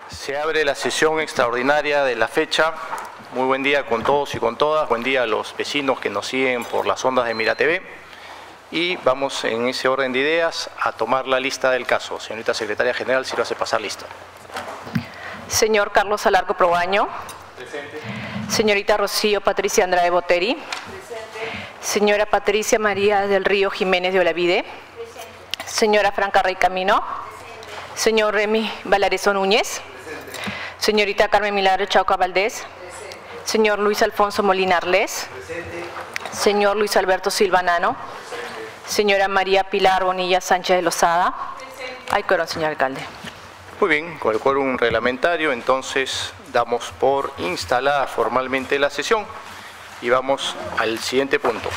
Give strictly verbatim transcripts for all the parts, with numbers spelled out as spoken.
Se abre la sesión extraordinaria de la fecha. Muy buen día con todos y con todas. Buen día a los vecinos que nos siguen por las ondas de Mira T V. Y vamos en ese orden de ideas a tomar la lista del caso. Señorita Secretaria General, si lo hace pasar lista. Señor Carlos Alarco Proaño. Presente. Señorita Rocío Patricia Andrade Boteri. Presente. Señora Patricia María del Río Jiménez de Olavide. Presente. Señora Franca Rey Camino. Presente. Señor Remy Valareso Núñez. Presente. Señorita Carmen Milagro Chauca Valdés. Presente. Señor Luis Alfonso Molina Arles. Presente. Señor Luis Alberto Silva Nano. Presente. Señora María Pilar Bonilla Sánchez de Lozada. Presente. Hay quórum, señor alcalde. Muy bien, con el quórum reglamentario, entonces damos por instalada formalmente la sesión y vamos al siguiente punto.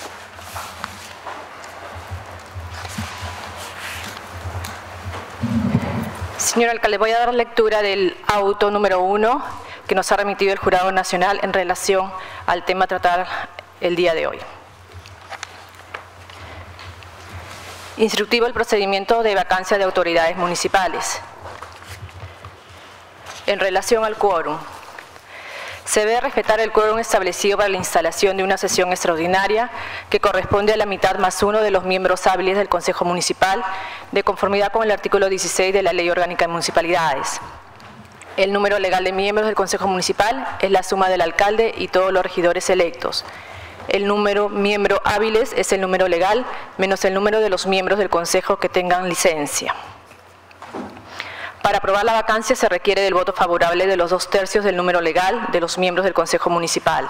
Señor alcalde, voy a dar lectura del auto número uno que nos ha remitido el Jurado Nacional en relación al tema a tratar el día de hoy. Instructivo el procedimiento de vacancia de autoridades municipales. En relación al quórum, se debe respetar el quórum establecido para la instalación de una sesión extraordinaria que corresponde a la mitad más uno de los miembros hábiles del Consejo Municipal, de conformidad con el artículo dieciséis de la Ley Orgánica de Municipalidades. El número legal de miembros del Consejo Municipal es la suma del alcalde y todos los regidores electos. El número miembro hábiles es el número legal menos el número de los miembros del Consejo que tengan licencia. Para aprobar la vacancia se requiere del voto favorable de los dos tercios del número legal de los miembros del Consejo Municipal.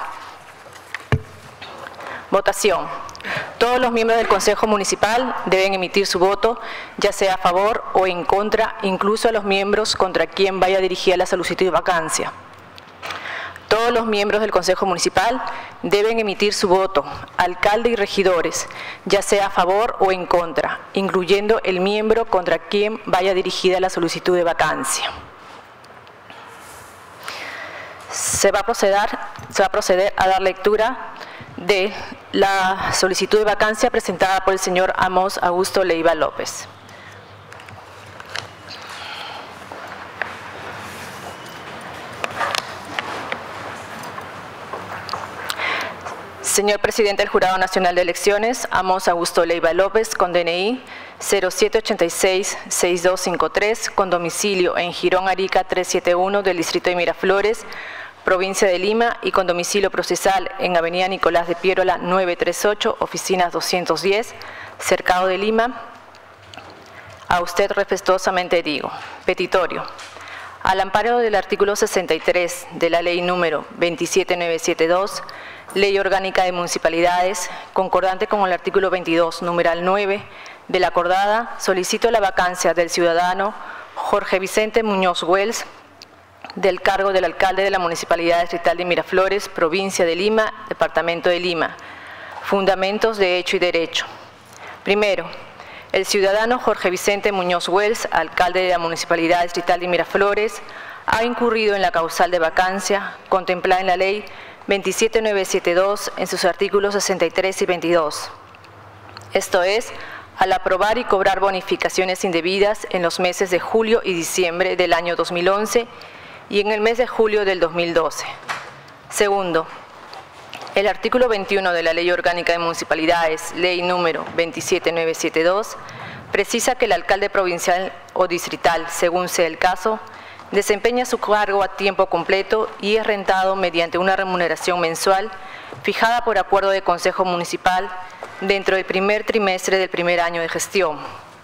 Votación. Todos los miembros del Consejo Municipal deben emitir su voto, ya sea a favor o en contra, incluso a los miembros contra quien vaya dirigida la solicitud de vacancia. Todos los miembros del Consejo Municipal deben emitir su voto, alcalde y regidores, ya sea a favor o en contra, incluyendo el miembro contra quien vaya dirigida la solicitud de vacancia. Se va a proceder, se va a proceder a dar lectura de la solicitud de vacancia presentada por el señor Amos Augusto Leiva López. Señor Presidente del Jurado Nacional de Elecciones, Amos Augusto Leiva López, con D N I cero siete ocho seis seis dos cinco tres, con domicilio en Girón Arica trescientos setenta y uno del Distrito de Miraflores, Provincia de Lima, y con domicilio procesal en Avenida Nicolás de Piérola novecientos treinta y ocho, Oficinas doscientos diez, Cercado de Lima. A usted respetuosamente digo, petitorio. Al amparo del artículo sesenta y tres de la Ley número veintisiete mil novecientos setenta y dos, Ley Orgánica de Municipalidades, concordante con el artículo veintidós, numeral nueve de la acordada, solicito la vacancia del ciudadano Jorge Vicente Muñoz Wells del cargo del alcalde de la Municipalidad Distrital de Miraflores, Provincia de Lima, Departamento de Lima. Fundamentos de hecho y derecho. Primero, el ciudadano Jorge Vicente Muñoz Wells, alcalde de la Municipalidad Distrital de Miraflores, ha incurrido en la causal de vacancia contemplada en la Ley veintisiete mil novecientos setenta y dos en sus artículos sesenta y tres y veintidós. Esto es, al aprobar y cobrar bonificaciones indebidas en los meses de julio y diciembre del año dos mil once y en el mes de julio del dos mil doce. Segundo, el artículo veintiuno de la Ley Orgánica de Municipalidades, Ley número veintisiete mil novecientos setenta y dos, precisa que el alcalde provincial o distrital, según sea el caso, desempeña su cargo a tiempo completo y es rentado mediante una remuneración mensual fijada por acuerdo de Consejo Municipal dentro del primer trimestre del primer año de gestión.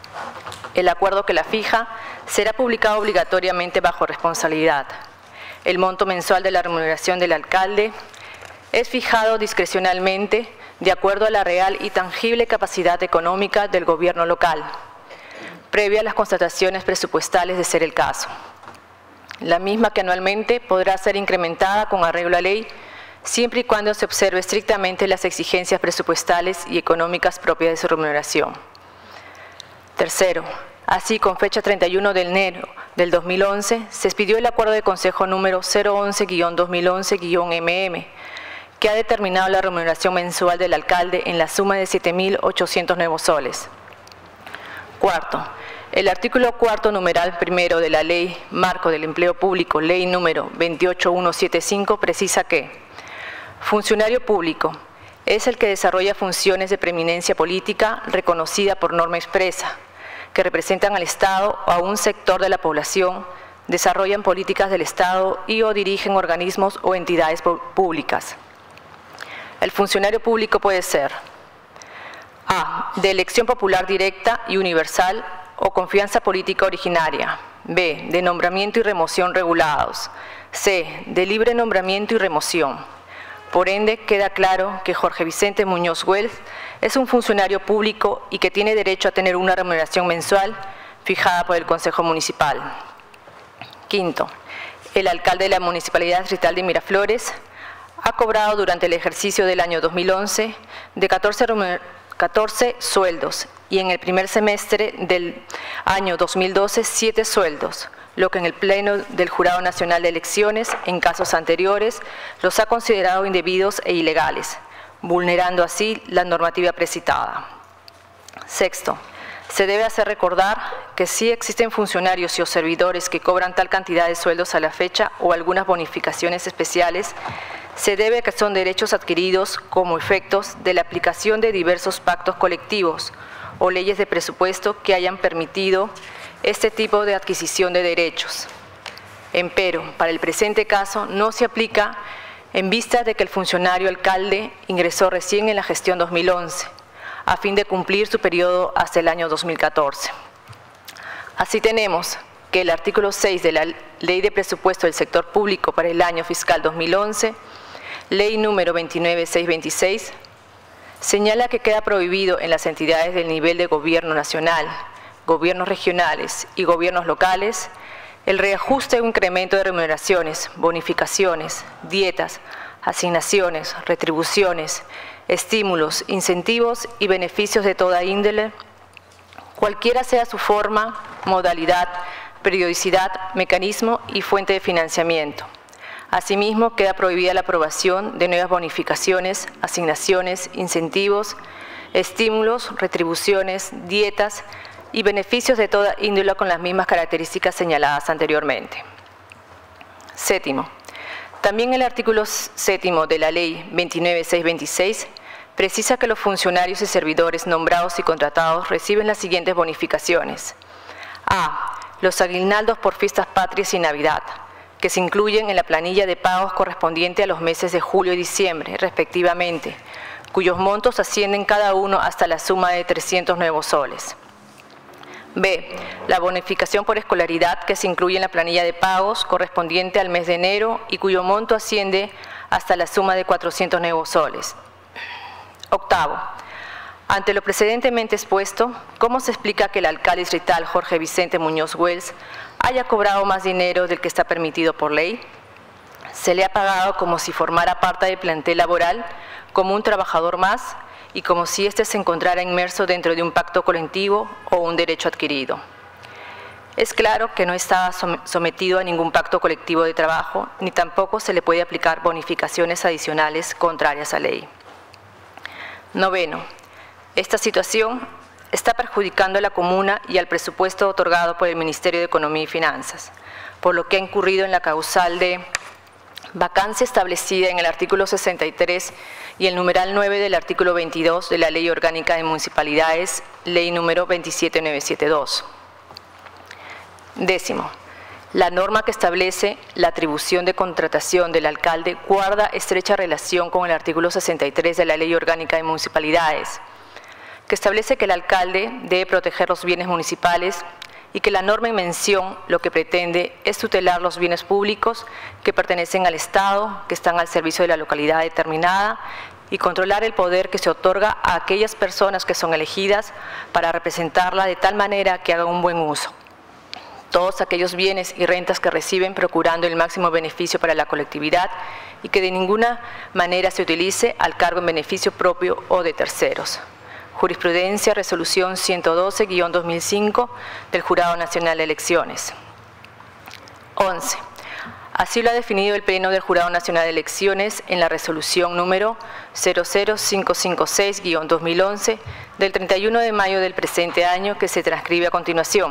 El acuerdo que la fija será publicado obligatoriamente bajo responsabilidad. El monto mensual de la remuneración del alcalde es fijado discrecionalmente de acuerdo a la real y tangible capacidad económica del gobierno local, previa a las constataciones presupuestales de ser el caso. La misma que anualmente podrá ser incrementada con arreglo a ley, siempre y cuando se observe estrictamente las exigencias presupuestales y económicas propias de su remuneración. Tercero, así con fecha treinta y uno de enero del dos mil once, se expidió el acuerdo de Consejo número cero once guión dos mil once guión M M, que ha determinado la remuneración mensual del alcalde en la suma de siete mil ochocientos nuevos soles. Cuarto, El artículo cuarto numeral primero de la Ley Marco del Empleo Público, Ley número veintiocho mil ciento setenta y cinco, precisa que funcionario público es el que desarrolla funciones de preeminencia política reconocida por norma expresa, que representan al Estado o a un sector de la población, desarrollan políticas del Estado y o dirigen organismos o entidades públicas. El funcionario público puede ser A. De elección popular directa y universal o confianza política originaria. B. De nombramiento y remoción regulados. C. De libre nombramiento y remoción. Por ende, queda claro que Jorge Vicente Muñoz Wells es un funcionario público y que tiene derecho a tener una remuneración mensual fijada por el Consejo Municipal. Quinto, el alcalde de la Municipalidad Distrital de Miraflores ha cobrado durante el ejercicio del año dos mil once de catorce, catorce sueldos y en el primer semestre del año dos mil doce siete sueldos, lo que en el Pleno del Jurado Nacional de Elecciones, en casos anteriores, los ha considerado indebidos e ilegales, vulnerando así la normativa precitada. Sexto, se debe hacer recordar que sí existen funcionarios y o servidores que cobran tal cantidad de sueldos a la fecha o algunas bonificaciones especiales, se debe a que son derechos adquiridos como efectos de la aplicación de diversos pactos colectivos o leyes de presupuesto que hayan permitido este tipo de adquisición de derechos. Empero, para el presente caso, no se aplica en vista de que el funcionario alcalde ingresó recién en la gestión dos mil once, a fin de cumplir su periodo hasta el año dos mil catorce. Así tenemos que el artículo seis de la Ley de Presupuesto del Sector Público para el año fiscal dos mil once, Ley número veintinueve mil seiscientos veintiséis, señala que queda prohibido en las entidades del nivel de gobierno nacional, gobiernos regionales y gobiernos locales el reajuste o incremento de remuneraciones, bonificaciones, dietas, asignaciones, retribuciones, estímulos, incentivos y beneficios de toda índole, cualquiera sea su forma, modalidad, periodicidad, mecanismo y fuente de financiamiento. Asimismo, queda prohibida la aprobación de nuevas bonificaciones, asignaciones, incentivos, estímulos, retribuciones, dietas y beneficios de toda índole con las mismas características señaladas anteriormente. Séptimo, también el artículo séptimo de la Ley veintinueve mil seiscientos veintiséis precisa que los funcionarios y servidores nombrados y contratados reciben las siguientes bonificaciones. A. Los aguinaldos por fiestas patrias y Navidad, que se incluyen en la planilla de pagos correspondiente a los meses de julio y diciembre, respectivamente, cuyos montos ascienden cada uno hasta la suma de trescientos nuevos soles. B. La bonificación por escolaridad que se incluye en la planilla de pagos correspondiente al mes de enero y cuyo monto asciende hasta la suma de cuatrocientos nuevos soles. Octavo. Ante lo precedentemente expuesto, ¿cómo se explica que el alcalde distrital Jorge Vicente Muñoz Wells haya cobrado más dinero del que está permitido por ley? Se le ha pagado como si formara parte del plantel laboral, como un trabajador más y como si éste se encontrara inmerso dentro de un pacto colectivo o un derecho adquirido. Es claro que no está sometido a ningún pacto colectivo de trabajo, ni tampoco se le puede aplicar bonificaciones adicionales contrarias a ley. Noveno. Esta situación está perjudicando a la comuna y al presupuesto otorgado por el Ministerio de Economía y Finanzas, por lo que ha incurrido en la causal de vacancia establecida en el artículo sesenta y tres y el numeral nueve del artículo veintidós de la Ley Orgánica de Municipalidades, Ley número veintisiete mil novecientos setenta y dos. Décimo. La norma que establece la atribución de contratación del alcalde guarda estrecha relación con el artículo sesenta y tres de la Ley Orgánica de Municipalidades, que establece que el alcalde debe proteger los bienes municipales y que la norma en mención lo que pretende es tutelar los bienes públicos que pertenecen al Estado, que están al servicio de la localidad determinada y controlar el poder que se otorga a aquellas personas que son elegidas para representarla de tal manera que hagan un buen uso. Todos aquellos bienes y rentas que reciben procurando el máximo beneficio para la colectividad y que de ninguna manera se utilice al cargo en beneficio propio o de terceros. Jurisprudencia, resolución ciento doce guión dos mil cinco del Jurado Nacional de Elecciones. once. Así lo ha definido el Pleno del Jurado Nacional de Elecciones en la resolución número cero cero cinco cinco seis guión dos mil once del treinta y uno de mayo del presente año, que se transcribe a continuación.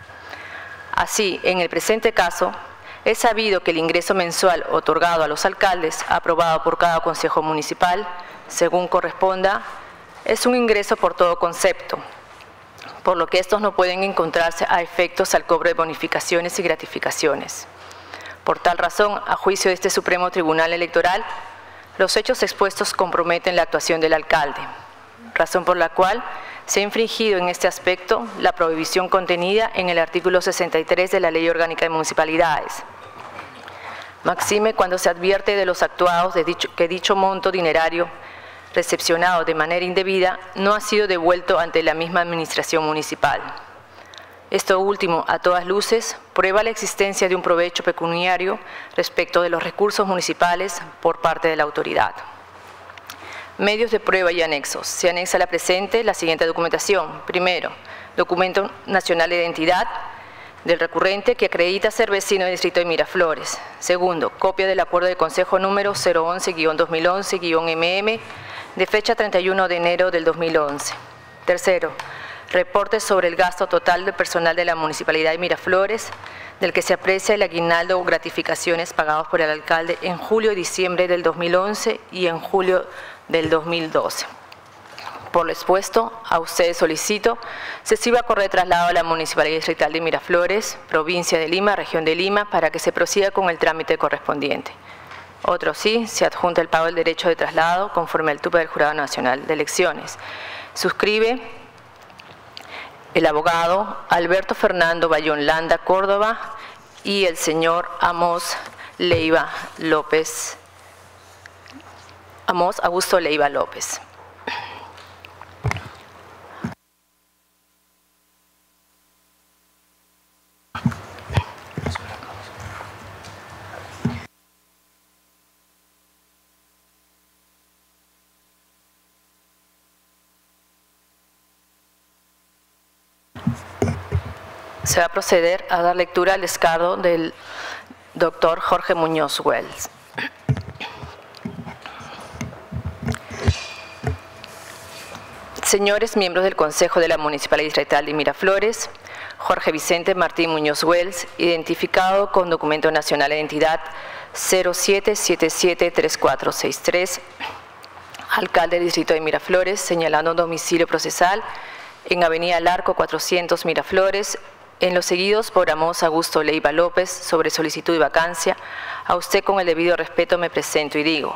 Así, en el presente caso, es sabido que el ingreso mensual otorgado a los alcaldes, aprobado por cada consejo municipal, según corresponda, es un ingreso por todo concepto, por lo que estos no pueden encontrarse a efectos al cobro de bonificaciones y gratificaciones. Por tal razón, a juicio de este Supremo Tribunal Electoral, los hechos expuestos comprometen la actuación del alcalde, razón por la cual se ha infringido en este aspecto la prohibición contenida en el artículo sesenta y tres de la Ley Orgánica de Municipalidades. Maxime cuando se advierte de los actuados de dicho, que dicho monto dinerario recepcionado de manera indebida no ha sido devuelto ante la misma administración municipal. Esto último, a todas luces, prueba la existencia de un provecho pecuniario respecto de los recursos municipales por parte de la autoridad. Medios de prueba y anexos. Se anexa a la presente la siguiente documentación. Primero, documento nacional de identidad del recurrente que acredita ser vecino del distrito de Miraflores. Segundo, copia del acuerdo de consejo número cero once guión dos mil once guión M M de fecha treinta y uno de enero del dos mil once. Tercero, reporte sobre el gasto total de personal de la Municipalidad de Miraflores, del que se aprecia el aguinaldo o gratificaciones pagados por el alcalde en julio y diciembre del dos mil once y en julio del dos mil doce. Por lo expuesto, a ustedes solicito se sirva correr traslado a la Municipalidad Distrital de Miraflores, provincia de Lima, región de Lima, para que se prosiga con el trámite correspondiente. Otro sí, se adjunta el pago del derecho de traslado conforme al tupe del Jurado Nacional de Elecciones. Suscribe el abogado Alberto Fernando Bayón Landa Córdoba y el señor Amos Leiva López, Amos Augusto Leiva López. Se va a proceder a dar lectura al descargo del doctor Jorge Muñoz Wells. Señores miembros del Consejo de la Municipalidad Distrital de Miraflores, Jorge Vicente Martín Muñoz Wells, identificado con documento nacional de identidad cero siete siete siete tres cuatro seis tres, alcalde del distrito de Miraflores, señalando domicilio procesal en Avenida Larco cuatrocientos Miraflores, en los seguidos por Amos Augusto Leiva López, sobre solicitud de vacancia. A usted, con el debido respeto, me presento y digo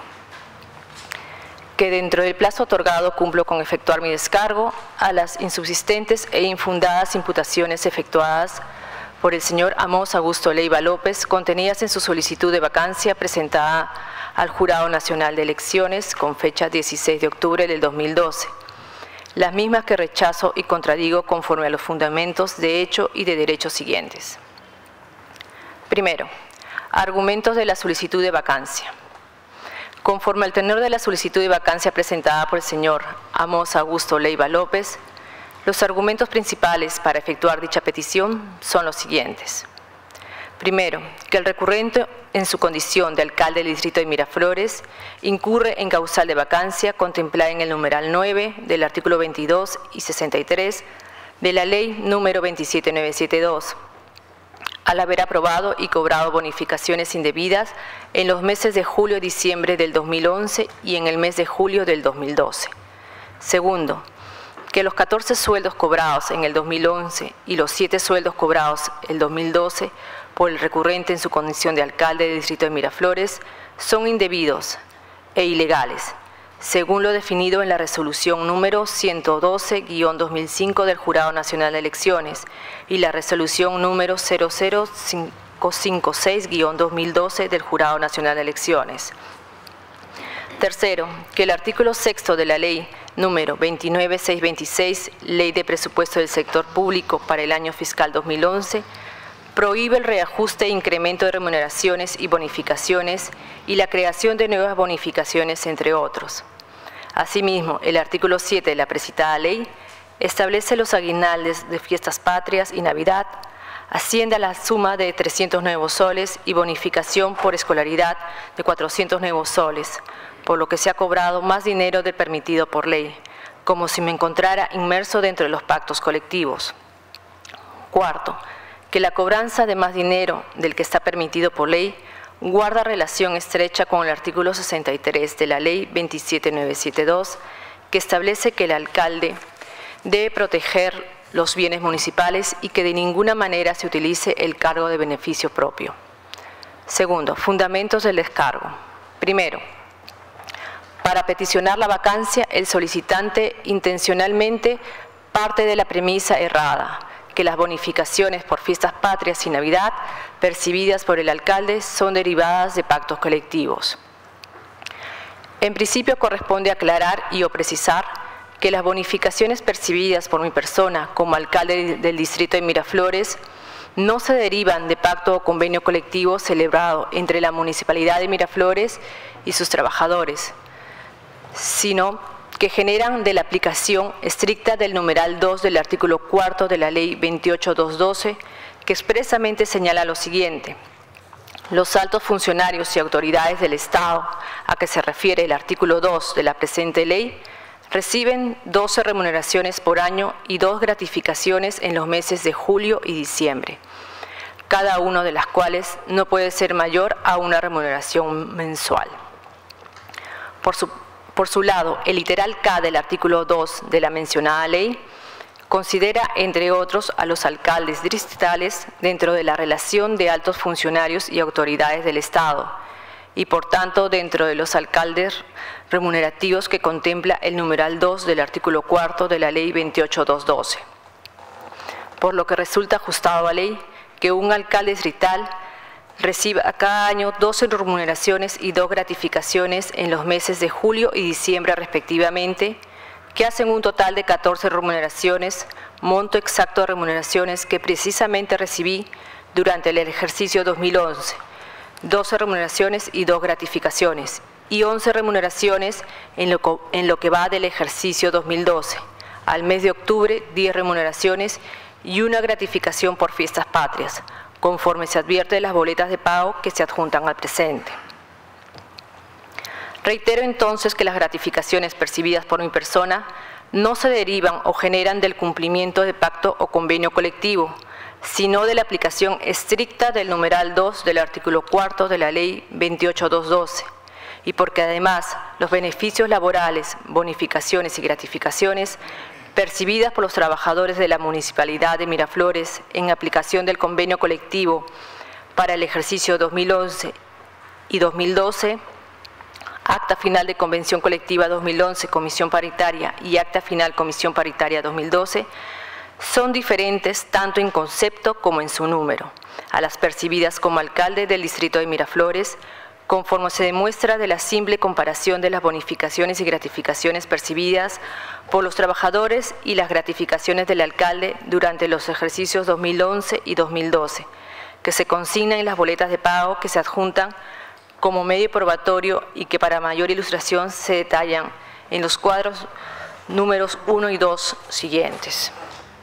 que dentro del plazo otorgado cumplo con efectuar mi descargo a las insubsistentes e infundadas imputaciones efectuadas por el señor Amos Augusto Leiva López, contenidas en su solicitud de vacancia presentada al Jurado Nacional de Elecciones con fecha dieciséis de octubre del dos mil doce. Las mismas que rechazo y contradigo conforme a los fundamentos de hecho y de derecho siguientes. Primero, argumentos de la solicitud de vacancia. Conforme al tenor de la solicitud de vacancia presentada por el señor Amos Augusto Leiva López, los argumentos principales para efectuar dicha petición son los siguientes. Primero, que el recurrente en su condición de alcalde del distrito de Miraflores incurre en causal de vacancia contemplada en el numeral nueve del artículo veintidós y sesenta y tres de la ley número veintisiete mil novecientos setenta y dos, al haber aprobado y cobrado bonificaciones indebidas en los meses de julio y diciembre del dos mil once y en el mes de julio del dos mil doce. Segundo, que los catorce sueldos cobrados en el dos mil once y los siete sueldos cobrados en el dos mil doce por el recurrente en su condición de alcalde del distrito de Miraflores son indebidos e ilegales, según lo definido en la resolución número ciento doce guión dos mil cinco del Jurado Nacional de Elecciones y la resolución número cero cero cinco cinco seis guión dos mil doce del Jurado Nacional de Elecciones. Tercero, que el artículo sexto de la ley número veintinueve mil seiscientos veintiséis, Ley de Presupuesto del Sector Público para el año fiscal dos mil once, prohíbe el reajuste e incremento de remuneraciones y bonificaciones y la creación de nuevas bonificaciones, entre otros. Asimismo, el artículo siete de la precitada ley establece los aguinaldes de fiestas patrias y Navidad, asciende a la suma de trescientos nuevos soles y bonificación por escolaridad de cuatrocientos nuevos soles, por lo que se ha cobrado más dinero del permitido por ley, como si me encontrara inmerso dentro de los pactos colectivos. Cuarto, que la cobranza de más dinero del que está permitido por ley guarda relación estrecha con el artículo sesenta y tres de la Ley veintisiete mil novecientos setenta y dos, que establece que el alcalde debe proteger los bienes municipales y que de ninguna manera se utilice el cargo de beneficio propio. Segundo, fundamentos del descargo. Primero, para peticionar la vacancia, el solicitante intencionalmente parte de la premisa errada, que las bonificaciones por fiestas patrias y Navidad percibidas por el alcalde son derivadas de pactos colectivos. En principio corresponde aclarar y o precisar que las bonificaciones percibidas por mi persona como alcalde del distrito de Miraflores no se derivan de pacto o convenio colectivo celebrado entre la Municipalidad de Miraflores y sus trabajadores, sino que generan de la aplicación estricta del numeral dos del artículo cuarto de la Ley veintiocho mil doscientos doce, que expresamente señala lo siguiente: los altos funcionarios y autoridades del Estado a que se refiere el artículo dos de la presente ley reciben doce remuneraciones por año y dos gratificaciones en los meses de julio y diciembre, cada una de las cuales no puede ser mayor a una remuneración mensual. Por su Por su lado, el literal K del artículo dos de la mencionada ley considera, entre otros, a los alcaldes distritales dentro de la relación de altos funcionarios y autoridades del Estado y, por tanto, dentro de los alcaldes remunerativos que contempla el numeral dos del artículo cuarto de la Ley veintiocho mil doscientos doce. Por lo que resulta ajustado a ley que un alcalde distrital reciba cada año doce remuneraciones y dos gratificaciones en los meses de julio y diciembre respectivamente, que hacen un total de catorce remuneraciones, monto exacto de remuneraciones que precisamente recibí durante el ejercicio dos mil once, doce remuneraciones y dos gratificaciones, y once remuneraciones en lo, en lo que va del ejercicio dos mil doce. Al mes de octubre, diez remuneraciones y una gratificación por fiestas patrias, conforme se advierte de las boletas de pago que se adjuntan al presente. Reitero entonces que las gratificaciones percibidas por mi persona no se derivan o generan del cumplimiento de pacto o convenio colectivo, sino de la aplicación estricta del numeral dos del artículo cuarto de la Ley veintiocho mil doscientos doce, y porque además los beneficios laborales, bonificaciones y gratificaciones percibidas por los trabajadores de la Municipalidad de Miraflores en aplicación del convenio colectivo para el ejercicio dos mil once y dos mil doce, acta final de Convención Colectiva dos mil once, Comisión Paritaria y acta final Comisión Paritaria dos mil doce, son diferentes tanto en concepto como en su número a las percibidas como alcalde del distrito de Miraflores, conforme se demuestra de la simple comparación de las bonificaciones y gratificaciones percibidas por los trabajadores y las gratificaciones del alcalde durante los ejercicios dos mil once y dos mil doce, que se consignan en las boletas de pago que se adjuntan como medio probatorio y que para mayor ilustración se detallan en los cuadros números uno y dos siguientes.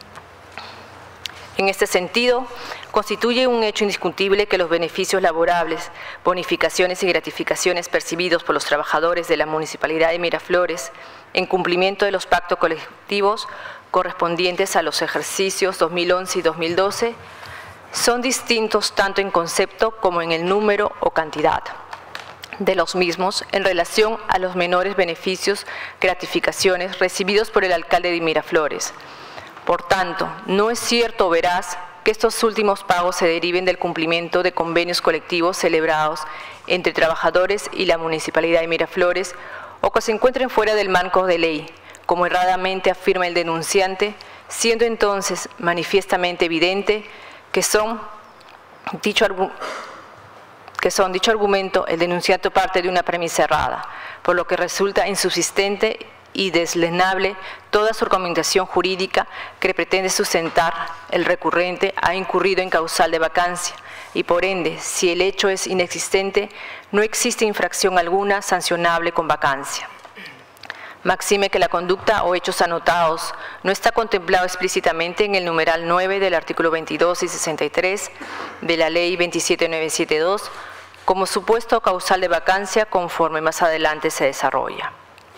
En este sentido, constituye un hecho indiscutible que los beneficios laborables, bonificaciones y gratificaciones percibidos por los trabajadores de la Municipalidad de Miraflores en cumplimiento de los pactos colectivos correspondientes a los ejercicios dos mil once y dos mil doce son distintos tanto en concepto como en el número o cantidad de los mismos en relación a los menores beneficios, gratificaciones recibidos por el alcalde de Miraflores. Por tanto, no es cierto o veraz que estos últimos pagos se deriven del cumplimiento de convenios colectivos celebrados entre trabajadores y la Municipalidad de Miraflores o que se encuentren fuera del marco de ley, como erradamente afirma el denunciante, siendo entonces manifiestamente evidente que son dicho, que son dicho argumento el denunciante parte de una premisa errada, por lo que resulta insubsistente y deslenable toda su argumentación jurídica que pretende sustentar el recurrente ha incurrido en causal de vacancia y por ende, si el hecho es inexistente, no existe infracción alguna sancionable con vacancia. Maxime que la conducta o hechos anotados no está contemplado explícitamente en el numeral nueve del artículo veintidós y sesenta y tres de la Ley veintisiete mil novecientos setenta y dos como supuesto causal de vacancia conforme más adelante se desarrolla.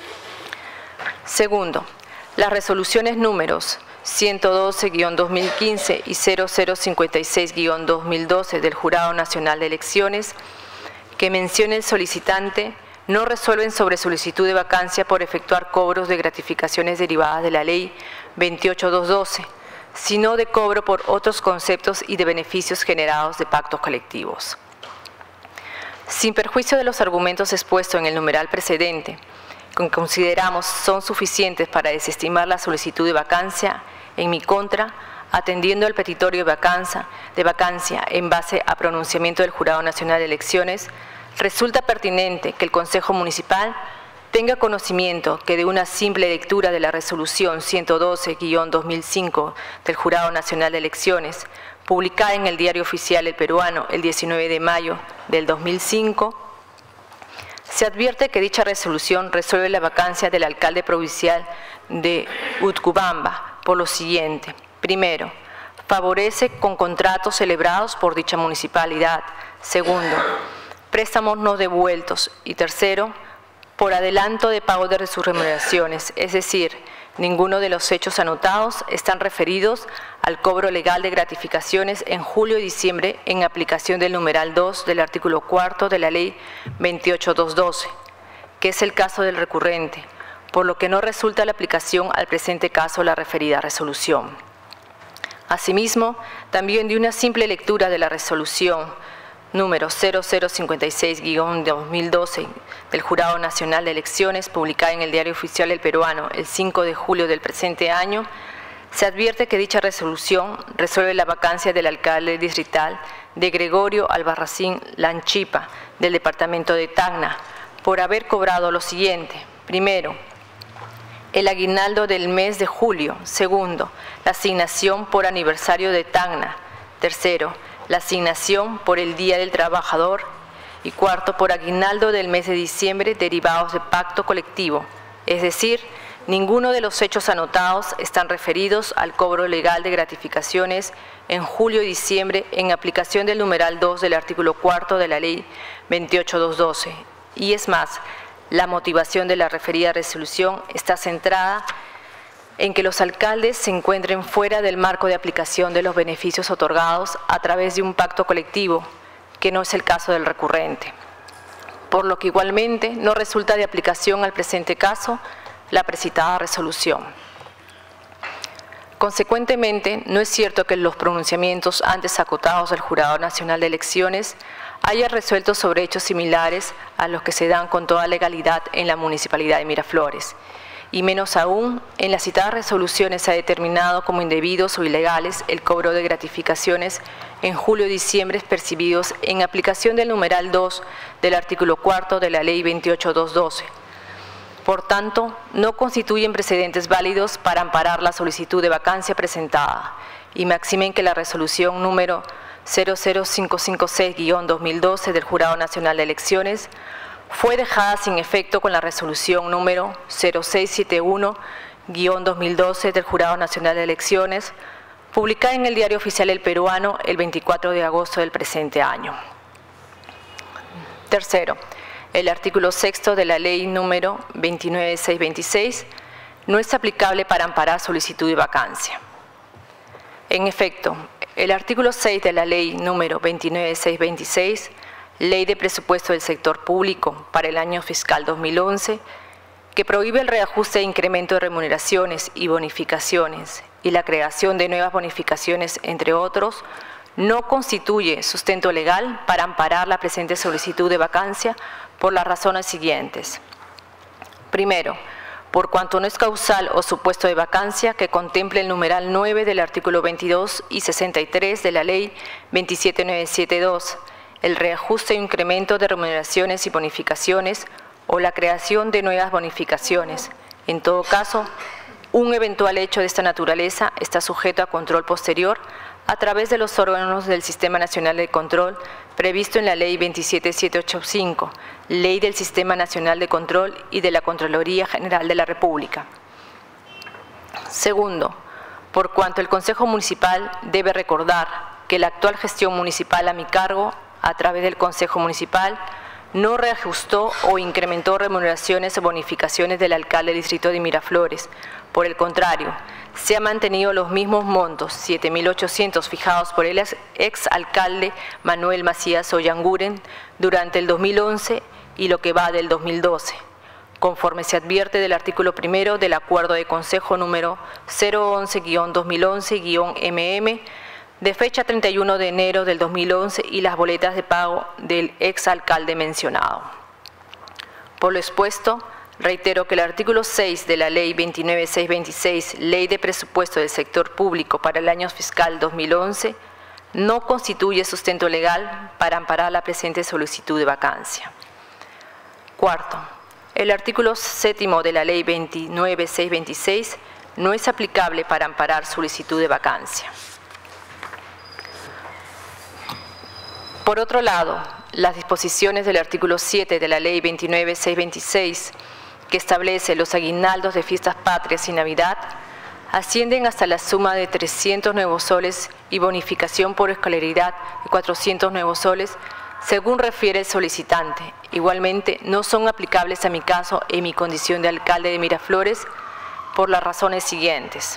Segundo, las resoluciones números ciento doce guión dos mil quince y cero cero cincuenta y seis guión dos mil doce del Jurado Nacional de Elecciones que menciona el solicitante no resuelven sobre solicitud de vacancia por efectuar cobros de gratificaciones derivadas de la Ley veintiocho mil doscientos doce, sino de cobro por otros conceptos y de beneficios generados de pactos colectivos. Sin perjuicio de los argumentos expuestos en el numeral precedente, que consideramos son suficientes para desestimar la solicitud de vacancia, en mi contra, atendiendo al petitorio de vacancia, de vacancia en base a pronunciamiento del Jurado Nacional de Elecciones, resulta pertinente que el Consejo Municipal tenga conocimiento que de una simple lectura de la resolución ciento doce guión dos mil cinco del Jurado Nacional de Elecciones, publicada en el Diario Oficial El Peruano el diecinueve de mayo del dos mil cinco, se advierte que dicha resolución resuelve la vacancia del alcalde provincial de Utcubamba por lo siguiente. Primero, favorece con contratos celebrados por dicha municipalidad. Segundo, préstamos no devueltos. Y tercero, por adelanto de pago de sus remuneraciones, es decir, ninguno de los hechos anotados están referidos al cobro legal de gratificaciones en julio y diciembre en aplicación del numeral dos del artículo cuarto de la Ley veintiocho mil doscientos doce, que es el caso del recurrente, por lo que no resulta la aplicación al presente caso la referida resolución. Asimismo, también de una simple lectura de la resolución número cero cero cincuenta y seis guión dos mil doce del Jurado Nacional de Elecciones, publicada en el Diario Oficial El Peruano el cinco de julio del presente año, se advierte que dicha resolución resuelve la vacancia del alcalde distrital de Gregorio Albarracín Lanchipa, del departamento de Tacna, por haber cobrado lo siguiente. Primero, el aguinaldo del mes de julio. Segundo, la asignación por aniversario de Tacna. Tercero, la asignación por el Día del Trabajador. Y cuarto, por aguinaldo del mes de diciembre derivados de pacto colectivo. Es decir, ninguno de los hechos anotados están referidos al cobro legal de gratificaciones en julio y diciembre en aplicación del numeral dos del artículo cuarto de la Ley veintiocho mil doscientos doce. Y es más, la motivación de la referida resolución está centrada en que los alcaldes se encuentren fuera del marco de aplicación de los beneficios otorgados a través de un pacto colectivo, que no es el caso del recurrente, por lo que igualmente no resulta de aplicación al presente caso la precitada resolución. Consecuentemente, no es cierto que los pronunciamientos antes acotados del Jurado Nacional de Elecciones haya resuelto sobre hechos similares a los que se dan con toda legalidad en la Municipalidad de Miraflores, y menos aún, en las citadas resoluciones se ha determinado como indebidos o ilegales el cobro de gratificaciones en julio y diciembre percibidos en aplicación del numeral dos del artículo cuarto de la Ley veintiocho mil doscientos doce. Por tanto, no constituyen precedentes válidos para amparar la solicitud de vacancia presentada, y maximen que la resolución número cero cero cinco cinco seis guión dos mil doce del Jurado Nacional de Elecciones fue dejada sin efecto con la resolución número cero seis siete uno guión dos mil doce del Jurado Nacional de Elecciones, publicada en el Diario Oficial El Peruano el veinticuatro de agosto del presente año. Tercero, el artículo sexto de la Ley número veintinueve mil seiscientos veintiséis no es aplicable para amparar solicitud de vacancia. En efecto, el artículo seis de la Ley número veintinueve mil seiscientos veintiséis, Ley de Presupuesto del Sector Público para el año fiscal dos mil once, que prohíbe el reajuste e incremento de remuneraciones y bonificaciones y la creación de nuevas bonificaciones, entre otros, no constituye sustento legal para amparar la presente solicitud de vacancia por las razones siguientes. Primero, por cuanto no es causal o supuesto de vacancia que contemple el numeral nueve del artículo veintidós y sesenta y tres de la Ley veintisiete mil novecientos setenta y dos, el reajuste e incremento de remuneraciones y bonificaciones o la creación de nuevas bonificaciones. En todo caso, un eventual hecho de esta naturaleza está sujeto a control posterior a través de los órganos del Sistema Nacional de Control previsto en la Ley veintisiete mil setecientos ochenta y cinco, Ley del Sistema Nacional de Control y de la Contraloría General de la República. Segundo, por cuanto el Consejo Municipal debe recordar que la actual gestión municipal a mi cargo, a través del Consejo Municipal, no reajustó o incrementó remuneraciones o bonificaciones del alcalde del distrito de Miraflores. Por el contrario, se han mantenido los mismos montos, siete mil ochocientos fijados por el ex alcalde Manuel Macías Ollanguren durante el dos mil once y lo que va del dos mil doce, conforme se advierte del artículo primero del Acuerdo de Consejo número cero once guión dos mil once guión M M de fecha treinta y uno de enero del dos mil once y las boletas de pago del ex alcalde mencionado. Por lo expuesto, reitero que el artículo seis de la Ley veintinueve mil seiscientos veintiséis, Ley de Presupuesto del Sector Público para el año fiscal dos mil once, no constituye sustento legal para amparar la presente solicitud de vacancia. Cuarto, el artículo séptimo de la Ley veintinueve mil seiscientos veintiséis no es aplicable para amparar solicitud de vacancia. Por otro lado, las disposiciones del artículo siete de la Ley veintinueve mil seiscientos veintiséis, que establece los aguinaldos de fiestas patrias y Navidad, ascienden hasta la suma de trescientos nuevos soles y bonificación por escolaridad de cuatrocientos nuevos soles, según refiere el solicitante. Igualmente, no son aplicables a mi caso en mi condición de alcalde de Miraflores por las razones siguientes.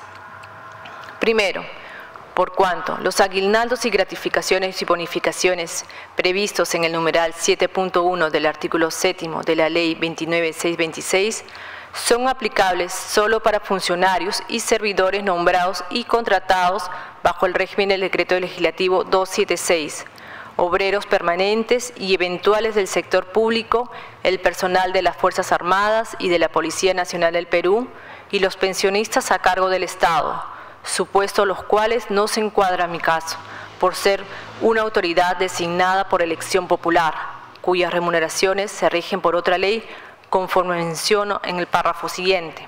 Primero, por cuanto los aguinaldos y gratificaciones y bonificaciones previstos en el numeral siete punto uno del artículo séptimo de la Ley veintinueve mil seiscientos veintiséis son aplicables solo para funcionarios y servidores nombrados y contratados bajo el régimen del Decreto Legislativo doscientos setenta y seis, obreros permanentes y eventuales del sector público, el personal de las Fuerzas Armadas y de la Policía Nacional del Perú y los pensionistas a cargo del Estado, supuestos los cuales no se encuadra en mi caso, por ser una autoridad designada por elección popular, cuyas remuneraciones se rigen por otra ley, conforme menciono en el párrafo siguiente.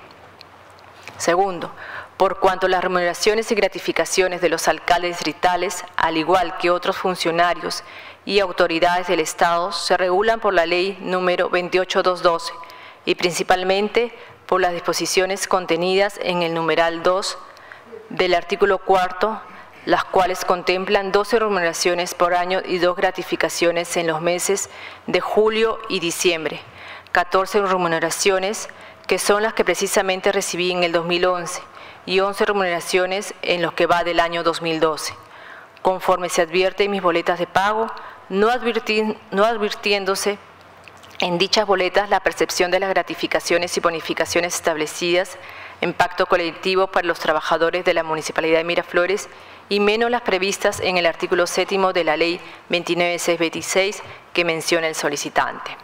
Segundo, por cuanto las remuneraciones y gratificaciones de los alcaldes distritales, al igual que otros funcionarios y autoridades del Estado, se regulan por la ley número veintiocho mil doscientos doce y principalmente por las disposiciones contenidas en el numeral dos del artículo cuarto, las cuales contemplan doce remuneraciones por año y dos gratificaciones en los meses de julio y diciembre, catorce remuneraciones que son las que precisamente recibí en el dos mil once y once remuneraciones en los que va del año dos mil doce, conforme se advierte en mis boletas de pago, no, advirti no advirtiéndose en dichas boletas la percepción de las gratificaciones y bonificaciones establecidas en pacto colectivo para los trabajadores de la Municipalidad de Miraflores y menos las previstas en el artículo séptimo de la Ley veintinueve mil seiscientos veintiséis que menciona el solicitante.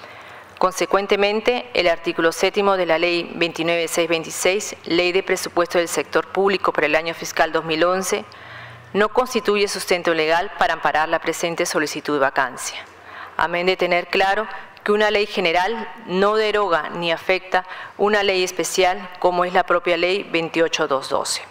Consecuentemente, el artículo séptimo de la Ley veintinueve mil seiscientos veintiséis, Ley de Presupuesto del Sector Público para el año fiscal dos mil once, no constituye sustento legal para amparar la presente solicitud de vacancia, amén de tener claro que una ley general no deroga ni afecta una ley especial como es la propia Ley veintiocho mil doscientos doce.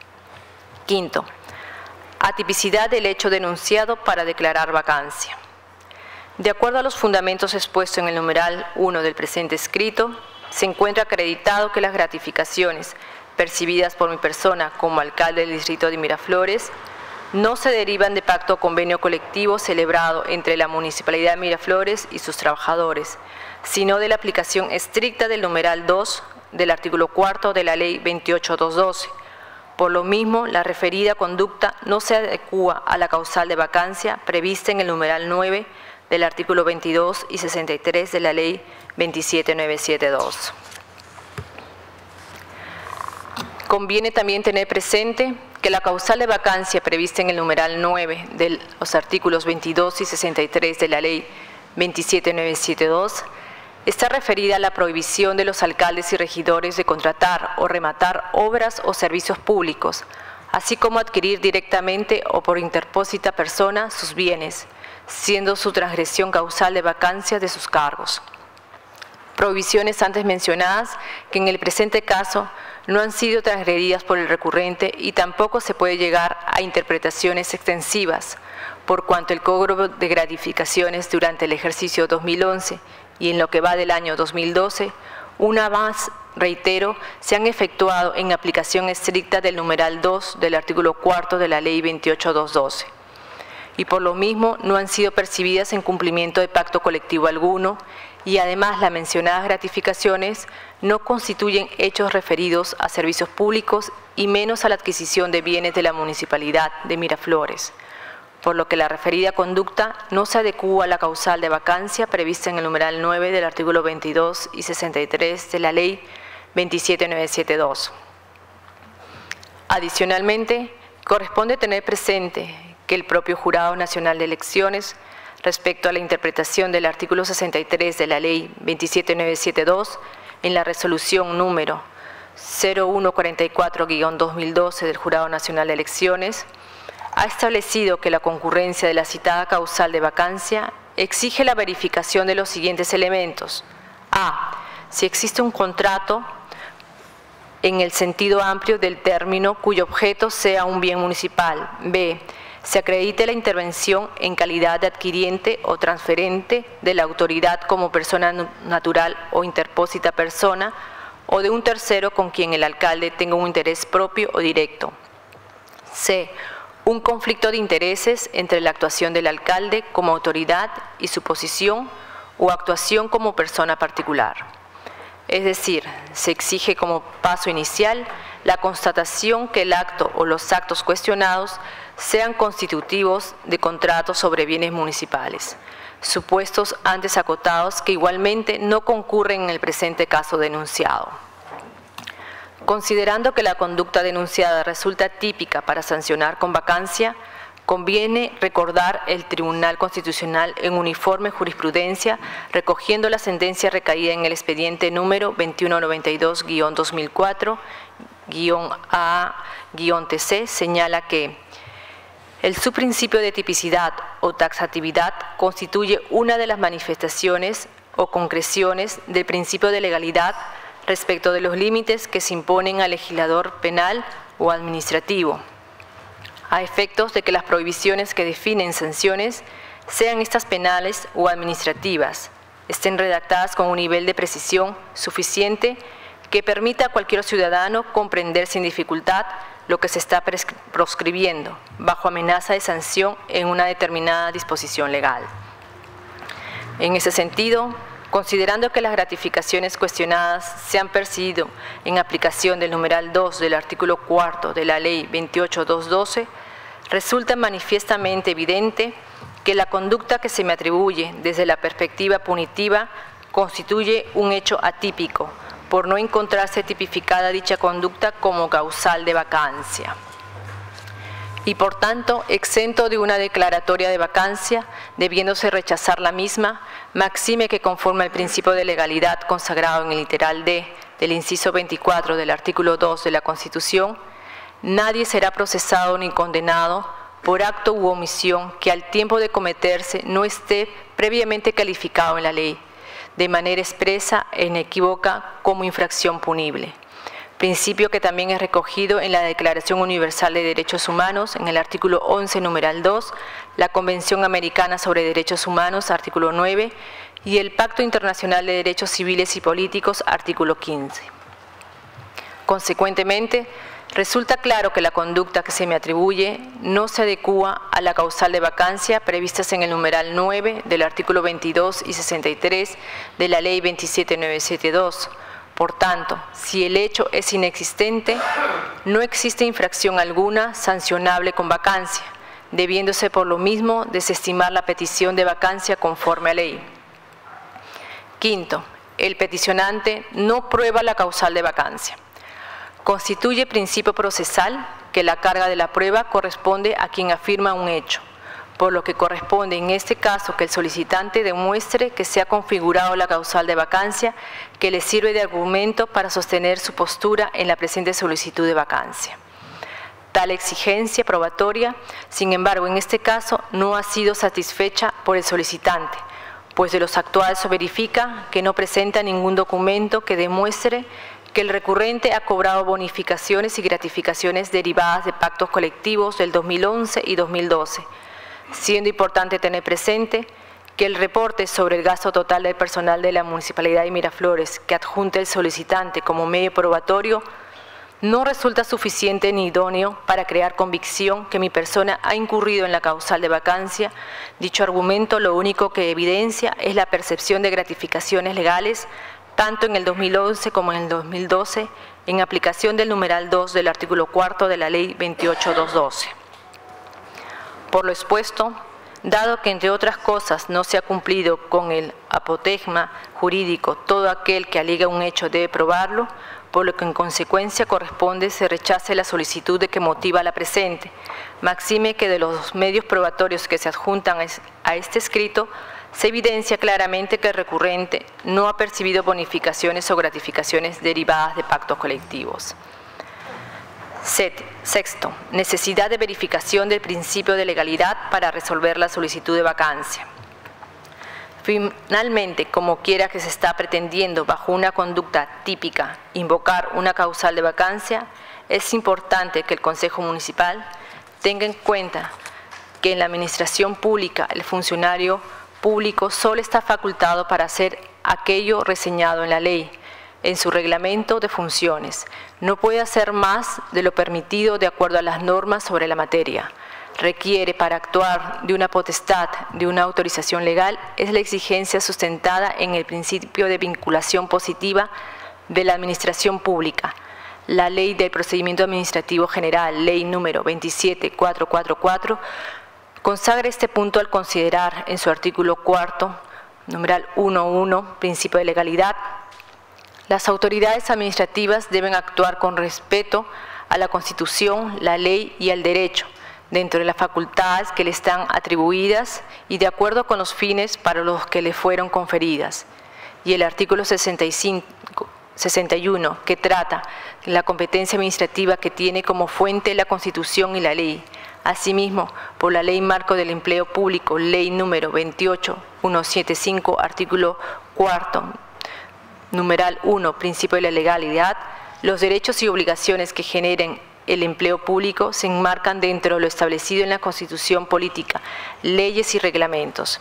Quinto, atipicidad del hecho denunciado para declarar vacancia. De acuerdo a los fundamentos expuestos en el numeral uno del presente escrito, se encuentra acreditado que las gratificaciones percibidas por mi persona como alcalde del distrito de Miraflores no se derivan de pacto o convenio colectivo celebrado entre la Municipalidad de Miraflores y sus trabajadores, sino de la aplicación estricta del numeral dos del artículo cuarto de la Ley veintiocho mil doscientos doce. Por lo mismo, la referida conducta no se adecúa a la causal de vacancia prevista en el numeral nueve del artículo veintidós y sesenta y tres de la Ley veintisiete mil novecientos setenta y dos. Conviene también tener presente que la causal de vacancia prevista en el numeral nueve de los artículos veintidós y sesenta y tres de la Ley veintisiete mil novecientos setenta y dos está referida a la prohibición de los alcaldes y regidores de contratar o rematar obras o servicios públicos, así como adquirir directamente o por interpósita persona sus bienes, siendo su transgresión causal de vacancia de sus cargos. Prohibiciones antes mencionadas que en el presente caso no han sido transgredidas por el recurrente y tampoco se puede llegar a interpretaciones extensivas, por cuanto el cobro de gratificaciones durante el ejercicio dos mil once y en lo que va del año dos mil doce, una más, reitero, se han efectuado en aplicación estricta del numeral dos del artículo cuarto de la Ley veintiocho mil doscientos doce, y por lo mismo no han sido percibidas en cumplimiento de pacto colectivo alguno, y además las mencionadas gratificaciones no constituyen hechos referidos a servicios públicos y menos a la adquisición de bienes de la Municipalidad de Miraflores, por lo que la referida conducta no se adecúa a la causal de vacancia prevista en el numeral nueve del artículo veintidós y sesenta y tres de la Ley veintisiete mil novecientos setenta y dos. Adicionalmente, corresponde tener presente que el propio Jurado Nacional de Elecciones, respecto a la interpretación del artículo sesenta y tres de la Ley veintisiete mil novecientos setenta y dos, en la resolución número cero uno cuarenta y cuatro guión dos mil doce del Jurado Nacional de Elecciones, ha establecido que la concurrencia de la citada causal de vacancia exige la verificación de los siguientes elementos. A. Si existe un contrato en el sentido amplio del término cuyo objeto sea un bien municipal. B. Se acredite la intervención en calidad de adquiriente o transferente de la autoridad como persona natural o interpósita persona o de un tercero con quien el alcalde tenga un interés propio o directo. C. Un conflicto de intereses entre la actuación del alcalde como autoridad y su posición o actuación como persona particular. Es decir, se exige como paso inicial la constatación que el acto o los actos cuestionados sean constitutivos de contratos sobre bienes municipales, supuestos antes acotados que igualmente no concurren en el presente caso denunciado. Considerando que la conducta denunciada resulta típica para sancionar con vacancia, conviene recordar el Tribunal Constitucional en uniforme jurisprudencia, recogiendo la sentencia recaída en el expediente número veintiuno noventa y dos guión dos mil cuatro guión A guión T C, señala que el subprincipio de tipicidad o taxatividad constituye una de las manifestaciones o concreciones del principio de legalidad respecto de los límites que se imponen al legislador penal o administrativo, a efectos de que las prohibiciones que definen sanciones, sean estas penales o administrativas, estén redactadas con un nivel de precisión suficiente que permita a cualquier ciudadano comprender sin dificultad lo que se está proscribiendo, bajo amenaza de sanción en una determinada disposición legal. En ese sentido, considerando que las gratificaciones cuestionadas se han percibido en aplicación del numeral dos del artículo cuarto de la Ley veintiocho mil doscientos doce, resulta manifiestamente evidente que la conducta que se me atribuye desde la perspectiva punitiva constituye un hecho atípico, por no encontrarse tipificada dicha conducta como causal de vacancia, y por tanto exento de una declaratoria de vacancia, debiéndose rechazar la misma, máxime que conforme al principio de legalidad consagrado en el literal D del inciso veinticuatro del artículo dos de la Constitución, nadie será procesado ni condenado por acto u omisión que al tiempo de cometerse no esté previamente calificado en la ley, de manera expresa e inequívoca como infracción punible. Principio que también es recogido en la Declaración Universal de Derechos Humanos, en el artículo once, numeral dos, la Convención Americana sobre Derechos Humanos, artículo nueve, y el Pacto Internacional de Derechos Civiles y Políticos, artículo quince. Consecuentemente, resulta claro que la conducta que se me atribuye no se adecúa a la causal de vacancia previstas en el numeral nueve del artículo veintidós y sesenta y tres de la Ley veintisiete mil novecientos setenta y dos. Por tanto, si el hecho es inexistente, no existe infracción alguna sancionable con vacancia, debiéndose por lo mismo desestimar la petición de vacancia conforme a ley. Quinto, el peticionante no prueba la causal de vacancia. Constituye principio procesal que la carga de la prueba corresponde a quien afirma un hecho, por lo que corresponde en este caso que el solicitante demuestre que se ha configurado la causal de vacancia que le sirve de argumento para sostener su postura en la presente solicitud de vacancia. Tal exigencia probatoria, sin embargo, en este caso no ha sido satisfecha por el solicitante, pues de los actuales se verifica que no presenta ningún documento que demuestre que el recurrente ha cobrado bonificaciones y gratificaciones derivadas de pactos colectivos del dos mil once y dos mil doce, siendo importante tener presente que el reporte sobre el gasto total del personal de la Municipalidad de Miraflores que adjunta el solicitante como medio probatorio no resulta suficiente ni idóneo para crear convicción que mi persona ha incurrido en la causal de vacancia. Dicho argumento lo único que evidencia es la percepción de gratificaciones legales, tanto en el dos mil once como en el dos mil doce, en aplicación del numeral dos del artículo cuarto de la Ley veintiocho mil doscientos doce. Por lo expuesto, dado que, entre otras cosas, no se ha cumplido con el apotegma jurídico, todo aquel que alega un hecho debe probarlo, por lo que en consecuencia corresponde se rechace la solicitud de que motiva la presente. Maxime que de los medios probatorios que se adjuntan a este escrito, se evidencia claramente que el recurrente no ha percibido bonificaciones o gratificaciones derivadas de pactos colectivos. Sexto, necesidad de verificación del principio de legalidad para resolver la solicitud de vacancia. Finalmente, como quiera que se está pretendiendo bajo una conducta típica invocar una causal de vacancia, es importante que el Consejo Municipal tenga en cuenta que en la administración pública el funcionario público solo está facultado para hacer aquello reseñado en la ley, en su reglamento de funciones. No puede hacer más de lo permitido de acuerdo a las normas sobre la materia. Requiere para actuar de una potestad, de una autorización legal, es la exigencia sustentada en el principio de vinculación positiva de la administración pública. La Ley del Procedimiento Administrativo General, Ley número veintisiete mil cuatrocientos cuarenta y cuatro, consagra este punto al considerar en su artículo cuarto, numeral uno punto uno, principio de legalidad, las autoridades administrativas deben actuar con respeto a la Constitución, la ley y al derecho, dentro de las facultades que le están atribuidas y de acuerdo con los fines para los que le fueron conferidas. Y el artículo sesenta y cinco, sesenta y uno, que trata la competencia administrativa que tiene como fuente la Constitución y la ley. Asimismo, por la Ley Marco del Empleo Público, Ley número veintiocho mil ciento setenta y cinco, artículo cuarto, numeral uno, principio de la legalidad, los derechos y obligaciones que generen el empleo público se enmarcan dentro de lo establecido en la Constitución política, leyes y reglamentos.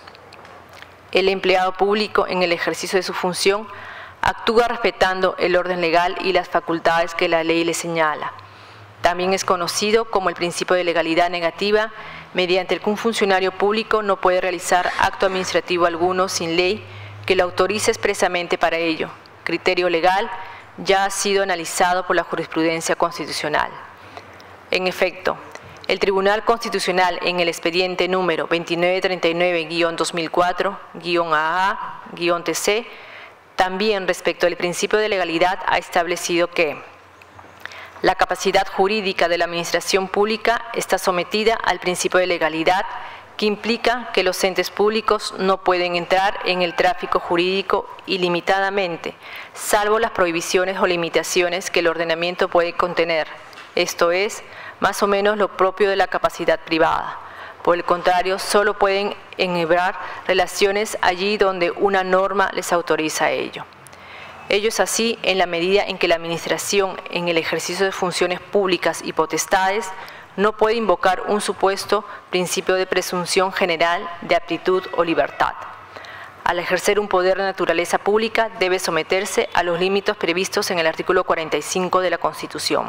El empleado público, en el ejercicio de su función, actúa respetando el orden legal y las facultades que la ley le señala. También es conocido como el principio de legalidad negativa, mediante el que un funcionario público no puede realizar acto administrativo alguno sin ley que lo autorice expresamente para ello. Criterio legal ya ha sido analizado por la jurisprudencia constitucional. En efecto, el Tribunal Constitucional en el expediente número veintinueve treinta y nueve guión dos mil cuatro guión A A guión T C, también respecto al principio de legalidad ha establecido que la capacidad jurídica de la administración pública está sometida al principio de legalidad, que implica que los entes públicos no pueden entrar en el tráfico jurídico ilimitadamente, salvo las prohibiciones o limitaciones que el ordenamiento puede contener, esto es, más o menos lo propio de la capacidad privada. Por el contrario, solo pueden enhebrar relaciones allí donde una norma les autoriza ello. Ello es así en la medida en que la Administración, en el ejercicio de funciones públicas y potestades, no puede invocar un supuesto principio de presunción general de aptitud o libertad. Al ejercer un poder de naturaleza pública, debe someterse a los límites previstos en el artículo cuarenta y cinco de la Constitución.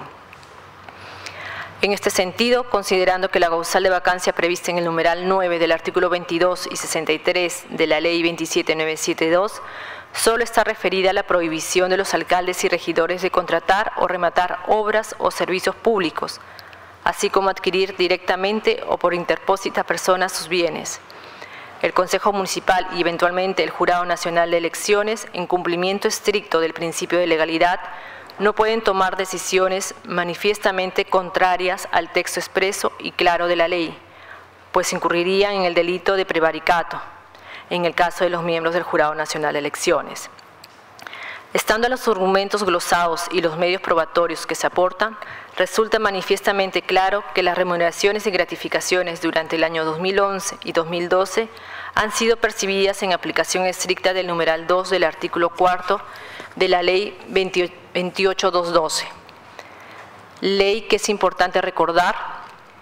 En este sentido, considerando que la causal de vacancia prevista en el numeral nueve del artículo veintidós y sesenta y tres de la Ley veintisiete mil novecientos setenta y dos, solo está referida a la prohibición de los alcaldes y regidores de contratar o rematar obras o servicios públicos, así como adquirir directamente o por interpósita persona sus bienes. El Consejo Municipal y eventualmente el Jurado Nacional de Elecciones, en cumplimiento estricto del principio de legalidad, no pueden tomar decisiones manifiestamente contrarias al texto expreso y claro de la ley, pues incurrirían en el delito de prevaricato, en el caso de los miembros del Jurado Nacional de Elecciones. Estando los argumentos glosados y los medios probatorios que se aportan, resulta manifiestamente claro que las remuneraciones y gratificaciones durante el año dos mil once y dos mil doce han sido percibidas en aplicación estricta del numeral dos del artículo cuarto de la Ley veintiocho mil doscientos doce. Ley que es importante recordar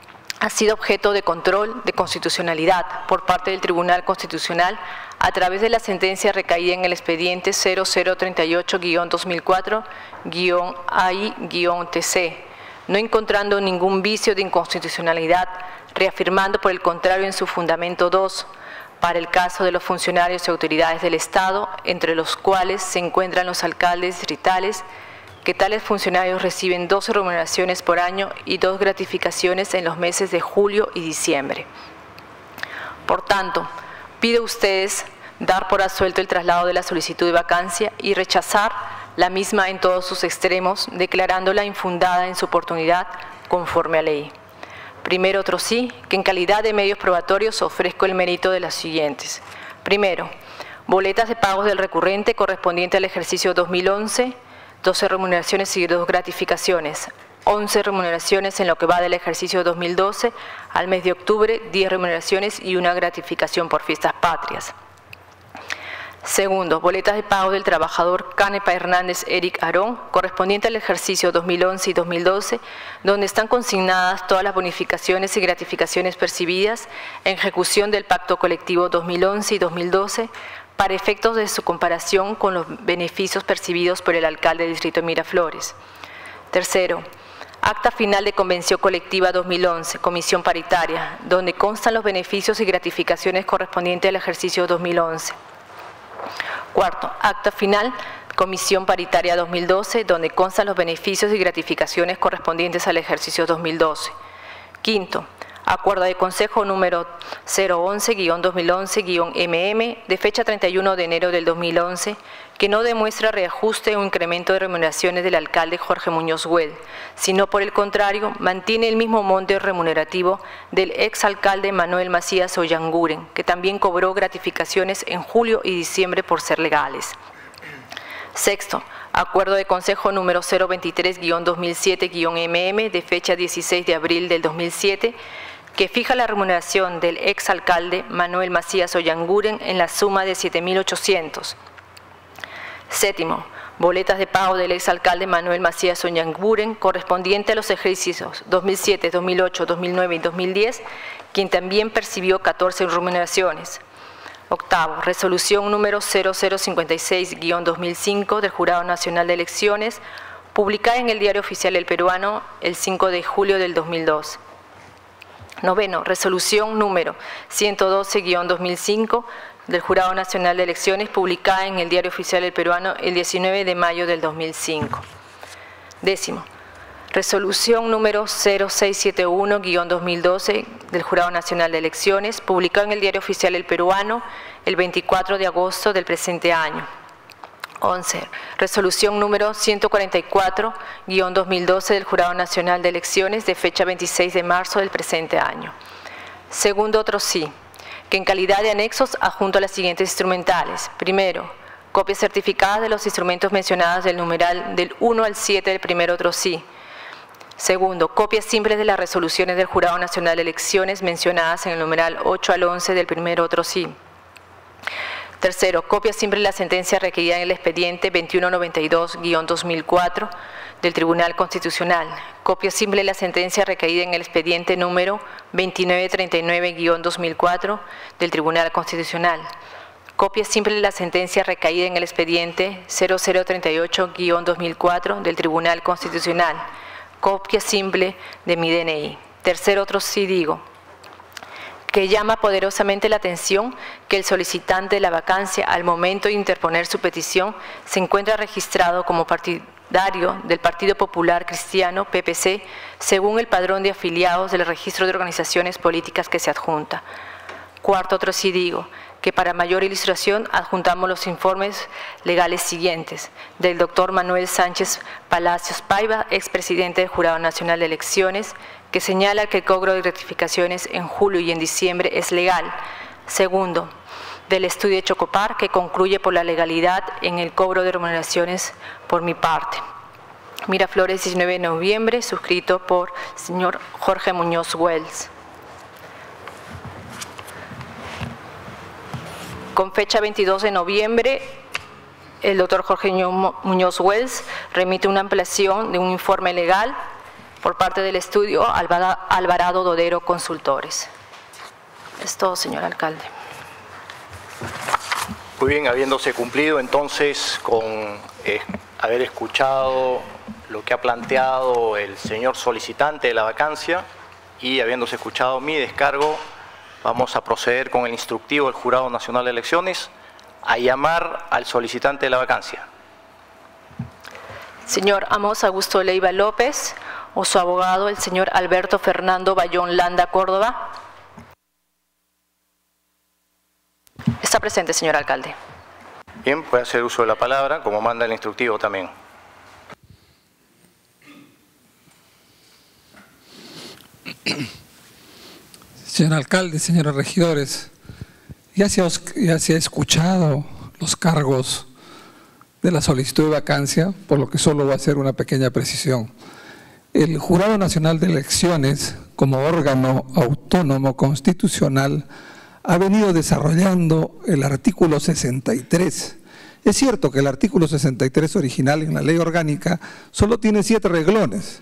ha sido objeto de control de constitucionalidad por parte del Tribunal Constitucional a través de la sentencia recaída en el expediente cero cero treinta y ocho guión dos mil cuatro guión A I guión T C, no encontrando ningún vicio de inconstitucionalidad, reafirmando por el contrario en su fundamento dos, para el caso de los funcionarios y autoridades del Estado, entre los cuales se encuentran los alcaldes distritales, que tales funcionarios reciben doce remuneraciones por año y dos gratificaciones en los meses de julio y diciembre. Por tanto, pido a ustedes dar por absuelto el traslado de la solicitud de vacancia y rechazar la misma en todos sus extremos, declarándola infundada en su oportunidad conforme a ley. Primero, otro sí, que en calidad de medios probatorios ofrezco el mérito de las siguientes. Primero, boletas de pagos del recurrente correspondiente al ejercicio dos mil once, doce remuneraciones y dos gratificaciones, once remuneraciones en lo que va del ejercicio dos mil doce al mes de octubre, diez remuneraciones y una gratificación por fiestas patrias. Segundo, boletas de pago del trabajador Canepa Hernández Eric Arón, correspondiente al ejercicio dos mil once y dos mil doce, donde están consignadas todas las bonificaciones y gratificaciones percibidas en ejecución del Pacto Colectivo dos mil once y dos mil doce, para efectos de su comparación con los beneficios percibidos por el alcalde del distrito de Miraflores. Tercero, acta final de convención colectiva dos mil once, comisión paritaria, donde constan los beneficios y gratificaciones correspondientes al ejercicio dos mil once. Cuarto, acta final, comisión paritaria dos mil doce, donde constan los beneficios y gratificaciones correspondientes al ejercicio dos mil doce. Quinto, acuerdo de Consejo número cero once guión dos mil once guión M M de fecha treinta y uno de enero del dos mil once, que no demuestra reajuste o incremento de remuneraciones del alcalde Jorge Muñoz Güell, sino por el contrario, mantiene el mismo monte remunerativo del exalcalde Manuel Macías Ollanguren, que también cobró gratificaciones en julio y diciembre por ser legales. Sexto, acuerdo de Consejo número cero veintitrés guión dos mil siete guión M M de fecha dieciséis de abril del dos mil siete, que fija la remuneración del exalcalde Manuel Macías Ollanguren en la suma de siete mil ochocientos. Séptimo, boletas de pago del exalcalde Manuel Macías Ollanguren correspondiente a los ejercicios dos mil siete, dos mil ocho, dos mil nueve y dos mil diez, quien también percibió catorce remuneraciones. Octavo, resolución número cero cero cincuenta y seis guión dos mil cinco del Jurado Nacional de Elecciones, publicada en el Diario Oficial El Peruano el cinco de julio del dos mil dos. Noveno, resolución número ciento doce guión dos mil cinco del Jurado Nacional de Elecciones, publicada en el Diario Oficial El Peruano el diecinueve de mayo del dos mil cinco. Décimo, resolución número cero seis siete uno guión dos mil doce del Jurado Nacional de Elecciones, publicada en el Diario Oficial El Peruano el veinticuatro de agosto del presente año. once. Resolución número ciento cuarenta y cuatro guión dos mil doce del Jurado Nacional de Elecciones de fecha veintiséis de marzo del presente año. Segundo, otro sí, que en calidad de anexos adjunto a las siguientes instrumentales. Primero, copias certificadas de los instrumentos mencionados del numeral del uno al siete del primer otro sí. Segundo, copias simples de las resoluciones del Jurado Nacional de Elecciones mencionadas en el numeral ocho al once del primer otro sí. Tercero, copia simple de la sentencia requerida en el expediente veintiuno noventa y dos guión dos mil cuatro del Tribunal Constitucional. Copia simple de la sentencia requerida en el expediente número veintinueve treinta y nueve guión dos mil cuatro del Tribunal Constitucional. Copia simple de la sentencia recaída en el expediente cero cero treinta y ocho guión dos mil cuatro del Tribunal Constitucional. Copia simple de mi D N I. Tercero, otro sí digo, que llama poderosamente la atención que el solicitante de la vacancia al momento de interponer su petición se encuentra registrado como partidario del Partido Popular Cristiano, P P C, según el padrón de afiliados del registro de organizaciones políticas que se adjunta. Cuarto, otro sí digo, que para mayor ilustración adjuntamos los informes legales siguientes del doctor Manuel Sánchez Palacios Paiva, expresidente del Jurado Nacional de Elecciones, que señala que el cobro de rectificaciones en julio y en diciembre es legal. Segundo, del estudio de Chocopar, que concluye por la legalidad en el cobro de remuneraciones por mi parte. Miraflores, diecinueve de noviembre, suscrito por señor Jorge Muñoz Güell. Con fecha veintidós de noviembre, el doctor Jorge Muñoz Güell remite una ampliación de un informe legal por parte del estudio Alvarado Dodero Consultores. Es todo, señor alcalde. Muy bien, habiéndose cumplido entonces con eh, haber escuchado lo que ha planteado el señor solicitante de la vacancia y habiéndose escuchado mi descargo, vamos a proceder con el instructivo del Jurado Nacional de Elecciones a llamar al solicitante de la vacancia. Señor Amos Augusto Leiva López o su abogado, el señor Alberto Fernando Bayón Landa Córdoba. Está presente, señor alcalde. Bien, puede hacer uso de la palabra, como manda el instructivo también. Señor alcalde, señores regidores, ya se, ha, ya se ha escuchado los cargos de la solicitud de vacancia, por lo que solo voy a hacer una pequeña precisión. El Jurado Nacional de Elecciones, como órgano autónomo constitucional, ha venido desarrollando el artículo sesenta y tres. Es cierto que el artículo sesenta y tres original en la ley orgánica solo tiene siete renglones,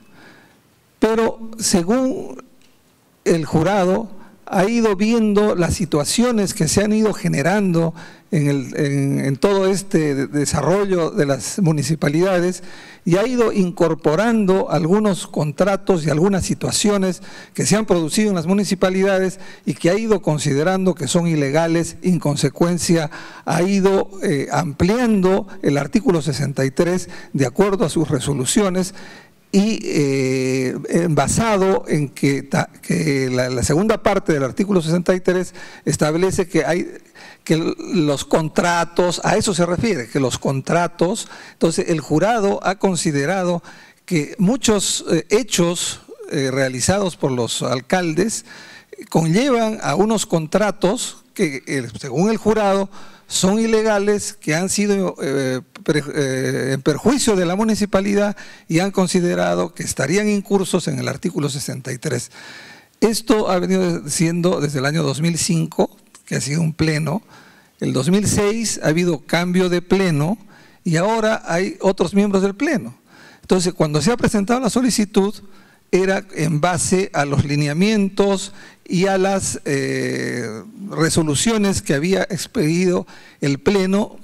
pero según el jurado ha ido viendo las situaciones que se han ido generando en, el, en, en todo este desarrollo de las municipalidades y ha ido incorporando algunos contratos y algunas situaciones que se han producido en las municipalidades y que ha ido considerando que son ilegales, y en consecuencia ha ido eh, ampliando el artículo sesenta y tres de acuerdo a sus resoluciones y eh, basado en que, ta, que la, la segunda parte del artículo sesenta y tres establece que hay que los contratos, a eso se refiere, que los contratos, entonces el jurado ha considerado que muchos eh, hechos eh, realizados por los alcaldes conllevan a unos contratos que, eh, según el jurado, son ilegales, que han sido eh, per, eh, en perjuicio de la municipalidad y han considerado que estarían incursos en el artículo sesenta y tres. Esto ha venido siendo desde el año dos mil cinco, que ha sido un pleno. El dos mil seis ha habido cambio de pleno y ahora hay otros miembros del pleno. Entonces, cuando se ha presentado la solicitud, era en base a los lineamientos y a las eh, resoluciones que había expedido el Pleno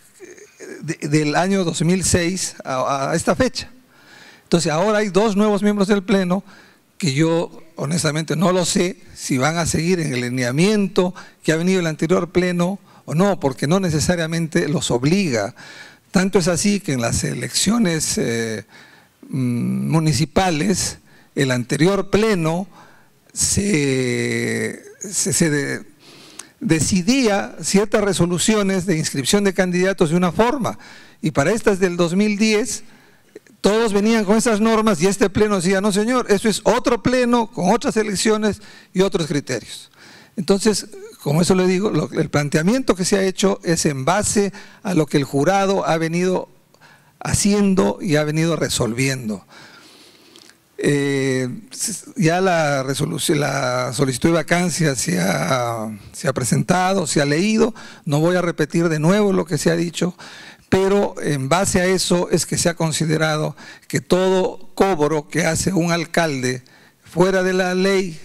de, del año dos mil seis a, a esta fecha. Entonces ahora hay dos nuevos miembros del Pleno que yo honestamente no lo sé si van a seguir en el lineamiento que ha venido el anterior Pleno o no, porque no necesariamente los obliga. Tanto es así que en las elecciones eh, municipales, el anterior Pleno se, se, se de, decidía ciertas resoluciones de inscripción de candidatos de una forma, y para estas del dos mil diez todos venían con esas normas y este Pleno decía, no señor, eso es otro Pleno con otras elecciones y otros criterios. Entonces, como eso le digo, lo, el planteamiento que se ha hecho es en base a lo que el jurado ha venido haciendo y ha venido resolviendo. Eh, ya la resolución, la solicitud de vacancia se ha, se ha presentado, se ha leído, no voy a repetir de nuevo lo que se ha dicho, pero en base a eso es que se ha considerado que todo cobro que hace un alcalde fuera de la ley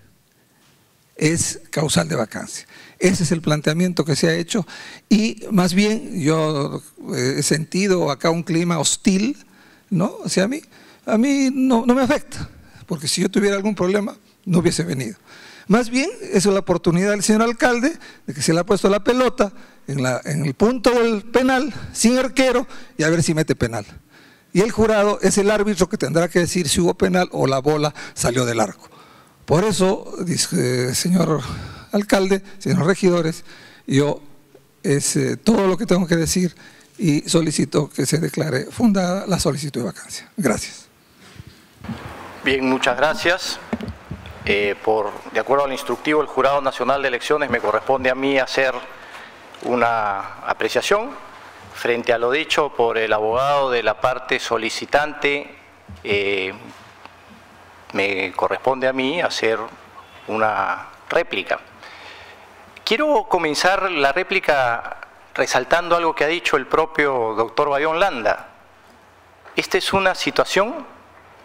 es causal de vacancia. Ese es el planteamiento que se ha hecho y más bien yo he sentido acá un clima hostil, ¿no? Hacia mí. A mí no, no me afecta, porque si yo tuviera algún problema no hubiese venido. Más bien, es la oportunidad del señor alcalde de que se le ha puesto la pelota en, la, en el punto del penal, sin arquero, y a ver si mete penal. Y el jurado es el árbitro que tendrá que decir si hubo penal o la bola salió del arco. Por eso, dice, señor alcalde, señores regidores, yo es eh, todo lo que tengo que decir y solicito que se declare fundada la solicitud de vacancia. Gracias. Bien, muchas gracias. Eh, por, de acuerdo al instructivo del Jurado Nacional de Elecciones, me corresponde a mí hacer una apreciación frente a lo dicho por el abogado de la parte solicitante. Eh, me corresponde a mí hacer una réplica. Quiero comenzar la réplica resaltando algo que ha dicho el propio doctor Bayón Landa. Esta es una situación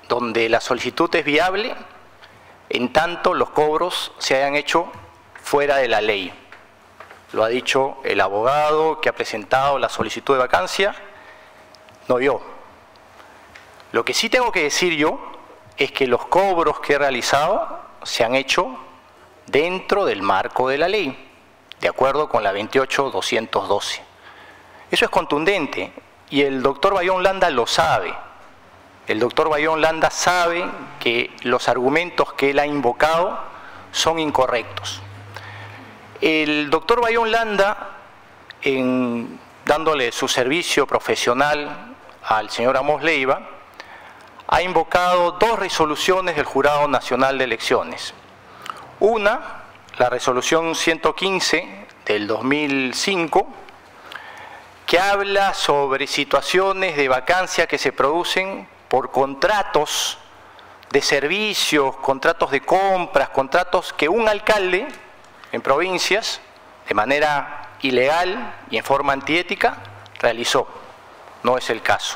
donde la solicitud es viable en tanto los cobros se hayan hecho fuera de la ley. Lo ha dicho el abogado que ha presentado la solicitud de vacancia, no yo. Lo que sí tengo que decir yo es que los cobros que he realizado se han hecho dentro del marco de la ley, de acuerdo con la veintiocho doscientos doce. Eso es contundente y el doctor Bayón Landa lo sabe. El doctor Bayón Landa sabe que los argumentos que él ha invocado son incorrectos. El doctor Bayón Landa, en, dándole su servicio profesional al señor Amos Leiva, ha invocado dos resoluciones del Jurado Nacional de Elecciones. Una, la resolución ciento quince del dos mil cinco, que habla sobre situaciones de vacancia que se producen por contratos de servicios, contratos de compras, contratos que un alcalde en provincias, de manera ilegal y en forma antiética, realizó. No es el caso.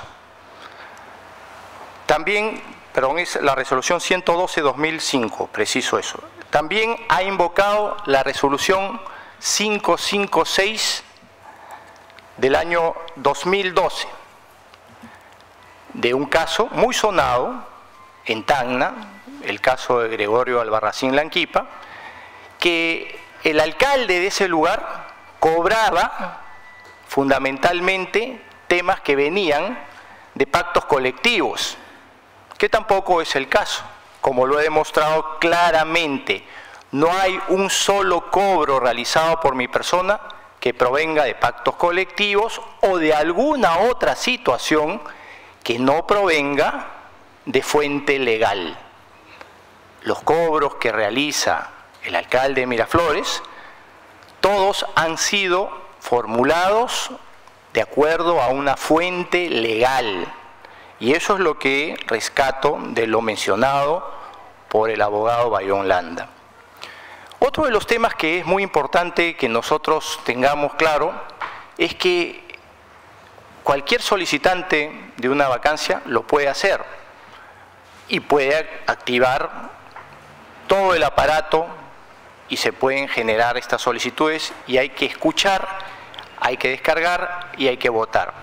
También, perdón, es la resolución ciento doce dos mil cinco, preciso eso. También ha invocado la resolución quinientos cincuenta y seis del año dos mil doce, de un caso muy sonado en Tacna, el caso de Gregorio Albarracín Lanquipa, que el alcalde de ese lugar cobraba fundamentalmente temas que venían de pactos colectivos, que tampoco es el caso, como lo he demostrado claramente. No hay un solo cobro realizado por mi persona que provenga de pactos colectivos o de alguna otra situación que no provenga de fuente legal. Los cobros que realiza el alcalde de Miraflores, todos han sido formulados de acuerdo a una fuente legal. Y eso es lo que rescato de lo mencionado por el abogado Bayón Landa. Otro de los temas que es muy importante que nosotros tengamos claro es que cualquier solicitante de una vacancia lo puede hacer y puede activar todo el aparato y se pueden generar estas solicitudes y hay que escuchar, hay que descargar y hay que votar.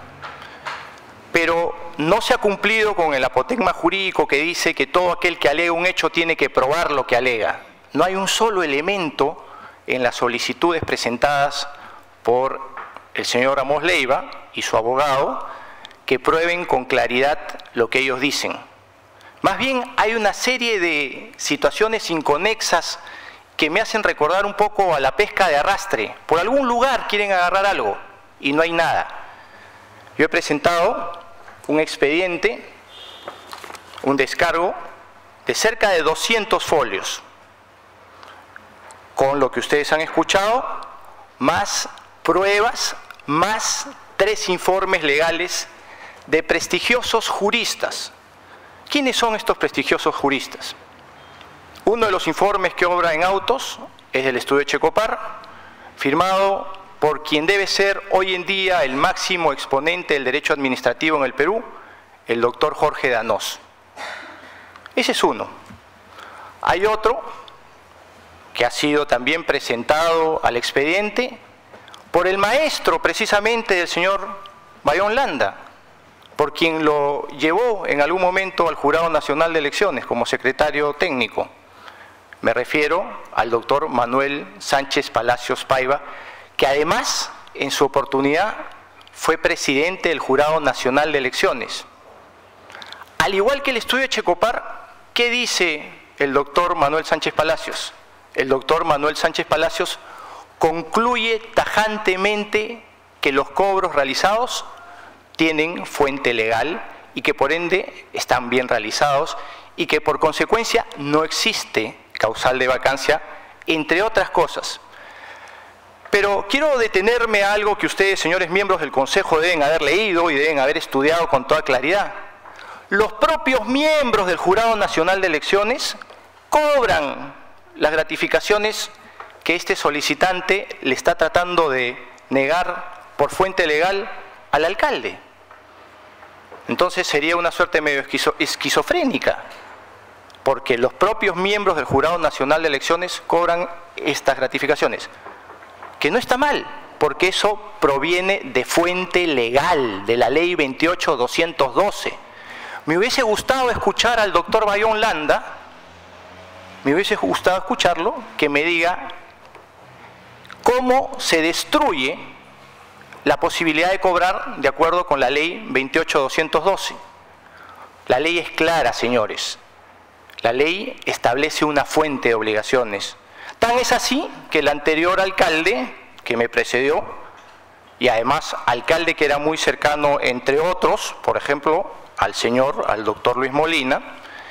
Pero no se ha cumplido con el apotegma jurídico que dice que todo aquel que alega un hecho tiene que probar lo que alega. No hay un solo elemento en las solicitudes presentadas por el señor Amos Leiva y su abogado que prueben con claridad lo que ellos dicen. Más bien hay una serie de situaciones inconexas que me hacen recordar un poco a la pesca de arrastre. Por algún lugar quieren agarrar algo y no hay nada. Yo he presentado un expediente, un descargo de cerca de doscientos folios, con lo que ustedes han escuchado, más pruebas, más tres informes legales de prestigiosos juristas. ¿Quiénes son estos prestigiosos juristas? Uno de los informes que obra en autos es del estudio Checopar, firmado por quien debe ser hoy en día el máximo exponente del derecho administrativo en el Perú, el doctor Jorge Danós. Ese es uno. Hay otro que ha sido también presentado al expediente por el maestro precisamente del señor Bayón Landa, por quien lo llevó en algún momento al Jurado Nacional de Elecciones como secretario técnico. Me refiero al doctor Manuel Sánchez Palacios Paiva, que además en su oportunidad fue presidente del Jurado Nacional de Elecciones. Al igual que el estudio Checopar, ¿qué dice el doctor Manuel Sánchez Palacios? El doctor Manuel Sánchez Palacios concluye tajantemente que los cobros realizados tienen fuente legal y que por ende están bien realizados y que por consecuencia no existe causal de vacancia, entre otras cosas. Pero quiero detenerme a algo que ustedes, señores miembros del Consejo, deben haber leído y deben haber estudiado con toda claridad. Los propios miembros del Jurado Nacional de Elecciones cobran las gratificaciones que este solicitante le está tratando de negar por fuente legal al alcalde. Entonces sería una suerte medio esquizo, esquizofrénica, porque los propios miembros del Jurado Nacional de Elecciones cobran estas gratificaciones, que no está mal, porque eso proviene de fuente legal, de la ley veintiocho doscientos doce. Me hubiese gustado escuchar al doctor Bayón Landa, me hubiese gustado escucharlo, que me diga cómo se destruye la posibilidad de cobrar de acuerdo con la ley veintiocho doscientos doce. La ley es clara, señores. La ley establece una fuente de obligaciones. Tan es así que el anterior alcalde que me precedió, y además alcalde que era muy cercano, entre otros, por ejemplo, al señor, al doctor Luis Molina,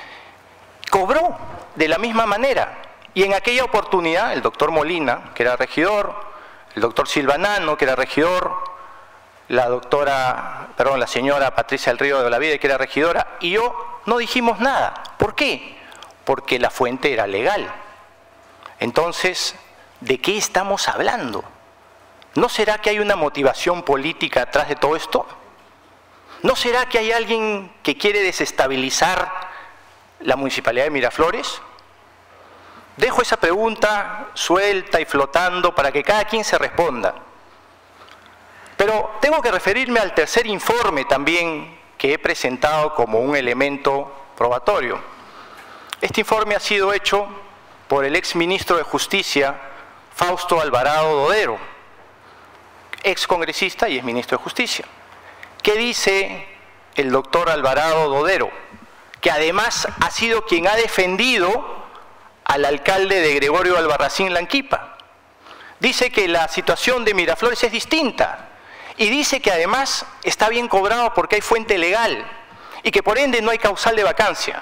cobró de la misma manera. Y en aquella oportunidad, el doctor Molina, que era regidor, el doctor Silvanano, que era regidor, la doctora, perdón, la señora Patricia del Río de Olavide, que era regidora, y yo no dijimos nada. ¿Por qué? Porque la fuente era legal. Entonces, ¿de qué estamos hablando? ¿No será que hay una motivación política atrás de todo esto? ¿No será que hay alguien que quiere desestabilizar la Municipalidad de Miraflores? Dejo esa pregunta suelta y flotando para que cada quien se responda. Pero tengo que referirme al tercer informe también que he presentado como un elemento probatorio. Este informe ha sido hecho por el ex ministro de Justicia, Fausto Alvarado Dodero, ex congresista y es ministro de Justicia. ¿Qué dice el doctor Alvarado Dodero? Que además ha sido quien ha defendido al alcalde de Gregorio Albarracín Lanquipa. Dice que la situación de Miraflores es distinta y dice que además está bien cobrado porque hay fuente legal y que por ende no hay causal de vacancia.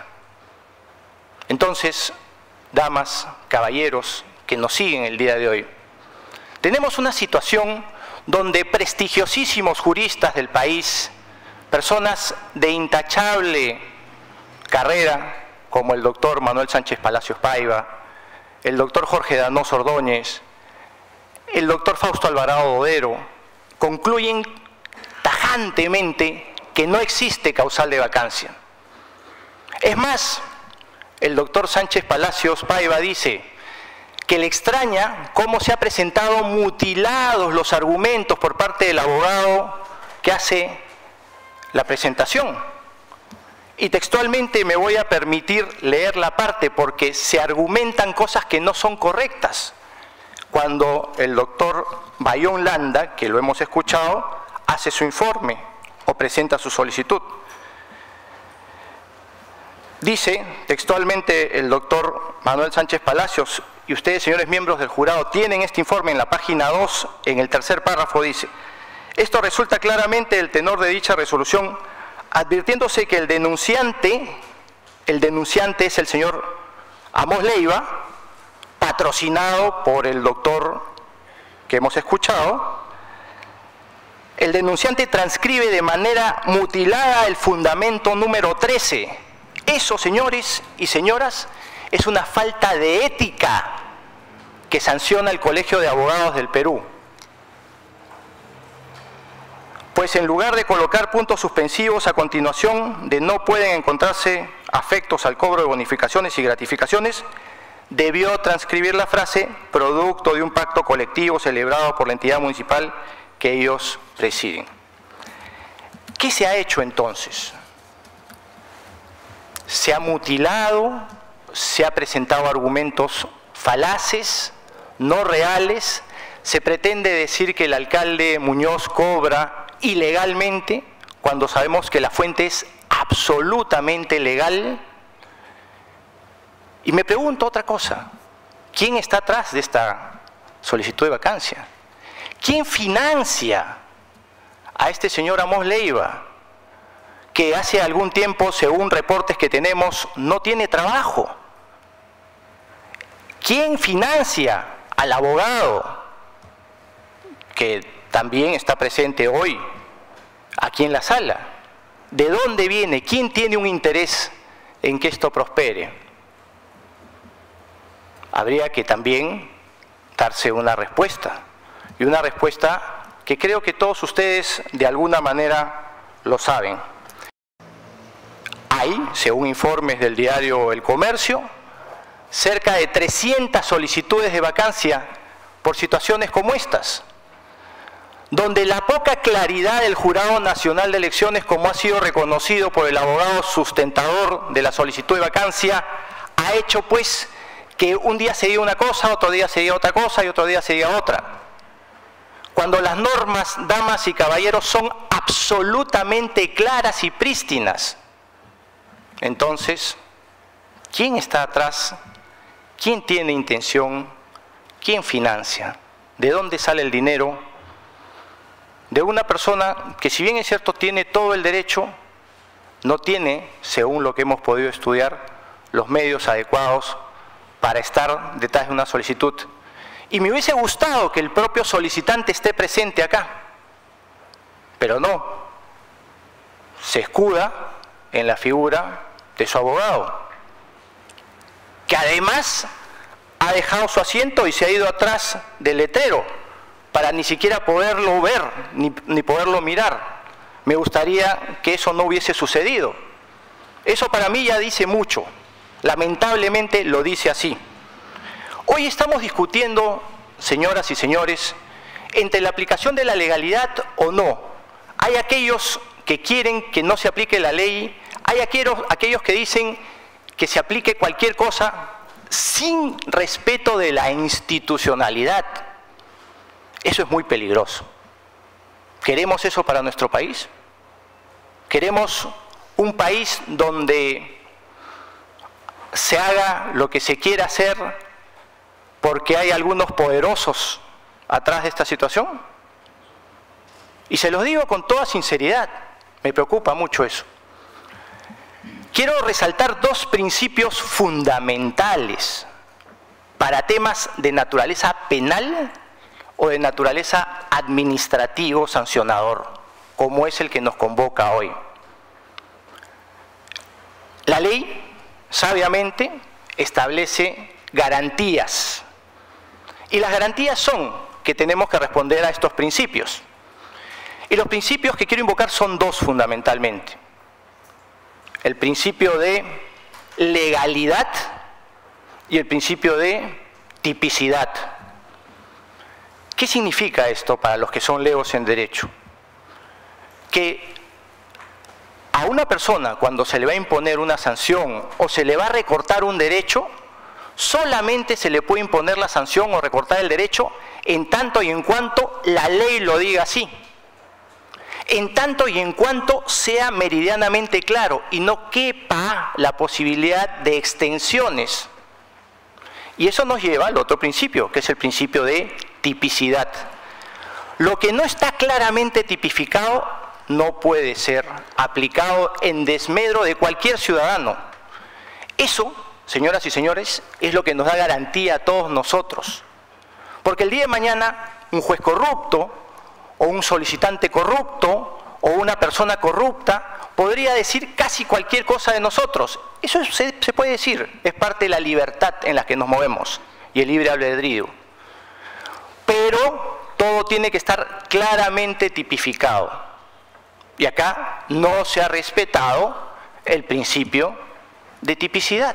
Entonces, damas, caballeros que nos siguen el día de hoy, tenemos una situación donde prestigiosísimos juristas del país, personas de intachable carrera, como el doctor Manuel Sánchez Palacios Paiva, el doctor Jorge Danoso Ordóñez, el doctor Fausto Alvarado Dodero, concluyen tajantemente que no existe causal de vacancia. Es más, el doctor Sánchez Palacios Paiva dice que le extraña cómo se han presentado mutilados los argumentos por parte del abogado que hace la presentación. Y textualmente me voy a permitir leer la parte porque se argumentan cosas que no son correctas. Cuando el doctor Bayón Landa, que lo hemos escuchado, hace su informe o presenta su solicitud. Dice textualmente el doctor Manuel Sánchez Palacios, y ustedes, señores miembros del jurado, tienen este informe en la página dos, en el tercer párrafo dice: esto resulta claramente del tenor de dicha resolución, advirtiéndose que el denunciante, el denunciante es el señor Amos Leiva, patrocinado por el doctor que hemos escuchado. El denunciante transcribe de manera mutilada el fundamento número trece. Eso, señores y señoras, es una falta de ética que sanciona el Colegio de Abogados del Perú. Pues en lugar de colocar puntos suspensivos a continuación de no pueden encontrarse afectos al cobro de bonificaciones y gratificaciones, debió transcribir la frase producto de un pacto colectivo celebrado por la entidad municipal que ellos presiden. ¿Qué se ha hecho entonces? Se ha mutilado, se ha presentado argumentos falaces, no reales, se pretende decir que el alcalde Muñoz cobra ilegalmente, cuando sabemos que la fuente es absolutamente legal. Y me pregunto otra cosa: ¿quién está atrás de esta solicitud de vacancia? ¿Quién financia a este señor Amos Leiva, que hace algún tiempo, según reportes que tenemos, no tiene trabajo? ¿Quién financia al abogado que también está presente hoy aquí en la sala? ¿De dónde viene? ¿Quién tiene un interés en que esto prospere? Habría que también darse una respuesta, y una respuesta que creo que todos ustedes de alguna manera lo saben. hay, según informes del diario El Comercio, cerca de trescientas solicitudes de vacancia por situaciones como estas, donde la poca claridad del Jurado Nacional de Elecciones, como ha sido reconocido por el abogado sustentador de la solicitud de vacancia, ha hecho pues que un día se diga una cosa, otro día se diga otra cosa y otro día se diga otra. Cuando las normas, damas y caballeros, son absolutamente claras y prístinas. Entonces, ¿quién está atrás? ¿Quién tiene intención? ¿Quién financia? ¿De dónde sale el dinero? De una persona que, si bien es cierto, tiene todo el derecho, no tiene, según lo que hemos podido estudiar, los medios adecuados para estar detrás de una solicitud. Y me hubiese gustado que el propio solicitante esté presente acá, pero no. Se escuda en la figura de su abogado, que además ha dejado su asiento y se ha ido atrás del letrero para ni siquiera poderlo ver, ni, ni poderlo mirar. Me gustaría que eso no hubiese sucedido. Eso para mí ya dice mucho. Lamentablemente lo dice así. Hoy estamos discutiendo, señoras y señores, entre la aplicación de la legalidad o no. Hay aquellos que quieren que no se aplique la ley, hay aquellos, aquellos que dicen que se aplique cualquier cosa sin respeto de la institucionalidad. Eso es muy peligroso. ¿Queremos eso para nuestro país? ¿Queremos un país donde se haga lo que se quiera hacer porque hay algunos poderosos atrás de esta situación? Y se los digo con toda sinceridad, me preocupa mucho eso. Quiero resaltar dos principios fundamentales para temas de naturaleza penal o de naturaleza administrativo sancionador, como es el que nos convoca hoy. La ley, sabiamente, establece garantías. Y las garantías son que tenemos que responder a estos principios. Y los principios que quiero invocar son dos fundamentalmente. El principio de legalidad y el principio de tipicidad. ¿Qué significa esto para los que son legos en derecho? Que a una persona, cuando se le va a imponer una sanción o se le va a recortar un derecho, solamente se le puede imponer la sanción o recortar el derecho en tanto y en cuanto la ley lo diga así. En tanto y en cuanto sea meridianamente claro y no quepa la posibilidad de extensiones. Y eso nos lleva al otro principio, que es el principio de tipicidad. Lo que no está claramente tipificado no puede ser aplicado en desmedro de cualquier ciudadano. Eso, señoras y señores, es lo que nos da garantía a todos nosotros. Porque el día de mañana un juez corrupto o un solicitante corrupto o una persona corrupta podría decir casi cualquier cosa de nosotros. Eso se, se puede decir, es parte de la libertad en la que nos movemos y el libre albedrío. Pero todo tiene que estar claramente tipificado. Y acá no se ha respetado el principio de tipicidad.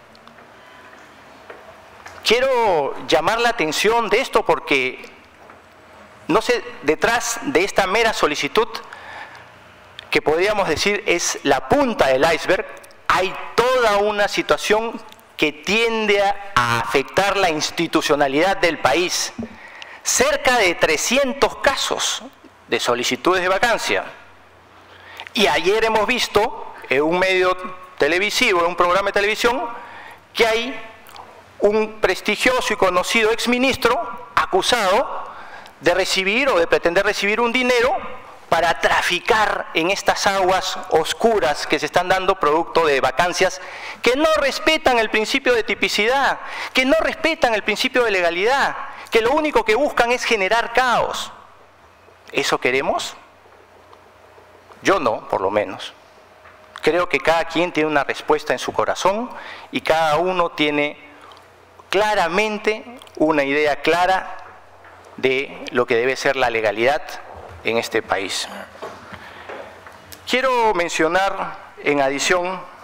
Quiero llamar la atención de esto porque, no sé, detrás de esta mera solicitud, que podríamos decir es la punta del iceberg, hay toda una situación que tiende a afectar la institucionalidad del país. Cerca de trescientos casos de solicitudes de vacancia. Y ayer hemos visto en un medio televisivo, en un programa de televisión, que hay un prestigioso y conocido exministro acusado de recibir o de pretender recibir un dinero para traficar en estas aguas oscuras que se están dando producto de vacancias que no respetan el principio de tipicidad, que no respetan el principio de legalidad, que lo único que buscan es generar caos. ¿Eso queremos? Yo no, por lo menos. Creo que cada quien tiene una respuesta en su corazón y cada uno tiene claramente una idea clara de lo que debe ser la legalidad en este país. Quiero mencionar en adición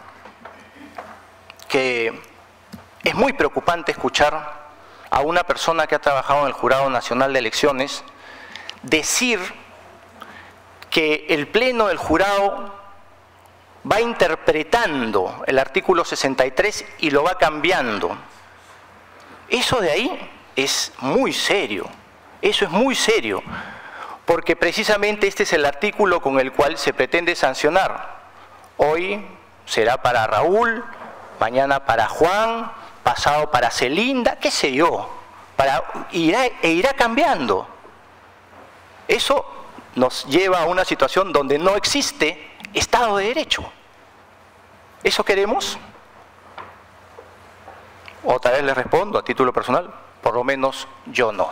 que es muy preocupante escuchar a una persona que ha trabajado en el Jurado Nacional de Elecciones decir que el Pleno del Jurado va interpretando el artículo sesenta y tres y lo va cambiando. Eso de ahí es muy serio, eso es muy serio, porque precisamente este es el artículo con el cual se pretende sancionar. Hoy será para Raúl, mañana para Juan, pasado para Celinda, qué sé yo, para, irá, e irá cambiando. Eso nos lleva a una situación donde no existe Estado de Derecho. ¿Eso queremos? Otra vez les respondo a título personal, por lo menos yo no.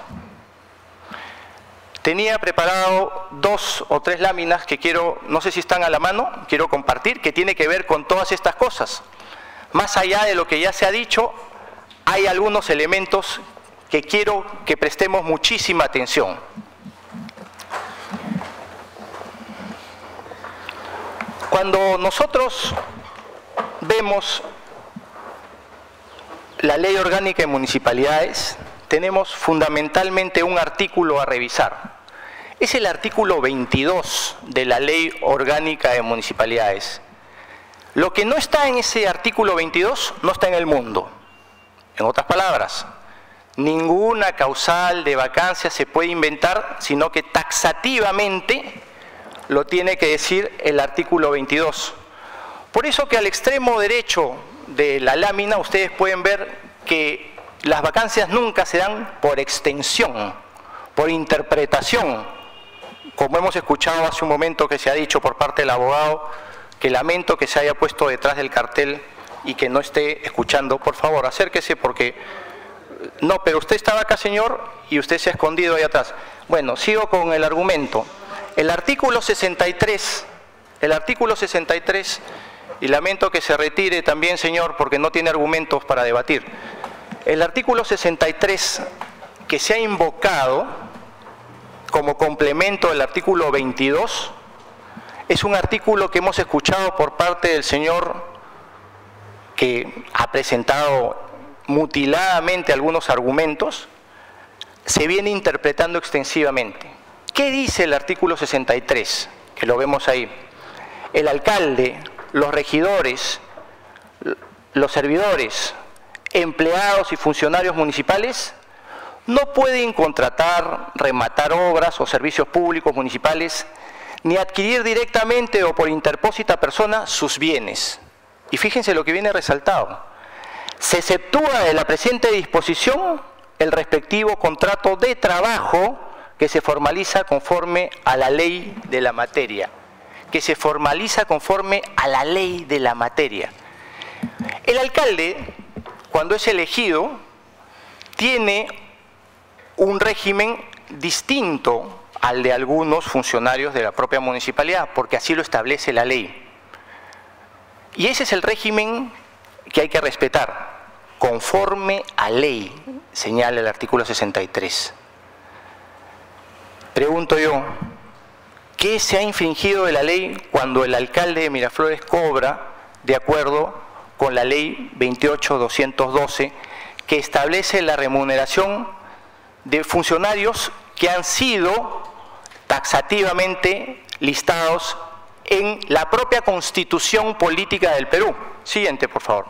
Tenía preparado dos o tres láminas que quiero, no sé si están a la mano, quiero compartir, que tiene que ver con todas estas cosas. Más allá de lo que ya se ha dicho, hay algunos elementos que quiero que prestemos muchísima atención. Cuando nosotros vemos la Ley Orgánica de Municipalidades, tenemos fundamentalmente un artículo a revisar. Es el artículo veintidós de la Ley Orgánica de Municipalidades. Lo que no está en ese artículo veintidós no está en el mundo. En otras palabras, ninguna causal de vacancia se puede inventar, sino que taxativamente lo tiene que decir el artículo veintidós. Por eso que al extremo derecho de la lámina ustedes pueden ver que las vacancias nunca se dan por extensión, por interpretación, como hemos escuchado hace un momento que se ha dicho por parte del abogado, que lamento que se haya puesto detrás del cartel y que no esté escuchando. Por favor, acérquese porque... No, pero usted estaba acá, señor, y usted se ha escondido ahí atrás. Bueno, sigo con el argumento. El artículo sesenta y tres, el artículo sesenta y tres, y lamento que se retire también, señor, porque no tiene argumentos para debatir. El artículo sesenta y tres, que se ha invocado como complemento del artículo veintidós, es un artículo que hemos escuchado por parte del señor que ha presentado mutiladamente algunos argumentos, se viene interpretando extensivamente. ¿Qué dice el artículo sesenta y tres? Que lo vemos ahí. El alcalde, los regidores, los servidores, empleados y funcionarios municipales no pueden contratar, rematar obras o servicios públicos municipales, ni adquirir directamente o por interpósita persona sus bienes. Y fíjense lo que viene resaltado. Se exceptúa de la presente disposición el respectivo contrato de trabajo que se formaliza conforme a la ley de la materia. Que se formaliza conforme a la ley de la materia. El alcalde, cuando es elegido, tiene un régimen distinto al de algunos funcionarios de la propia municipalidad, porque así lo establece la ley. Y ese es el régimen que hay que respetar, conforme a ley, señala el artículo sesenta y tres. Pregunto yo, ¿qué se ha infringido de la ley cuando el alcalde de Miraflores cobra de acuerdo con la ley veintiocho doscientos doce, que establece la remuneración de funcionarios que han sido taxativamente listados en la propia Constitución Política del Perú? Siguiente, por favor.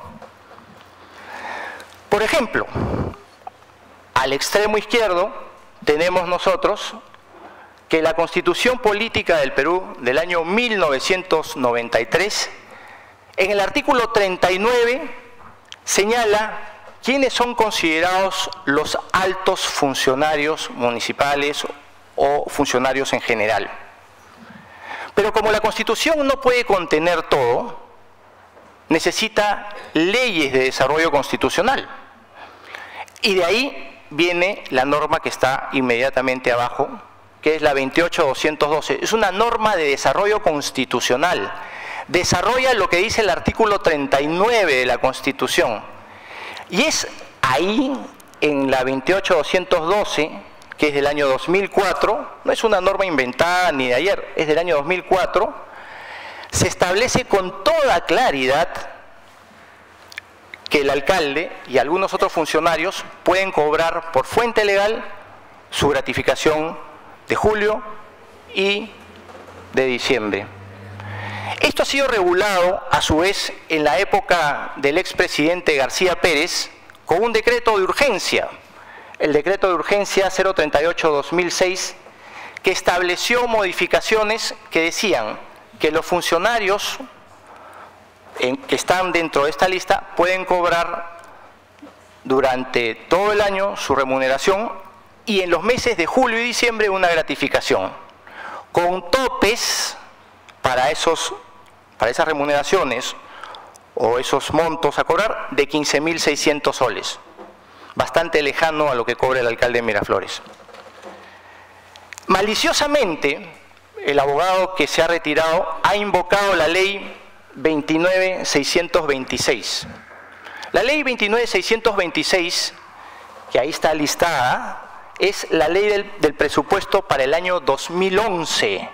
Por ejemplo, al extremo izquierdo tenemos nosotros que la Constitución Política del Perú del año mil novecientos noventa y tres, en el artículo treinta y nueve, señala quiénes son considerados los altos funcionarios municipales o funcionarios en general. Pero como la Constitución no puede contener todo, necesita leyes de desarrollo constitucional. Y de ahí viene la norma que está inmediatamente abajo, que es la veintiocho doscientos doce. Es una norma de desarrollo constitucional. Desarrolla lo que dice el artículo treinta y nueve de la Constitución. Y es ahí, en la veintiocho doscientos doce, que es del año dos mil cuatro, no es una norma inventada ni de ayer, es del año dos mil cuatro, se establece con toda claridad que el alcalde y algunos otros funcionarios pueden cobrar por fuente legal su gratificación de julio y de diciembre. Esto ha sido regulado, a su vez, en la época del expresidente García Pérez, con un decreto de urgencia, el decreto de urgencia cero treinta y ocho guión dos mil seis, que estableció modificaciones que decían que los funcionarios en, que están dentro de esta lista pueden cobrar durante todo el año su remuneración y en los meses de julio y diciembre una gratificación, con topes para, esos, para esas remuneraciones o esos montos a cobrar de quince mil seiscientos soles, bastante lejano a lo que cobra el alcalde de Miraflores. Maliciosamente, el abogado que se ha retirado ha invocado la ley veintinueve mil seiscientos veintiséis. La ley veintinueve mil seiscientos veintiséis, que ahí está listada, es la ley del, del presupuesto para el año dos mil once,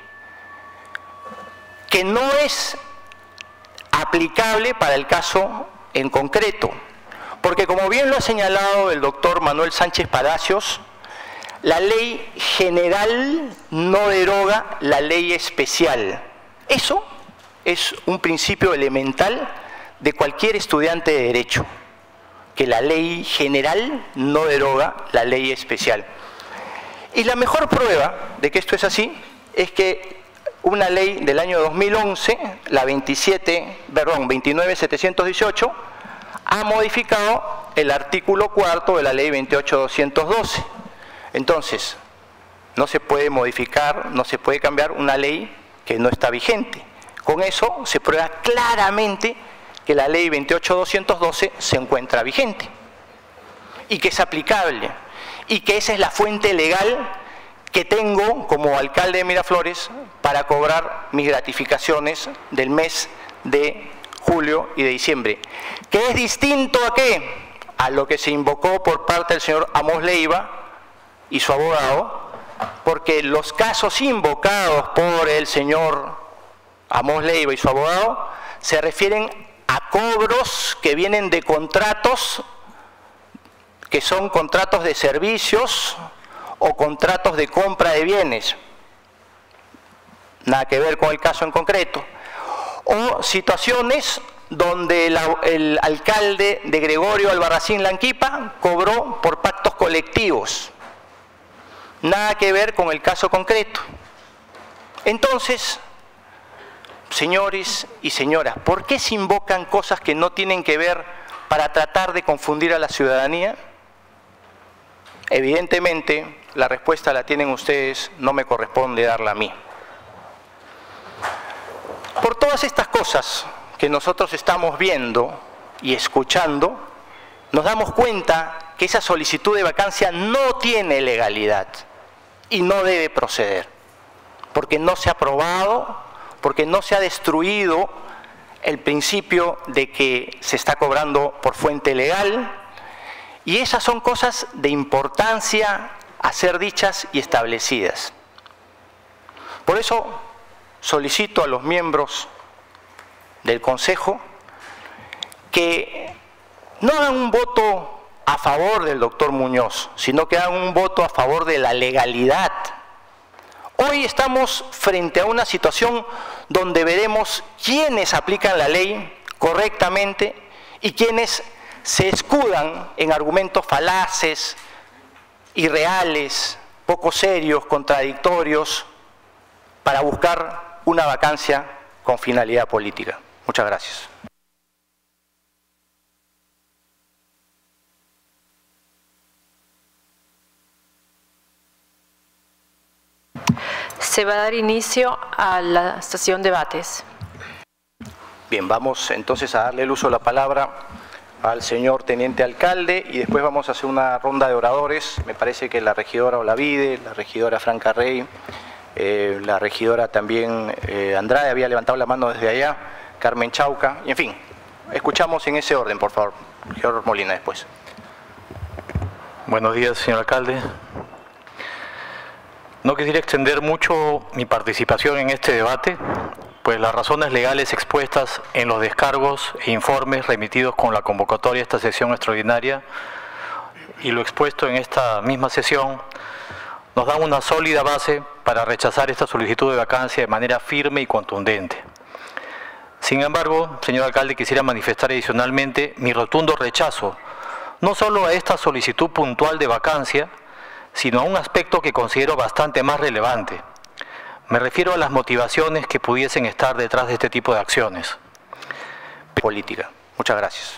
que no es aplicable para el caso en concreto, porque como bien lo ha señalado el doctor Manuel Sánchez Palacios, la ley general no deroga la ley especial. Eso es un principio elemental de cualquier estudiante de Derecho, que la ley general no deroga la ley especial. Y la mejor prueba de que esto es así es que una ley del año dos mil once, la veintisiete, perdón, veintinueve mil setecientos dieciocho, ha modificado el artículo cuarto de la ley veintiocho mil doscientos doce. Entonces, no se puede modificar, no se puede cambiar una ley que no está vigente. Con eso se prueba claramente que la ley veintiocho mil doscientos doce se encuentra vigente y que es aplicable y que esa es la fuente legal que tengo como alcalde de Miraflores para cobrar mis gratificaciones del mes de julio y de diciembre. ¿Qué es distinto a qué? A lo que se invocó por parte del señor Amos Leiva y su abogado, porque los casos invocados por el señor Amos Leiva y su abogado se refieren a cobros que vienen de contratos que son contratos de servicios o contratos de compra de bienes, nada que ver con el caso en concreto, o situaciones donde el, el alcalde de Gregorio Albarracín Lanquipa cobró por pactos colectivos, nada que ver con el caso concreto. Entonces, señores y señoras, ¿por qué se invocan cosas que no tienen que ver para tratar de confundir a la ciudadanía? Evidentemente, la respuesta la tienen ustedes, no me corresponde darla a mí. Por todas estas cosas que nosotros estamos viendo y escuchando, nos damos cuenta que esa solicitud de vacancia no tiene legalidad y no debe proceder, porque no se ha aprobado, porque no se ha destruido el principio de que se está cobrando por fuente legal, y esas son cosas de importancia a ser dichas y establecidas. Por eso solicito a los miembros del Consejo que no hagan un voto a favor del doctor Muñoz, sino que hagan un voto a favor de la legalidad. Hoy estamos frente a una situación donde veremos quiénes aplican la ley correctamente y quiénes se escudan en argumentos falaces, irreales, poco serios, contradictorios, para buscar una vacancia con finalidad política. Muchas gracias. Se va a dar inicio a la sesión de debates. Bien, vamos entonces a darle el uso de la palabra al señor teniente alcalde y después vamos a hacer una ronda de oradores. Me parece que la regidora Olavide, la regidora Franca Rey, eh, la regidora también eh, Andrade había levantado la mano desde allá, Carmen Chauca, y en fin, escuchamos en ese orden, por favor. Regidor Molina después. Buenos días, señor alcalde. No quisiera extender mucho mi participación en este debate, pues las razones legales expuestas en los descargos e informes remitidos con la convocatoria de esta sesión extraordinaria y lo expuesto en esta misma sesión nos dan una sólida base para rechazar esta solicitud de vacancia de manera firme y contundente. Sin embargo, señor alcalde, quisiera manifestar adicionalmente mi rotundo rechazo, no solo a esta solicitud puntual de vacancia, sino a un aspecto que considero bastante más relevante. Me refiero a las motivaciones que pudiesen estar detrás de este tipo de acciones. Política. Muchas gracias.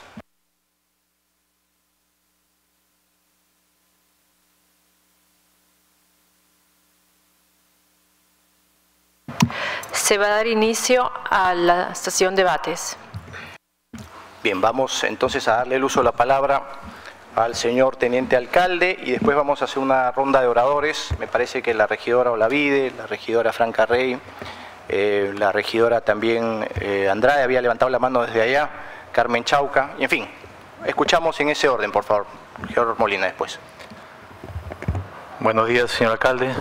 Se va a dar inicio a la sesión de debates. Bien, vamos entonces a darle el uso de la palabra al señor teniente alcalde y después vamos a hacer una ronda de oradores. Me parece que la regidora Olavide, la regidora Franca Rey, eh, la regidora también eh, Andrade había levantado la mano desde allá, Carmen Chauca, y en fin, escuchamos en ese orden, por favor. Regidor Molina después. Buenos días, señor alcalde.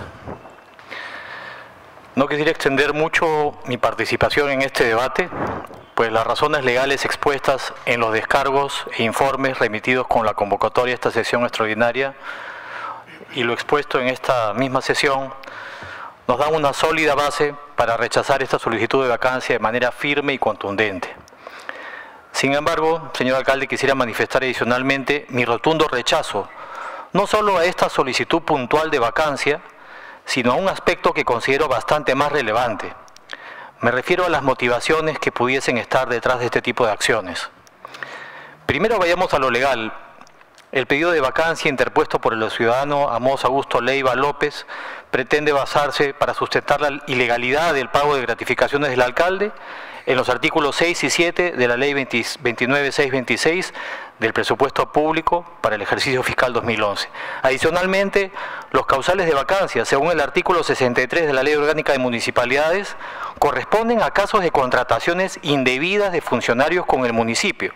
No quisiera extender mucho mi participación en este debate, pues las razones legales expuestas en los descargos e informes remitidos con la convocatoria de esta sesión extraordinaria y lo expuesto en esta misma sesión nos dan una sólida base para rechazar esta solicitud de vacancia de manera firme y contundente. Sin embargo, señor alcalde, quisiera manifestar adicionalmente mi rotundo rechazo, no solo a esta solicitud puntual de vacancia, sino a un aspecto que considero bastante más relevante. Me refiero a las motivaciones que pudiesen estar detrás de este tipo de acciones. Primero vayamos a lo legal. El pedido de vacancia interpuesto por el ciudadano Amos Augusto Leiva López pretende basarse para sustentar la ilegalidad del pago de gratificaciones del alcalde en los artículos seis y siete de la Ley veintinueve mil seiscientos veintiséis del Presupuesto Público para el ejercicio fiscal dos mil once. Adicionalmente, los causales de vacancia, según el artículo sesenta y tres de la Ley Orgánica de Municipalidades, corresponden a casos de contrataciones indebidas de funcionarios con el municipio.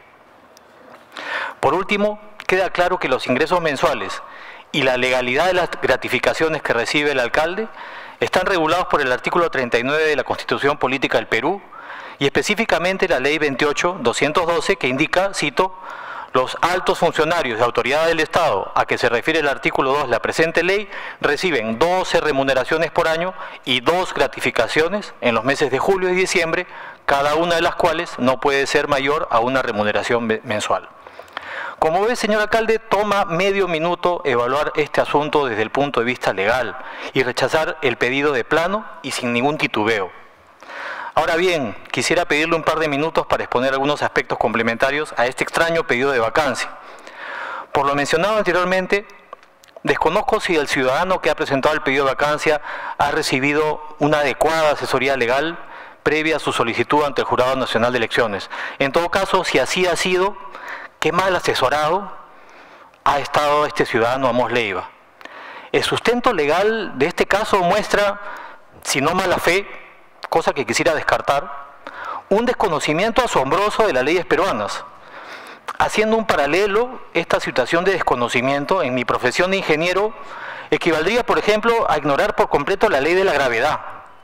Por último, queda claro que los ingresos mensuales y la legalidad de las gratificaciones que recibe el alcalde están regulados por el artículo treinta y nueve de la Constitución Política del Perú y específicamente la Ley veintiocho mil doscientos doce que indica, cito, los altos funcionarios de autoridad del Estado a que se refiere el artículo dos de la presente ley reciben doce remuneraciones por año y dos gratificaciones en los meses de julio y diciembre, cada una de las cuales no puede ser mayor a una remuneración mensual. Como ve, señor alcalde, toma medio minuto evaluar este asunto desde el punto de vista legal y rechazar el pedido de plano y sin ningún titubeo. Ahora bien, quisiera pedirle un par de minutos para exponer algunos aspectos complementarios a este extraño pedido de vacancia. Por lo mencionado anteriormente, desconozco si el ciudadano que ha presentado el pedido de vacancia ha recibido una adecuada asesoría legal previa a su solicitud ante el Jurado Nacional de Elecciones. En todo caso, si así ha sido, qué mal asesorado ha estado este ciudadano Amos Leiva. El sustento legal de este caso muestra, si no mala fe, cosa que quisiera descartar, un desconocimiento asombroso de las leyes peruanas. Haciendo un paralelo, esta situación de desconocimiento en mi profesión de ingeniero equivaldría, por ejemplo, a ignorar por completo la ley de la gravedad.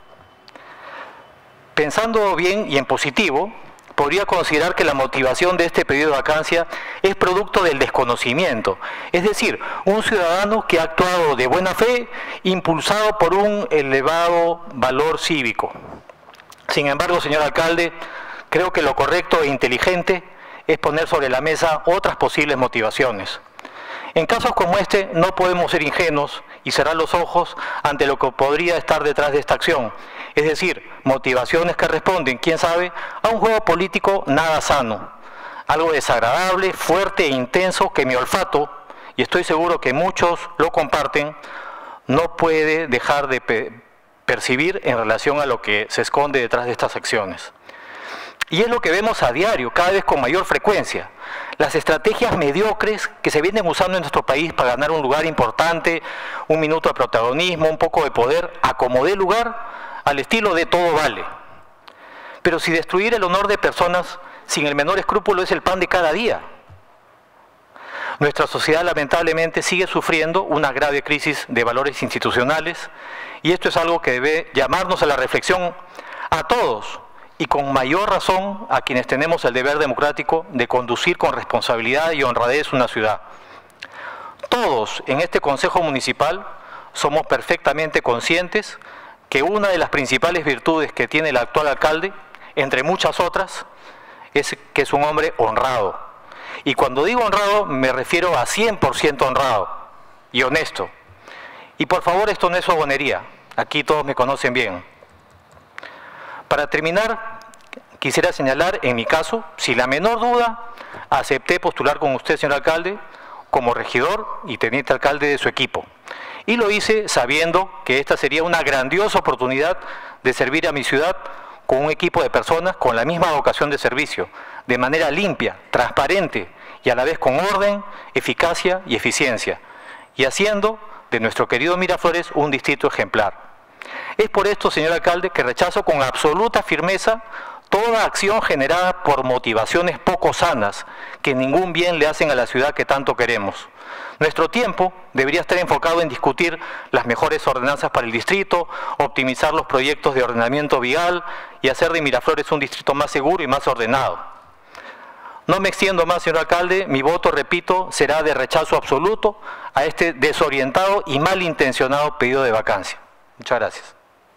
Pensando bien y en positivo, podría considerar que la motivación de este pedido de vacancia es producto del desconocimiento, es decir, un ciudadano que ha actuado de buena fe, impulsado por un elevado valor cívico. Sin embargo, señor alcalde, creo que lo correcto e inteligente es poner sobre la mesa otras posibles motivaciones. En casos como este no podemos ser ingenuos y cerrar los ojos ante lo que podría estar detrás de esta acción, es decir, motivaciones que responden, quién sabe, a un juego político nada sano, algo desagradable, fuerte e intenso que mi olfato, y estoy seguro que muchos lo comparten, no puede dejar de pe- percibir en relación a lo que se esconde detrás de estas acciones. Y es lo que vemos a diario, cada vez con mayor frecuencia. Las estrategias mediocres que se vienen usando en nuestro país para ganar un lugar importante, un minuto de protagonismo, un poco de poder, a como dé lugar, al estilo de todo vale. Pero si destruir el honor de personas sin el menor escrúpulo es el pan de cada día. Nuestra sociedad lamentablemente sigue sufriendo una grave crisis de valores institucionales y esto es algo que debe llamarnos a la reflexión a todos y con mayor razón a quienes tenemos el deber democrático de conducir con responsabilidad y honradez una ciudad. Todos en este Consejo Municipal somos perfectamente conscientes que una de las principales virtudes que tiene el actual alcalde, entre muchas otras, es que es un hombre honrado. Y cuando digo honrado, me refiero a cien por ciento honrado y honesto. Y por favor, esto no es sobonería. Aquí todos me conocen bien. Para terminar, quisiera señalar, en mi caso, sin la menor duda, acepté postular con usted, señor alcalde, como regidor y teniente alcalde de su equipo. Y lo hice sabiendo que esta sería una grandiosa oportunidad de servir a mi ciudad con un equipo de personas con la misma vocación de servicio, de manera limpia, transparente y a la vez con orden, eficacia y eficiencia, y haciendo de nuestro querido Miraflores un distrito ejemplar. Es por esto, señor alcalde, que rechazo con absoluta firmeza toda acción generada por motivaciones poco sanas que ningún bien le hacen a la ciudad que tanto queremos. Nuestro tiempo debería estar enfocado en discutir las mejores ordenanzas para el distrito, optimizar los proyectos de ordenamiento vial y hacer de Miraflores un distrito más seguro y más ordenado. No me extiendo más, señor alcalde, mi voto, repito, será de rechazo absoluto a este desorientado y malintencionado pedido de vacancia. Muchas gracias.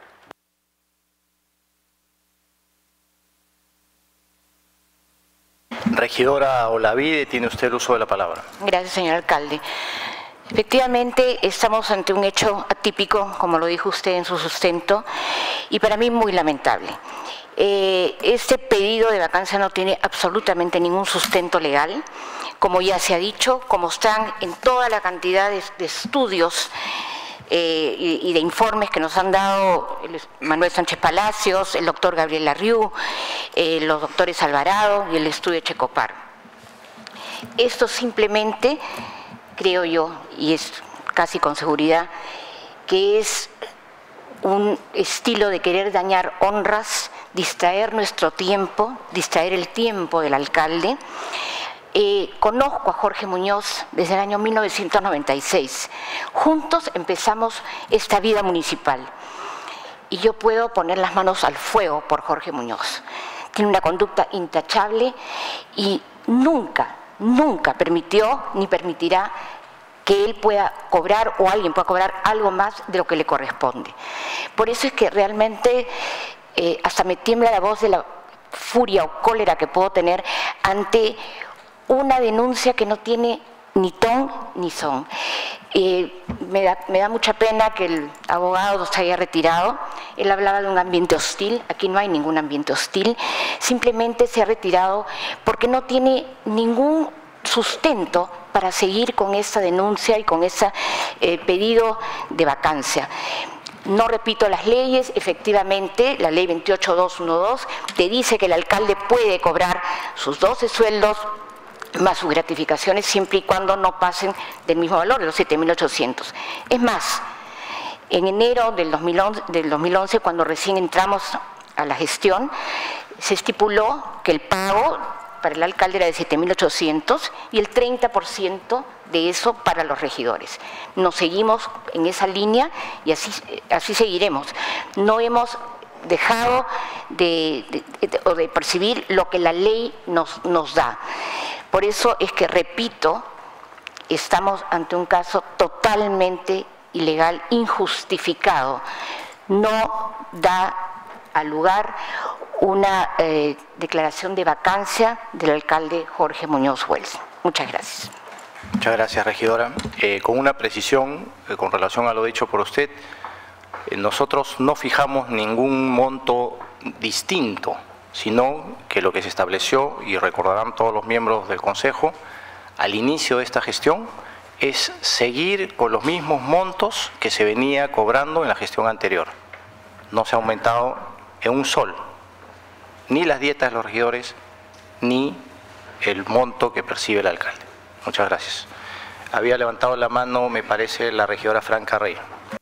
Regidora Olavide, tiene usted el uso de la palabra. Gracias, señor alcalde. Efectivamente, estamos ante un hecho atípico, como lo dijo usted en su sustento, y para mí muy lamentable. Eh, este pedido de vacancia no tiene absolutamente ningún sustento legal, como ya se ha dicho, como están en toda la cantidad de, de estudios Eh, y, y de informes que nos han dado el, Manuel Sánchez Palacios, el doctor Gabriel Larriú, eh, los doctores Alvarado y el estudio Checopar. Esto simplemente, creo yo, y es casi con seguridad, que es un estilo de querer dañar honras, distraer nuestro tiempo, distraer el tiempo del alcalde. Eh, conozco a Jorge Muñoz desde el año mil novecientos noventa y seis. Juntos empezamos esta vida municipal. Y yo puedo poner las manos al fuego por Jorge Muñoz. Tiene una conducta intachable y nunca, nunca permitió ni permitirá que él pueda cobrar o alguien pueda cobrar algo más de lo que le corresponde. Por eso es que realmente eh, hasta me tiembla la voz de la furia o cólera que puedo tener ante una denuncia que no tiene ni ton ni son. Eh, me, da, me da mucha pena que el abogado se haya retirado. Él hablaba de un ambiente hostil. Aquí no hay ningún ambiente hostil. Simplemente se ha retirado porque no tiene ningún sustento para seguir con esa denuncia y con ese eh, pedido de vacancia. No repito las leyes, efectivamente, la ley veintiocho mil doscientos doce te dice que el alcalde puede cobrar sus doce sueldos más sus gratificaciones siempre y cuando no pasen del mismo valor, de los siete mil ochocientos. Es más, en enero del dos mil once, del dos mil once, cuando recién entramos a la gestión, se estipuló que el pago para el alcalde era de siete mil ochocientos y el treinta por ciento de eso para los regidores. Nos seguimos en esa línea y así, así seguiremos. No hemos dejado de, de, de, de percibir lo que la ley nos, nos da. Por eso es que, repito, estamos ante un caso totalmente ilegal, injustificado. No da al lugar una eh, declaración de vacancia del alcalde Jorge Muñoz Wells. Muchas gracias. Muchas gracias, regidora. Eh, con una precisión, eh, con relación a lo dicho por usted, eh, nosotros no fijamos ningún monto distinto, sino que lo que se estableció, y recordarán todos los miembros del Consejo, al inicio de esta gestión, es seguir con los mismos montos que se venía cobrando en la gestión anterior. No se ha aumentado en un sol, ni las dietas de los regidores, ni el monto que percibe el alcalde. Muchas gracias. Había levantado la mano, me parece, la regidora Franca Rey.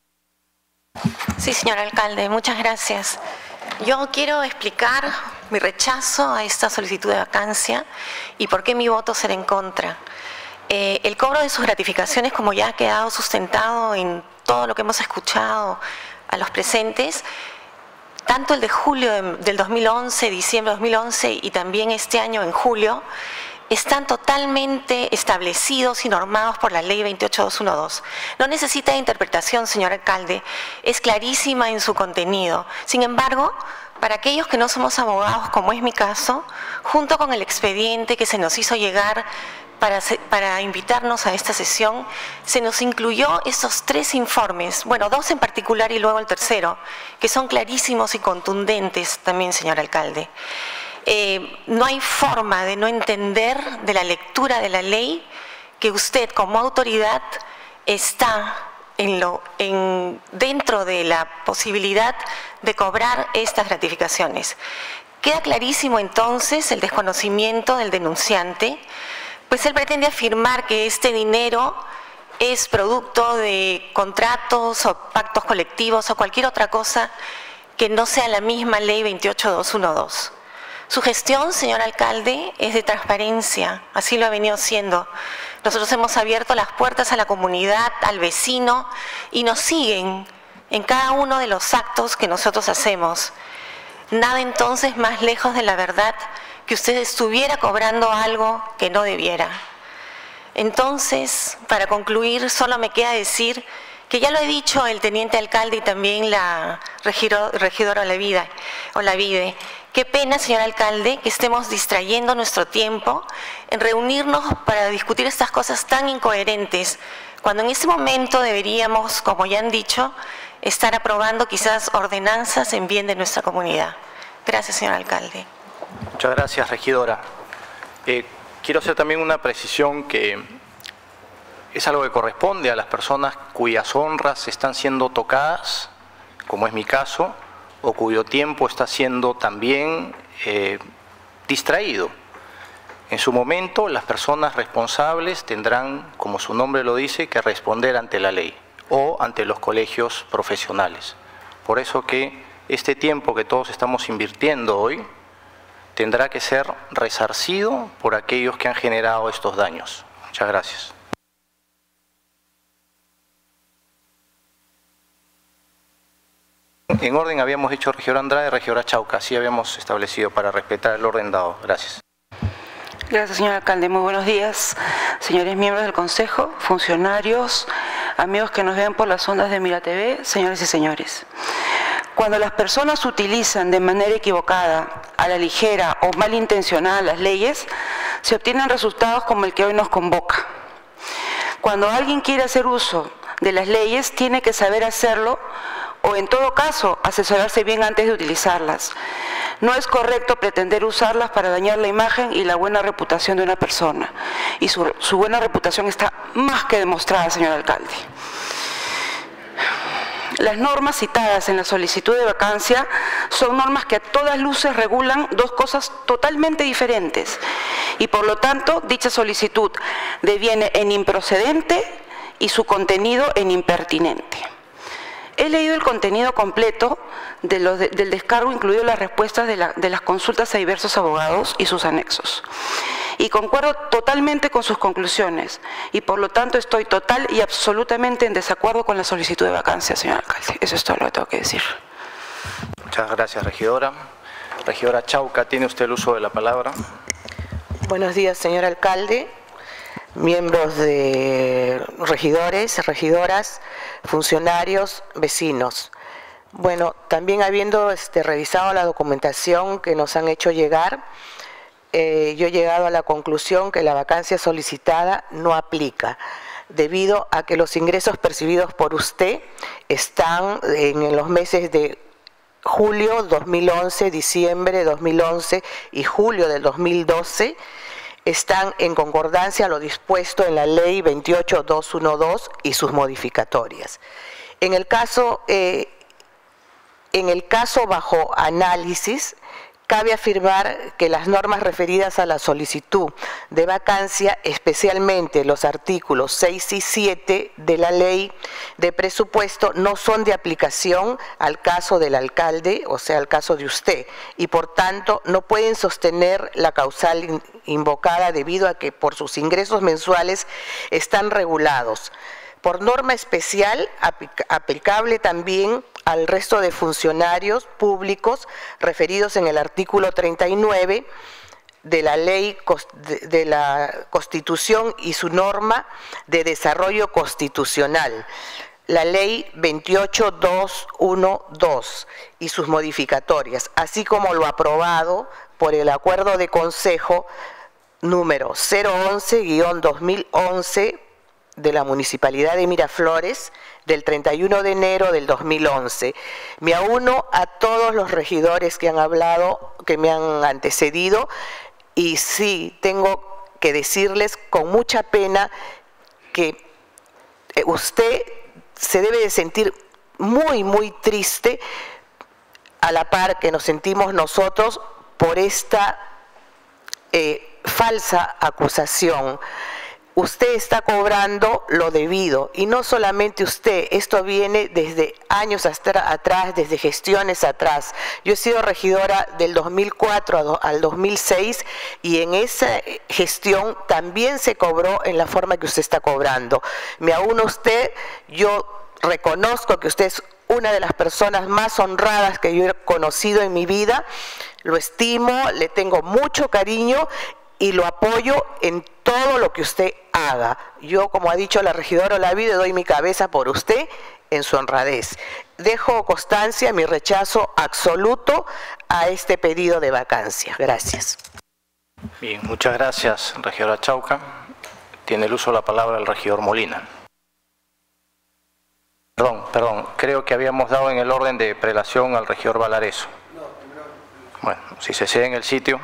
Sí, señor alcalde, muchas gracias. Yo quiero explicar mi rechazo a esta solicitud de vacancia y por qué mi voto será en contra. Eh, el cobro de sus gratificaciones, como ya ha quedado sustentado en todo lo que hemos escuchado a los presentes, tanto el de julio del dos mil once, diciembre de dos mil once y también este año en julio, están totalmente establecidos y normados por la ley veintiocho mil doscientos doce. No necesita interpretación, señor alcalde, es clarísima en su contenido. Sin embargo, para aquellos que no somos abogados, como es mi caso, junto con el expediente que se nos hizo llegar para, para invitarnos a esta sesión, se nos incluyó esos tres informes, bueno, dos en particular y luego el tercero, que son clarísimos y contundentes también, señor alcalde. Eh, no hay forma de no entender de la lectura de la ley que usted como autoridad está en lo, en, dentro de la posibilidad de cobrar estas gratificaciones. Queda clarísimo entonces el desconocimiento del denunciante, pues él pretende afirmar que este dinero es producto de contratos o pactos colectivos o cualquier otra cosa que no sea la misma ley veintiocho mil doscientos doce. Su gestión, señor alcalde, es de transparencia, así lo ha venido siendo. Nosotros hemos abierto las puertas a la comunidad, al vecino, y nos siguen en cada uno de los actos que nosotros hacemos. Nada entonces más lejos de la verdad que usted estuviera cobrando algo que no debiera. Entonces, para concluir, solo me queda decir que ya lo he dicho el teniente alcalde y también la regidora Olavide, Olavide. Qué pena, señor alcalde, que estemos distrayendo nuestro tiempo en reunirnos para discutir estas cosas tan incoherentes, cuando en este momento deberíamos, como ya han dicho, estar aprobando quizás ordenanzas en bien de nuestra comunidad. Gracias, señor alcalde. Muchas gracias, regidora. Eh, quiero hacer también una precisión que es algo que corresponde a las personas cuyas honras están siendo tocadas, como es mi caso, o cuyo tiempo está siendo también eh, distraído. En su momento, las personas responsables tendrán, como su nombre lo dice, que responder ante la ley o ante los colegios profesionales. Por eso que este tiempo que todos estamos invirtiendo hoy tendrá que ser resarcido por aquellos que han generado estos daños. Muchas gracias. En orden habíamos dicho regidora Andrade, regidora Chauca, así habíamos establecido para respetar el orden dado. Gracias. Gracias, señor alcalde. Muy buenos días, señores miembros del Consejo, funcionarios, amigos que nos ven por las ondas de Mira T V, señores y señores. Cuando las personas utilizan de manera equivocada, a la ligera o malintencionada las leyes, se obtienen resultados como el que hoy nos convoca. Cuando alguien quiere hacer uso de las leyes, tiene que saber hacerlo o en todo caso asesorarse bien antes de utilizarlas. No es correcto pretender usarlas para dañar la imagen y la buena reputación de una persona. Y su, su buena reputación está más que demostrada, señor alcalde. Las normas citadas en la solicitud de vacancia son normas que a todas luces regulan dos cosas totalmente diferentes y por lo tanto dicha solicitud deviene en improcedente y su contenido en impertinente. He leído el contenido completo de los de, del descargo, incluido las respuestas de, la, de las consultas a diversos abogados y sus anexos. Y concuerdo totalmente con sus conclusiones y por lo tanto estoy total y absolutamente en desacuerdo con la solicitud de vacancia, señor alcalde. Eso es todo lo que tengo que decir. Muchas gracias, regidora. Regidora Chauca, tiene usted el uso de la palabra. Buenos días, señor alcalde, miembros de regidores, regidoras, funcionarios, vecinos. Bueno, también habiendo este, revisado la documentación que nos han hecho llegar, eh, yo he llegado a la conclusión que la vacancia solicitada no aplica, debido a que los ingresos percibidos por usted están en los meses de julio dos mil once, diciembre de dos mil once y julio del dos mil doce, están en concordancia a lo dispuesto en la ley veintiocho mil doscientos doce y sus modificatorias. En el caso, eh, en el caso bajo análisis, cabe afirmar que las normas referidas a la solicitud de vacancia, especialmente los artículos seis y siete de la ley de presupuesto, no son de aplicación al caso del alcalde, o sea, al caso de usted, y por tanto no pueden sostener la causal invocada debido a que por sus ingresos mensuales están regulados por norma especial aplicable también al resto de funcionarios públicos referidos en el artículo treinta y nueve de la ley de la Constitución y su norma de desarrollo constitucional, la ley veintiocho mil doscientos doce y sus modificatorias, así como lo aprobado por el Acuerdo de Consejo número cero once guión dos mil once de la Municipalidad de Miraflores del treinta y uno de enero del dos mil once. Me auno a todos los regidores que han hablado, que me han antecedido, y sí, tengo que decirles con mucha pena que usted se debe de sentir muy, muy triste a la par que nos sentimos nosotros por esta eh, falsa acusación. Usted está cobrando lo debido, y no solamente usted, esto viene desde años hasta atrás, desde gestiones atrás. Yo he sido regidora del dos mil cuatro al dos mil seis, y en esa gestión también se cobró en la forma que usted está cobrando. Me auno a usted, yo reconozco que usted es una de las personas más honradas que yo he conocido en mi vida, lo estimo, le tengo mucho cariño y lo apoyo en todo lo que usted haga. Yo, como ha dicho la regidora Olavide, doy mi cabeza por usted en su honradez. Dejo constancia mi rechazo absoluto a este pedido de vacancia. Gracias. Bien, muchas gracias, regidora Chauca. Tiene el uso de la palabra el regidor Molina. Perdón, perdón, creo que habíamos dado en el orden de prelación al regidor Valareso. Bueno, si se cede en el sitio.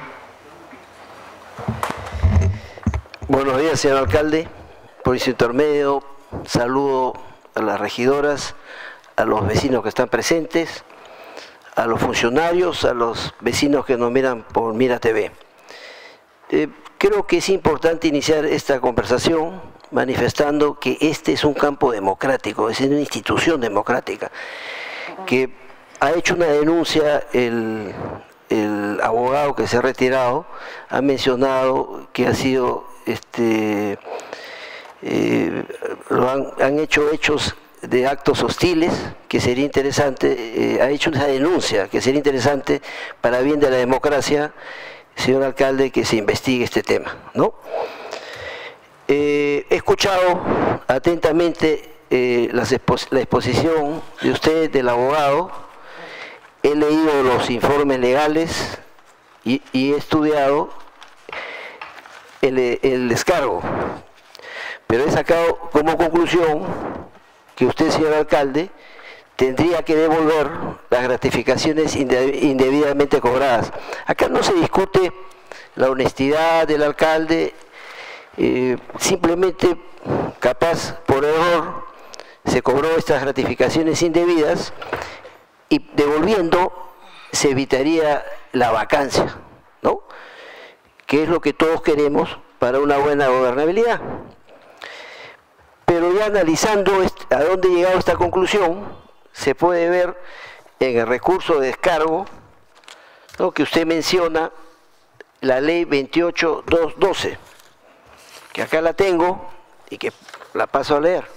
Buenos días, señor alcalde. Por ese intermedio, saludo a las regidoras, a los vecinos que están presentes, a los funcionarios, a los vecinos que nos miran por Mira T V. Eh, creo que es importante iniciar esta conversación manifestando que este es un campo democrático, es una institución democrática, que ha hecho una denuncia el, el abogado que se ha retirado, ha mencionado que ha sido, este, eh, lo han, han hecho hechos de actos hostiles, que sería interesante, eh, ha hecho esa denuncia, que sería interesante para bien de la democracia, señor alcalde, que se investigue este tema, ¿no? Eh, he escuchado atentamente eh, las expo- la exposición de usted, del abogado, he leído los informes legales y, y he estudiado el, el descargo, pero he sacado como conclusión que usted, señor alcalde, tendría que devolver las gratificaciones indebidamente cobradas. Acá no se discute la honestidad del alcalde, eh, simplemente capaz por error se cobró estas gratificaciones indebidas y devolviendo se evitaría la vacancia, ¿no? Que es lo que todos queremos para una buena gobernabilidad. Pero ya analizando a dónde ha llegado esta conclusión, se puede ver en el recurso de descargo, ¿no?, que usted menciona la ley veintiocho mil doscientos doce, que acá la tengo y que la paso a leer.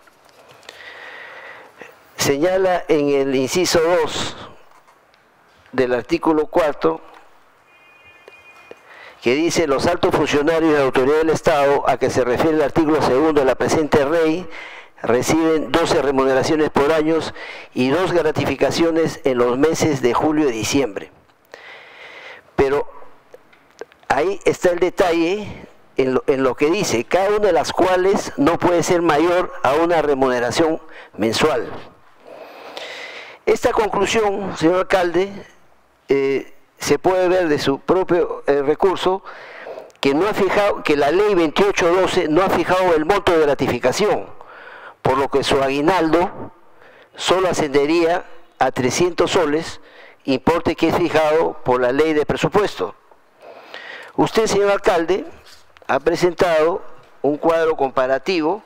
Señala en el inciso dos del artículo cuatro que dice: los altos funcionarios de la autoridad del Estado a que se refiere el artículo segundo de la presente ley reciben doce remuneraciones por año y dos gratificaciones en los meses de julio y diciembre. Pero ahí está el detalle en lo, en lo que dice, cada una de las cuales no puede ser mayor a una remuneración mensual. Esta conclusión, señor alcalde, eh, se puede ver de su propio eh, recurso, que no ha fijado, que la ley veintiocho doce no ha fijado el monto de gratificación, por lo que su aguinaldo solo ascendería a trescientos soles, importe que es fijado por la ley de presupuesto. Usted, señor alcalde, ha presentado un cuadro comparativo,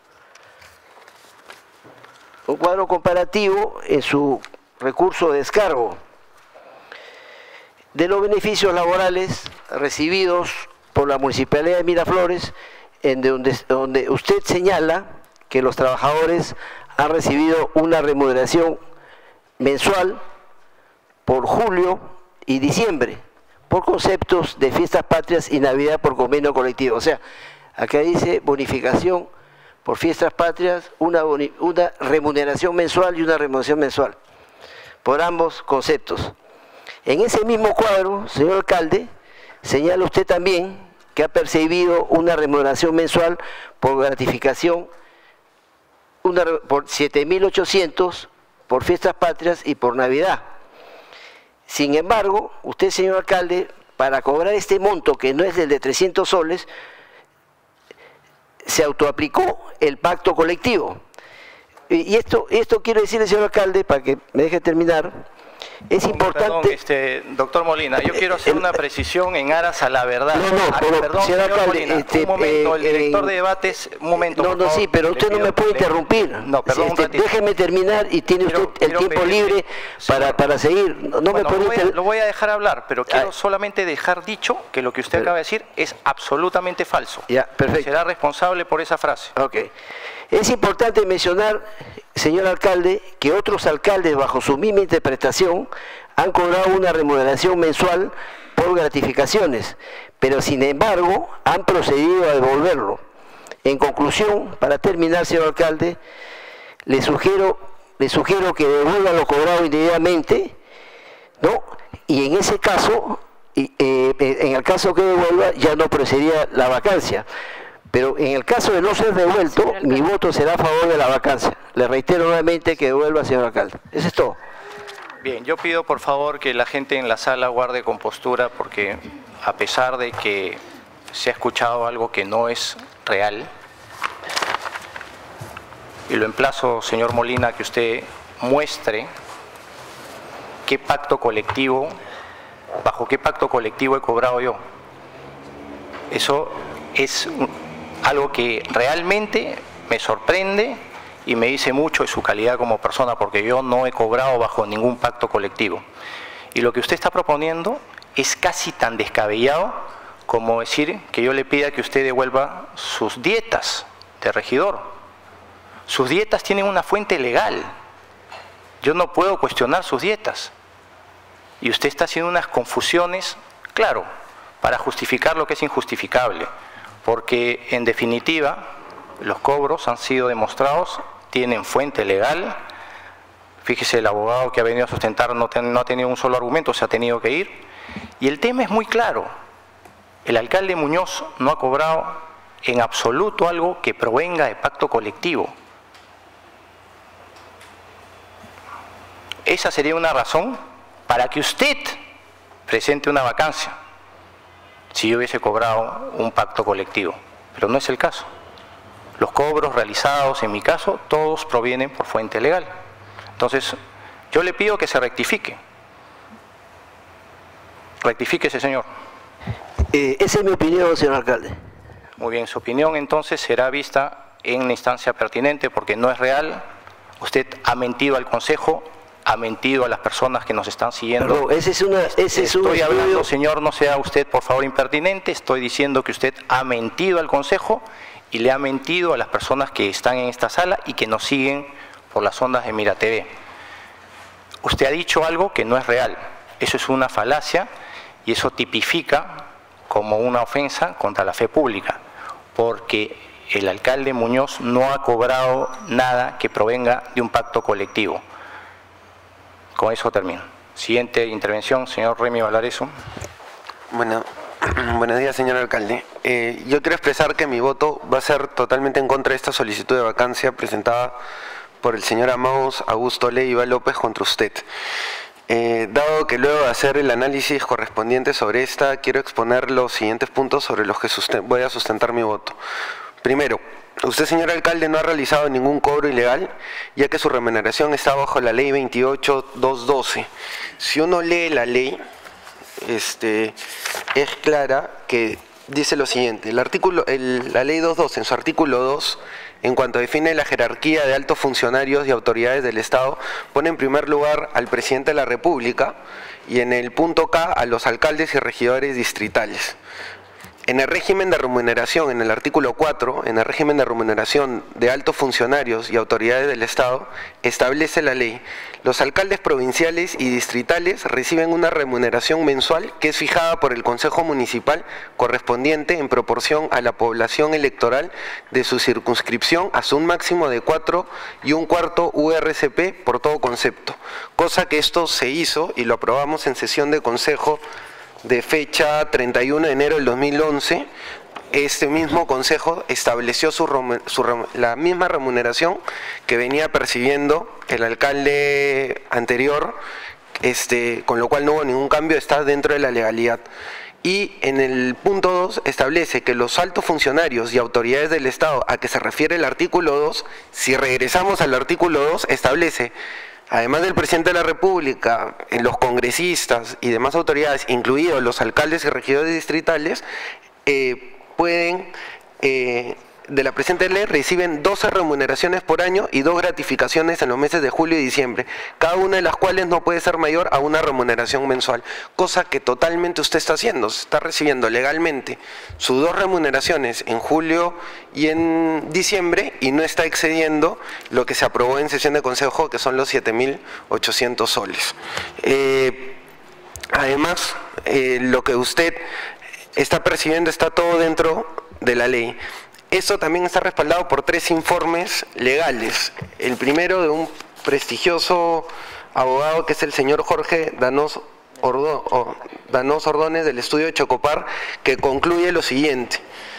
un cuadro comparativo en su recurso de descargo de los beneficios laborales recibidos por la Municipalidad de Miraflores, en donde, donde usted señala que los trabajadores han recibido una remuneración mensual por julio y diciembre, por conceptos de fiestas patrias y Navidad por convenio colectivo. O sea, acá dice bonificación por fiestas patrias, una, una remuneración mensual y una remuneración mensual, por ambos conceptos. En ese mismo cuadro, señor alcalde, señala usted también que ha percibido una remuneración mensual por gratificación una, por siete mil ochocientos por fiestas patrias y por Navidad. Sin embargo, usted, señor alcalde, para cobrar este monto, que no es el de trescientos soles, se autoaplicó el pacto colectivo. Y esto, esto quiero decirle, señor alcalde, para que me deje terminar, es importante... Perdón, este, doctor Molina, yo quiero hacer una precisión en aras a la verdad. No, no, ah, pero, perdón, señor alcalde, Molina, este, un momento, el eh, director eh, de debates, un momento, No, por no, favor, sí, pero usted pido, no me puede le, interrumpir. No, perdón, este, déjeme terminar y tiene quiero, usted el quiero tiempo pedirle, libre para, señor, para seguir. No, no bueno, me puede lo, voy a, inter... lo voy a dejar hablar, pero quiero ah, solamente dejar dicho que lo que usted pero, acaba de decir es absolutamente falso. Ya, perfecto. Será responsable por esa frase. Ok. Es importante mencionar, señor alcalde, que otros alcaldes bajo su misma interpretación han cobrado una remuneración mensual por gratificaciones, pero sin embargo han procedido a devolverlo. En conclusión, para terminar, señor alcalde, le sugiero, le sugiero que devuelva lo cobrado indebidamente, ¿no? Y en ese caso, y, eh, en el caso que devuelva, ya no procedía la vacancia. Pero en el caso de no ser devuelto, mi voto será a favor de la vacancia. Le reitero nuevamente que devuelva, señor alcalde. Eso es todo. Bien, yo pido por favor que la gente en la sala guarde compostura porque a pesar de que se ha escuchado algo que no es real, y lo emplazo, señor Molina, que usted muestre qué pacto colectivo, bajo qué pacto colectivo he cobrado yo. Eso es algo que realmente me sorprende y me dice mucho de su calidad como persona, porque yo no he cobrado bajo ningún pacto colectivo. Y lo que usted está proponiendo es casi tan descabellado como decir que yo le pida que usted devuelva sus dietas de regidor. Sus dietas tienen una fuente legal. Yo no puedo cuestionar sus dietas. Y usted está haciendo unas confusiones, claro, para justificar lo que es injustificable. Porque en definitiva los cobros han sido demostrados, tienen fuente legal. Fíjese, el abogado que ha venido a sustentar no, ten, no ha tenido un solo argumento, se ha tenido que ir. Y el tema es muy claro. El alcalde Muñoz no ha cobrado en absoluto algo que provenga de pacto colectivo. Esa sería una razón para que usted presente una vacancia, si yo hubiese cobrado un pacto colectivo, pero no es el caso. Los cobros realizados, en mi caso, todos provienen por fuente legal. Entonces, yo le pido que se rectifique. Rectifíquese, señor. Eh, esa es mi opinión, señor alcalde. Muy bien, su opinión entonces será vista en la instancia pertinente porque no es real. Usted ha mentido al Consejo, ha mentido a las personas que nos están siguiendo. Perdón, ese es una, ese es un Estoy hablando, estudio... señor, no sea usted por favor impertinente, estoy diciendo que usted ha mentido al Consejo y le ha mentido a las personas que están en esta sala y que nos siguen por las ondas de Mira T V. Usted ha dicho algo que no es real, eso es una falacia y eso tipifica como una ofensa contra la fe pública, porque el alcalde Muñoz no ha cobrado nada que provenga de un pacto colectivo. Con eso termino. Siguiente intervención, señor Remy Valareso. Bueno, buenos días, señor alcalde. Eh, yo quiero expresar que mi voto va a ser totalmente en contra de esta solicitud de vacancia presentada por el señor Amaos Augusto Leiva López contra usted. Eh, dado que luego de hacer el análisis correspondiente sobre esta, quiero exponer los siguientes puntos sobre los que voy a sustentar mi voto. Primero, usted, señor alcalde, no ha realizado ningún cobro ilegal, ya que su remuneración está bajo la ley veintiocho mil doscientos doce. Si uno lee la ley, este, es clara que dice lo siguiente, el artículo, el, la ley doscientos doce en su artículo dos, en cuanto define la jerarquía de altos funcionarios y autoridades del Estado, pone en primer lugar al presidente de la República y en el punto K a los alcaldes y regidores distritales. en el régimen de remuneración, en el artículo cuatro, en el régimen de remuneración de altos funcionarios y autoridades del Estado, establece la ley: los alcaldes provinciales y distritales reciben una remuneración mensual que es fijada por el Consejo Municipal correspondiente en proporción a la población electoral de su circunscripción hasta un máximo de cuatro y un cuarto U R C P por todo concepto, cosa que esto se hizo y lo aprobamos en sesión de Consejo de fecha treinta y uno de enero del dos mil once. Este mismo consejo estableció su, su, la misma remuneración que venía percibiendo el alcalde anterior, este, con lo cual no hubo ningún cambio, está dentro de la legalidad. Y en el punto dos establece que los altos funcionarios y autoridades del Estado a que se refiere el artículo dos, si regresamos al artículo dos, establece: además del presidente de la República, los congresistas y demás autoridades, incluidos los alcaldes y regidores distritales, eh, pueden, eh, de la presente ley, reciben doce remuneraciones por año y dos gratificaciones en los meses de julio y diciembre, cada una de las cuales no puede ser mayor a una remuneración mensual, cosa que totalmente usted está haciendo. Se está recibiendo legalmente sus dos remuneraciones en julio y en diciembre y no está excediendo lo que se aprobó en sesión de consejo, que son los siete mil ochocientos soles. Eh, además, eh, lo que usted está percibiendo está todo dentro de la ley. Esto también está respaldado por tres informes legales. El primero de un prestigioso abogado que es el señor Jorge Danos, Ordo, oh, Danos Ordóñez del estudio de Chocopar, que concluye lo siguiente: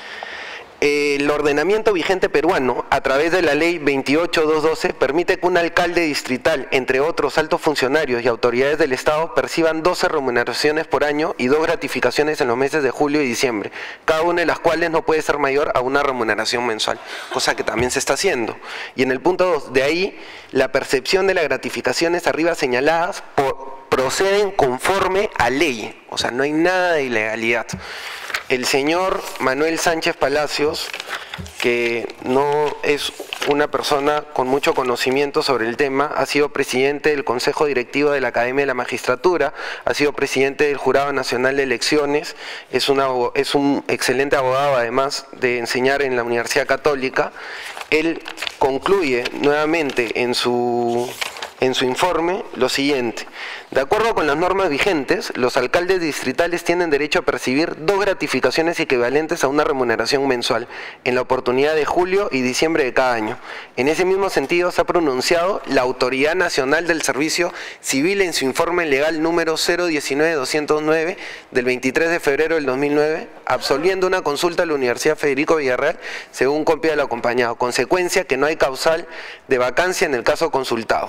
el ordenamiento vigente peruano, a través de la ley veintiocho mil doscientos doce, permite que un alcalde distrital, entre otros altos funcionarios y autoridades del Estado, perciban doce remuneraciones por año y dos gratificaciones en los meses de julio y diciembre, cada una de las cuales no puede ser mayor a una remuneración mensual, cosa que también se está haciendo. Y en el punto dos, de ahí, la percepción de las gratificaciones arriba señaladas por, proceden conforme a ley, o sea, no hay nada de ilegalidad. El señor Manuel Sánchez Palacios, que no es una persona con mucho conocimiento sobre el tema, ha sido presidente del Consejo Directivo de la Academia de la Magistratura, ha sido presidente del Jurado Nacional de Elecciones, es, una, es un excelente abogado, además de enseñar en la Universidad Católica. Él concluye nuevamente en su... en su informe lo siguiente: de acuerdo con las normas vigentes, los alcaldes distritales tienen derecho a percibir dos gratificaciones equivalentes a una remuneración mensual en la oportunidad de julio y diciembre de cada año. En ese mismo sentido se ha pronunciado la Autoridad Nacional del Servicio Civil en su informe legal número cero diecinueve doscientos nueve del veintitrés de febrero del dos mil nueve, absolviendo una consulta a la Universidad Federico Villarreal según copia del acompañado, consecuencia que no hay causal de vacancia en el caso consultado.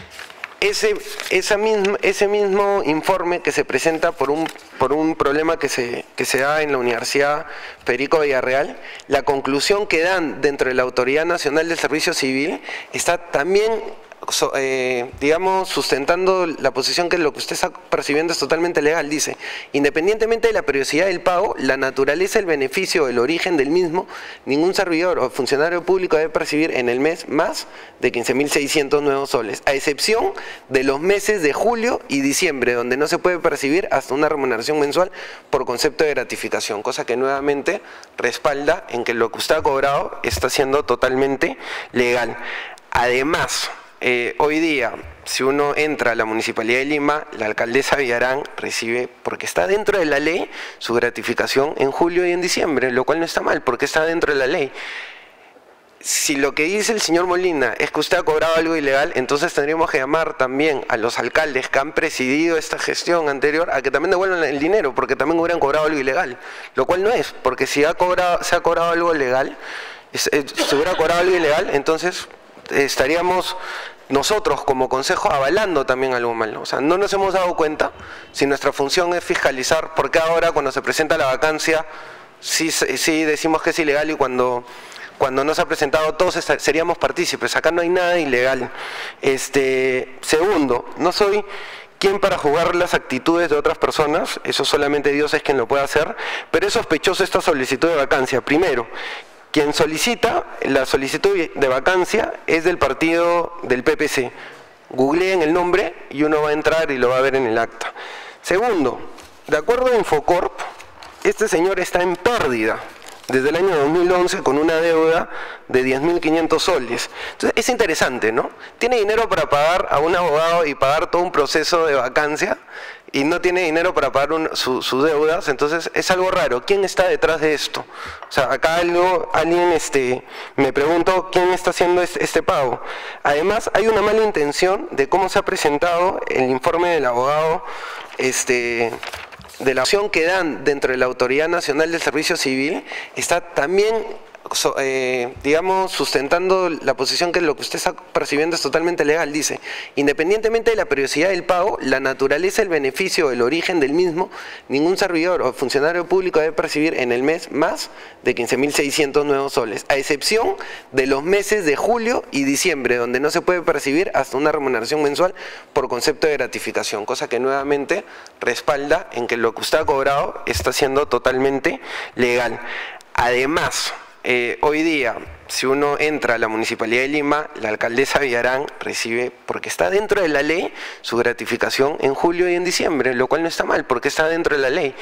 Ese, esa misma, ese mismo informe que se presenta por un, por un problema que se, que se da en la Universidad Federico Villarreal, la conclusión que dan dentro de la Autoridad Nacional del Servicio Civil está también, So, eh, digamos, sustentando la posición que lo que usted está percibiendo es totalmente legal. Dice: independientemente de la periodicidad del pago, la naturaleza, el beneficio o el origen del mismo, ningún servidor o funcionario público debe percibir en el mes más de quince mil seiscientos nuevos soles, a excepción de los meses de julio y diciembre, donde no se puede percibir hasta una remuneración mensual por concepto de gratificación, cosa que nuevamente respalda en que lo que usted ha cobrado está siendo totalmente legal. Además, Eh, hoy día, si uno entra a la Municipalidad de Lima, la alcaldesa Villarán recibe, porque está dentro de la ley, su gratificación en julio y en diciembre, lo cual no está mal, porque está dentro de la ley. Si lo que dice el señor Molina es que usted ha cobrado algo ilegal, entonces tendríamos que llamar también a los alcaldes que han presidido esta gestión anterior a que también devuelvan el dinero, porque también hubieran cobrado algo ilegal, lo cual no es, porque si ha cobrado, se ha cobrado algo legal, si hubiera cobrado algo ilegal, entonces estaríamos nosotros como consejo avalando también algo mal, ¿no? O sea, no nos hemos dado cuenta si nuestra función es fiscalizar, porque ahora cuando se presenta la vacancia sí, sí decimos que es ilegal y cuando, cuando no se ha presentado todos seríamos partícipes. Acá no hay nada ilegal. Este, segundo, no soy quien para juzgar las actitudes de otras personas, eso solamente Dios es quien lo puede hacer, pero es sospechoso esta solicitud de vacancia. Primero, quien solicita la solicitud de vacancia es del partido del P P C. Googleen el nombre y uno va a entrar y lo va a ver en el acta. Segundo, de acuerdo a Infocorp, este señor está en pérdida desde el año dos mil once con una deuda de diez mil quinientos soles. Entonces es interesante, ¿no? Tiene dinero para pagar a un abogado y pagar todo un proceso de vacancia y no tiene dinero para pagar un, su, sus deudas, entonces es algo raro. ¿Quién está detrás de esto? O sea, acá algo, alguien este, me pregunto quién está haciendo este, este pago. Además, hay una mala intención de cómo se ha presentado el informe del abogado, este... de la opción que dan dentro de la Autoridad Nacional del Servicio Civil, está también, eh, digamos, sustentando la posición que lo que usted está percibiendo es totalmente legal. Dice, independientemente de la periodicidad del pago, la naturaleza, el beneficio, el origen del mismo, ningún servidor o funcionario público debe percibir en el mes más de quince mil seiscientos nuevos soles, a excepción de los meses de julio y diciembre, donde no se puede percibir hasta una remuneración mensual por concepto de gratificación, cosa que nuevamente respalda en que lo que usted ha cobrado está siendo totalmente legal. Además, eh, hoy día, si uno entra a la Municipalidad de Lima, la alcaldesa Villarán recibe, porque está dentro de la ley, su gratificación en julio y en diciembre, lo cual no está mal, porque está dentro de la ley.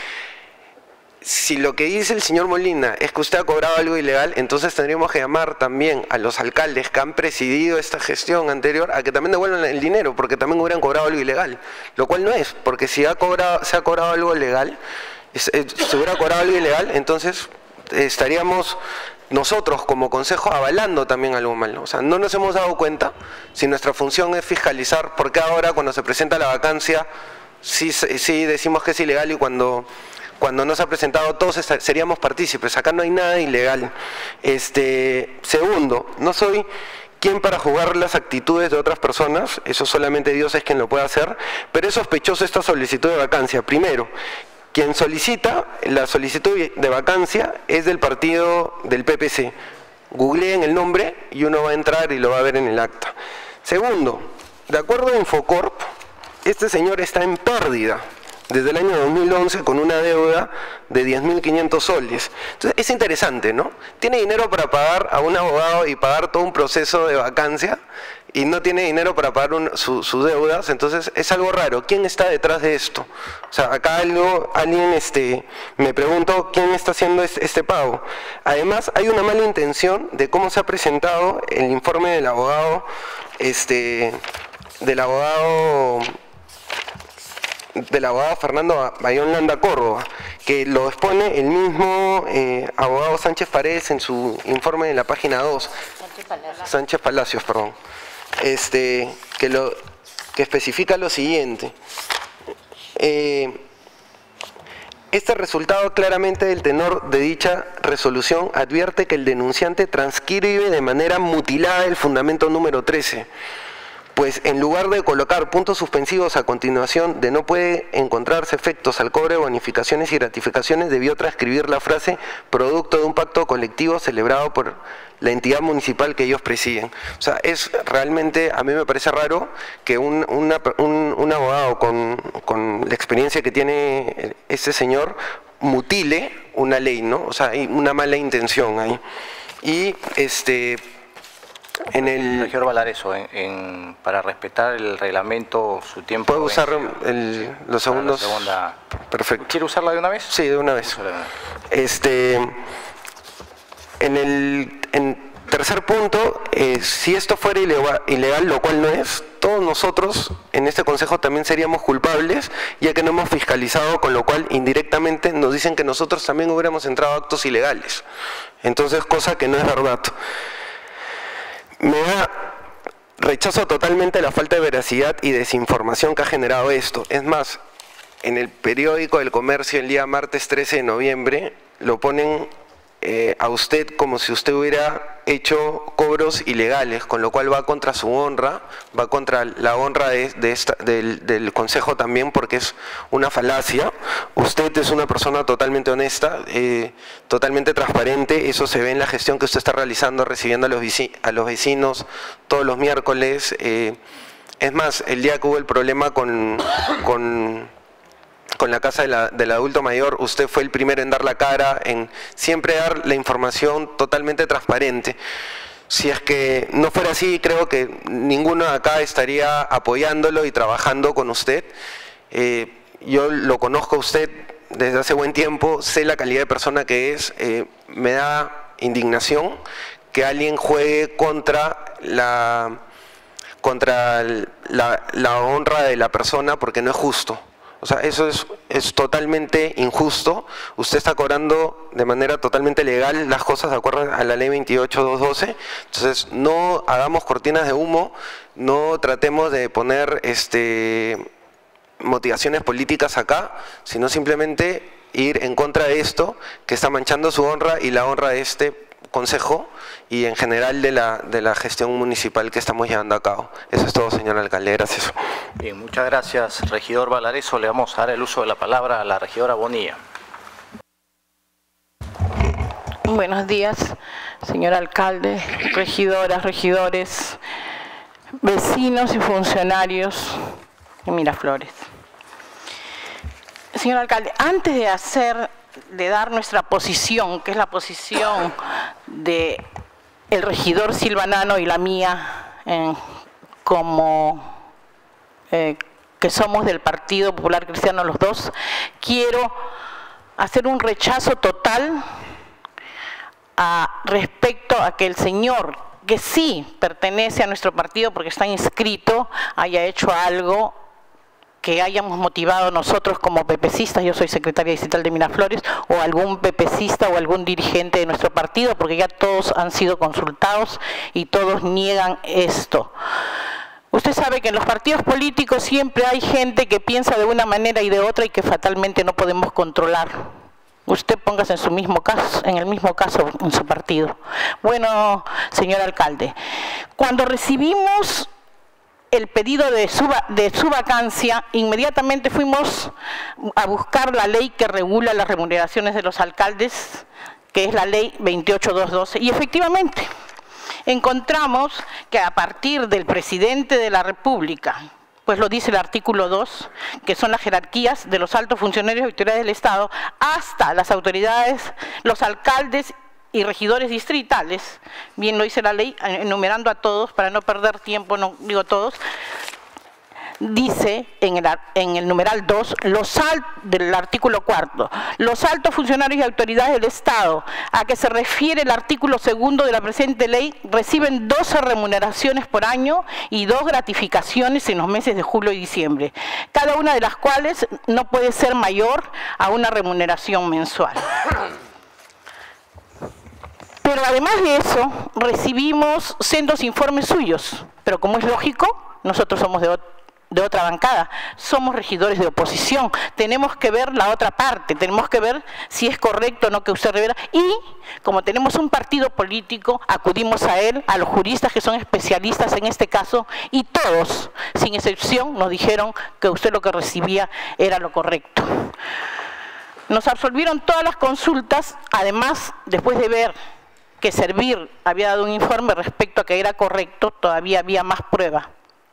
Si lo que dice el señor Molina es que usted ha cobrado algo ilegal, entonces tendríamos que llamar también a los alcaldes que han presidido esta gestión anterior a que también devuelvan el dinero, porque también hubieran cobrado algo ilegal, lo cual no es, porque si ha cobrado, se ha cobrado algo legal, si hubiera cobrado algo ilegal, entonces estaríamos nosotros como consejo avalando también algo malo. O sea, no nos hemos dado cuenta si nuestra función es fiscalizar, porque ahora cuando se presenta la vacancia sí, sí decimos que es ilegal y cuando... Cuando no se ha presentado todos seríamos partícipes. Acá no hay nada ilegal. Este, segundo, no soy quien para jugar las actitudes de otras personas, eso solamente Dios es quien lo puede hacer, pero es sospechoso esta solicitud de vacancia. Primero, quien solicita la solicitud de vacancia es del partido del P P C. Googleen el nombre y uno va a entrar y lo va a ver en el acta. Segundo, de acuerdo a Infocorp, este señor está en pérdida desde el año dos mil once con una deuda de diez mil quinientos soles. Entonces es interesante, ¿no? Tiene dinero para pagar a un abogado y pagar todo un proceso de vacancia y no tiene dinero para pagar un, su, sus deudas, entonces es algo raro. ¿Quién está detrás de esto? O sea, acá algo, alguien este, me pregunto quién está haciendo este, este pago. Además, hay una mala intención de cómo se ha presentado el informe del abogado, este, del abogado... del abogado Fernando Bayón Landa Córdoba, que lo expone el mismo eh, abogado Sánchez Paredes en su informe en la página dos. Sánchez Palacios. Sánchez Palacios, perdón. Este, que, lo, que especifica lo siguiente. Eh, Este resultado claramente del tenor de dicha resolución advierte que el denunciante transcribe de manera mutilada el fundamento número trece. Pues en lugar de colocar puntos suspensivos a continuación de no puede encontrarse efectos al cobro de bonificaciones y gratificaciones, debió transcribir la frase producto de un pacto colectivo celebrado por la entidad municipal que ellos presiden. O sea, es realmente, a mí me parece raro que un, una, un, un abogado con, con la experiencia que tiene este señor mutile una ley, ¿no? O sea, hay una mala intención ahí. Y este... En el Regidor Valareso, en, en, para respetar el reglamento, su tiempo... ¿Puedo usar el, los segundos? Segunda... Perfecto. ¿Quiere usarla de una vez? Sí, de una vez. Este, en el en tercer punto, eh, si esto fuera ilegal, ilegal, lo cual no es, todos nosotros en este consejo también seríamos culpables, ya que no hemos fiscalizado, con lo cual indirectamente nos dicen que nosotros también hubiéramos entrado a actos ilegales. Entonces, cosa que no es verdad. Me da rechazo totalmente la falta de veracidad y desinformación que ha generado esto. Es más, en el periódico del Comercio el día martes trece de noviembre lo ponen eh, a usted como si usted hubiera hecho cobros ilegales, con lo cual va contra su honra, va contra la honra de, de esta, del, del Consejo también, porque es una falacia. Usted es una persona totalmente honesta, eh, totalmente transparente, eso se ve en la gestión que usted está realizando, recibiendo a los, a los vecinos todos los miércoles. Eh, es más, el día que hubo el problema con... con con la casa de la, del adulto mayor, usted fue el primero en dar la cara, en siempre dar la información totalmente transparente. Si es que no fuera así, creo que ninguno de acá estaría apoyándolo y trabajando con usted. Eh, yo lo conozco a usted desde hace buen tiempo, sé la calidad de persona que es, eh, me da indignación que alguien juegue contra la, contra la, la honra de la persona porque no es justo. O sea, eso es, es totalmente injusto. Usted está cobrando de manera totalmente legal las cosas de acuerdo a la ley veintiocho mil doscientos doce. Entonces, no hagamos cortinas de humo, no tratemos de poner este, motivaciones políticas acá, sino simplemente ir en contra de esto que está manchando su honra y la honra de este consejo y en general de la, de la gestión municipal que estamos llevando a cabo. Eso es todo, señor alcalde. Gracias. Bien, muchas gracias, regidor Valareso. Le vamos a dar el uso de la palabra a la regidora Bonilla. Buenos días, señor alcalde, regidoras, regidores, vecinos y funcionarios de Miraflores. Señor alcalde, antes de hacer de dar nuestra posición, que es la posición de el regidor Silvanano y la mía, eh, como eh, que somos del Partido Popular Cristiano los dos, quiero hacer un rechazo total a, respecto a que el señor, que sí pertenece a nuestro partido porque está inscrito, haya hecho algo que hayamos motivado nosotros como pepecistas, yo soy secretaria distrital de Miraflores, o algún pepecista o algún dirigente de nuestro partido, porque ya todos han sido consultados y todos niegan esto. Usted sabe que en los partidos políticos siempre hay gente que piensa de una manera y de otra y que fatalmente no podemos controlar. Usted póngase en su mismo caso, en el mismo caso en su partido. Bueno, señor alcalde, cuando recibimos el pedido de su, de su vacancia, inmediatamente fuimos a buscar la ley que regula las remuneraciones de los alcaldes, que es la ley veintiocho mil doscientos doce, y efectivamente encontramos que a partir del presidente de la República, pues lo dice el artículo dos, que son las jerarquías de los altos funcionarios y autoridades del Estado, hasta las autoridades, los alcaldes y regidores distritales, bien lo dice la ley, enumerando a todos, para no perder tiempo, no digo todos, dice en el, en el numeral dos, los alt, del artículo cuarto, los altos funcionarios y autoridades del Estado, a que se refiere el artículo segundo de la presente ley, reciben doce remuneraciones por año y dos gratificaciones en los meses de julio y diciembre, cada una de las cuales no puede ser mayor a una remuneración mensual. Pero además de eso, recibimos sendos informes suyos, pero como es lógico, nosotros somos de, de otra bancada, somos regidores de oposición, tenemos que ver la otra parte, tenemos que ver si es correcto o no que usted revela, y como tenemos un partido político, acudimos a él, a los juristas que son especialistas en este caso, y todos, sin excepción, nos dijeron que usted lo que recibía era lo correcto. Nos absolvieron todas las consultas, además, después de ver que Servir había dado un informe respecto a que era correcto, todavía había más prueba.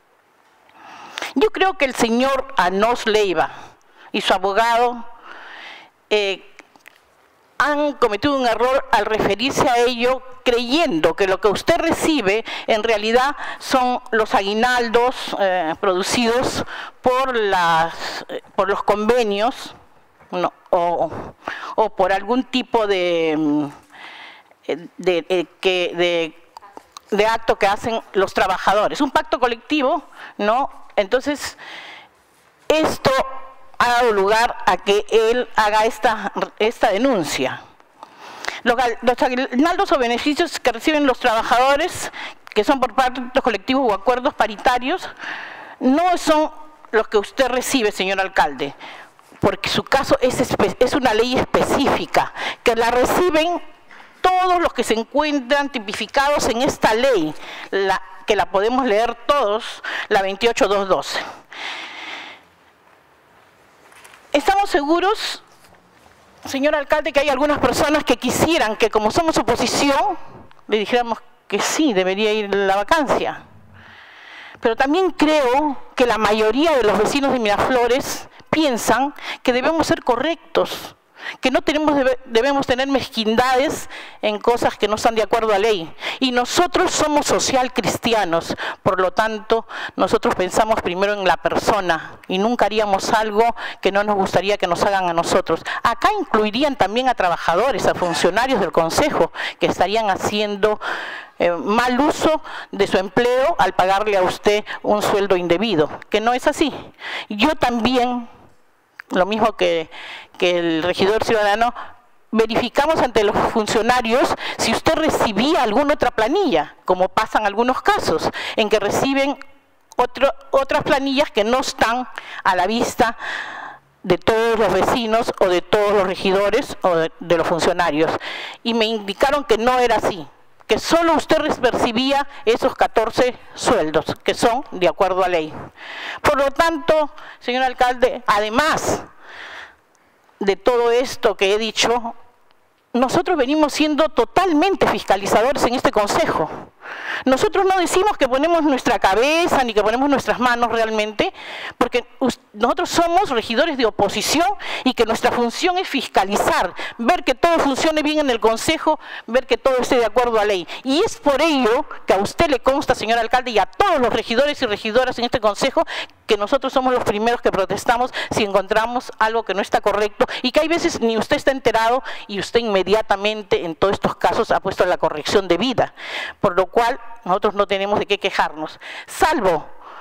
Yo creo que el señor Anos Leiva y su abogado eh, han cometido un error al referirse a ello, creyendo que lo que usted recibe en realidad son los aguinaldos eh, producidos por, las, eh, por los convenios, no, o, o por algún tipo de... De, de, de, de acto que hacen los trabajadores, un pacto colectivo, ¿no? Entonces, esto ha dado lugar a que él haga esta, esta denuncia. Los, los aguinaldos o beneficios que reciben los trabajadores, que son por pactos colectivos o acuerdos paritarios, no son los que usted recibe, señor alcalde, porque su caso es, es una ley específica, que la reciben todos los que se encuentran tipificados en esta ley, la, que la podemos leer todos, la veintiocho mil doscientos doce. Estamos seguros, señor alcalde, que hay algunas personas que quisieran que, como somos oposición, le dijéramos que sí, debería ir la vacancia. Pero también creo que la mayoría de los vecinos de Miraflores piensan que debemos ser correctos, que no tenemos, debemos tener mezquindades en cosas que no están de acuerdo a ley. Y nosotros somos social cristianos, por lo tanto, nosotros pensamos primero en la persona y nunca haríamos algo que no nos gustaría que nos hagan a nosotros. Acá incluirían también a trabajadores, a funcionarios del Consejo, que estarían haciendo eh, mal uso de su empleo al pagarle a usted un sueldo indebido, que no es así. Yo también, lo mismo que, que el regidor ciudadano, verificamos ante los funcionarios si usted recibía alguna otra planilla, como pasa en algunos casos, en que reciben otro, otras planillas que no están a la vista de todos los vecinos o de todos los regidores o de, de los funcionarios. Y me indicaron que no era así, que solo usted percibía esos catorce sueldos, que son de acuerdo a ley. Por lo tanto, señor alcalde, además de todo esto que he dicho, nosotros venimos siendo totalmente fiscalizadores en este Consejo. Nosotros no decimos que ponemos nuestra cabeza ni que ponemos nuestras manos realmente, porque nosotros somos regidores de oposición y que nuestra función es fiscalizar, ver que todo funcione bien en el Consejo, ver que todo esté de acuerdo a ley. Y es por ello que a usted le consta, señor alcalde, y a todos los regidores y regidoras en este Consejo, que nosotros somos los primeros que protestamos si encontramos algo que no está correcto y que hay veces ni usted está enterado y usted inmediatamente en todos estos casos ha puesto la corrección debida, por lo cual nosotros no tenemos de qué quejarnos, salvo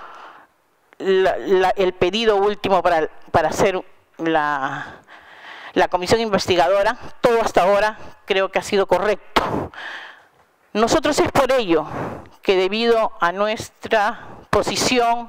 la, la, el pedido último para, para hacer la, la comisión investigadora. Todo hasta ahora creo que ha sido correcto. Nosotros es por ello que debido a nuestra posición,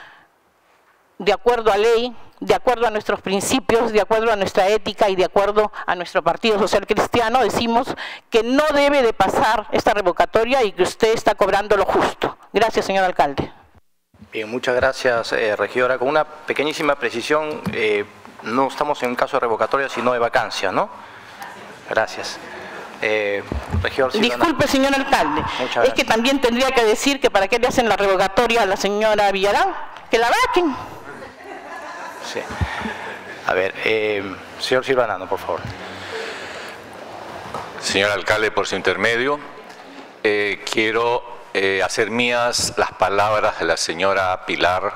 de acuerdo a ley, de acuerdo a nuestros principios, de acuerdo a nuestra ética y de acuerdo a nuestro Partido Social Cristiano, decimos que no debe de pasar esta revocatoria y que usted está cobrando lo justo. Gracias, señor alcalde. Bien, muchas gracias, eh, regidora. Con una pequeñísima precisión, eh, no estamos en un caso de revocatoria, sino de vacancia, ¿no? Gracias. Eh, regidor Silvana. Disculpe, señor alcalde, es que también tendría que decir que para qué le hacen la revocatoria a la señora Villarán, que la vaquen. Sí. A ver, eh, señor Silvanano, por favor. Señor alcalde, por su intermedio, eh, quiero eh, hacer mías las palabras de la señora Pilar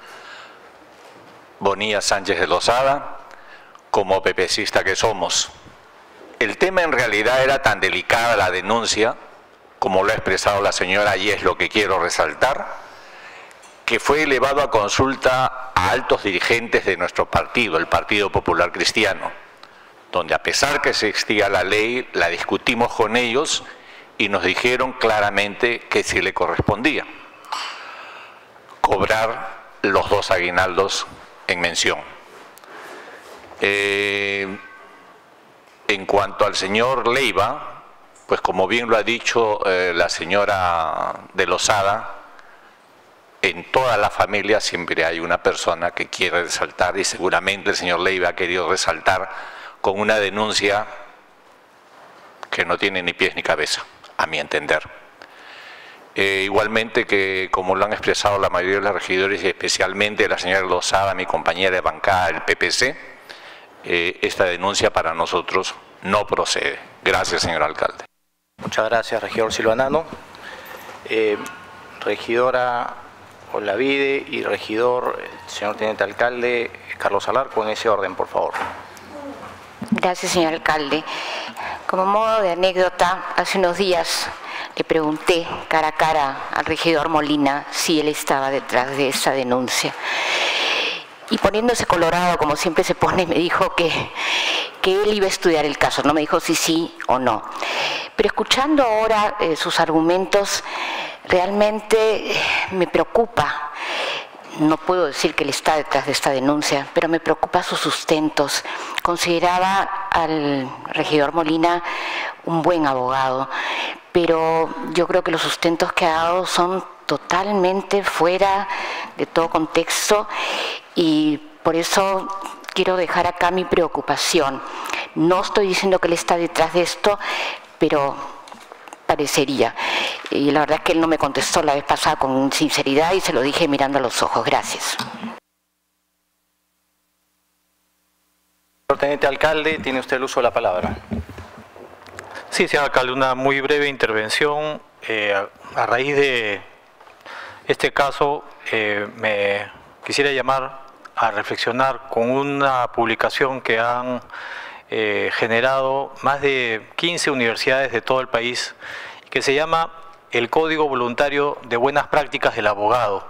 Bonilla Sánchez de Lozada, como pepecista que somos. El tema en realidad era tan delicada, la denuncia, como lo ha expresado la señora, y es lo que quiero resaltar, que fue elevado a consulta a altos dirigentes de nuestro partido, el Partido Popular Cristiano, donde a pesar que existía la ley, la discutimos con ellos y nos dijeron claramente que sí le correspondía cobrar los dos aguinaldos en mención. Eh, en cuanto al señor Leiva, pues como bien lo ha dicho eh, la señora de Lozada, en toda la familia siempre hay una persona que quiere resaltar, y seguramente el señor Leiva ha querido resaltar con una denuncia que no tiene ni pies ni cabeza, a mi entender. Eh, igualmente que, como lo han expresado la mayoría de los regidores y especialmente la señora Lozada, mi compañera de bancada del P P C, eh, esta denuncia para nosotros no procede. Gracias, señor alcalde. Muchas gracias, regidor Silvanano. Eh, regidora Olavide y regidor, señor teniente alcalde Carlos Alarco, en ese orden, por favor. Gracias, señor alcalde. Como modo de anécdota, hace unos días le pregunté cara a cara al regidor Molina si él estaba detrás de esa denuncia. Y poniéndose colorado, como siempre se pone, me dijo que, que él iba a estudiar el caso. No me dijo si sí o no. Pero escuchando ahora eh, sus argumentos, realmente eh, me preocupa. No puedo decir que él está detrás de esta denuncia, pero me preocupa sus sustentos. Consideraba al regidor Molina un buen abogado, pero yo creo que los sustentos que ha dado son totalmente fuera de todo contexto y por eso quiero dejar acá mi preocupación. No estoy diciendo que él está detrás de esto, pero parecería. Y la verdad es que él no me contestó la vez pasada con sinceridad y se lo dije mirando a los ojos. Gracias. Muchas gracias, regidora. Con una pequeñísima precisión, eh, no estamos en un caso de revocatoria, sino de vacancia, ¿no? Regidor Silvanano, por favor. Gracias, señor alcalde. Muy buenos días, señores miembros del Consejo, funcionarios, besinós. Y poniéndose colorado, como siempre se pone, me dijo que, que él iba a estudiar el caso. No me dijo si sí o no. Pero escuchando ahora eh, sus argumentos, realmente Señor Teniente Alcalde, tiene usted el uso de la palabra. Sí, señor alcalde, una muy breve intervención. Eh, a, a raíz de este caso, eh, me quisiera llamar a reflexionar con una publicación que han eh, generado más de quince universidades de todo el país, que se llama El Código Voluntario de Buenas Prácticas del Abogado.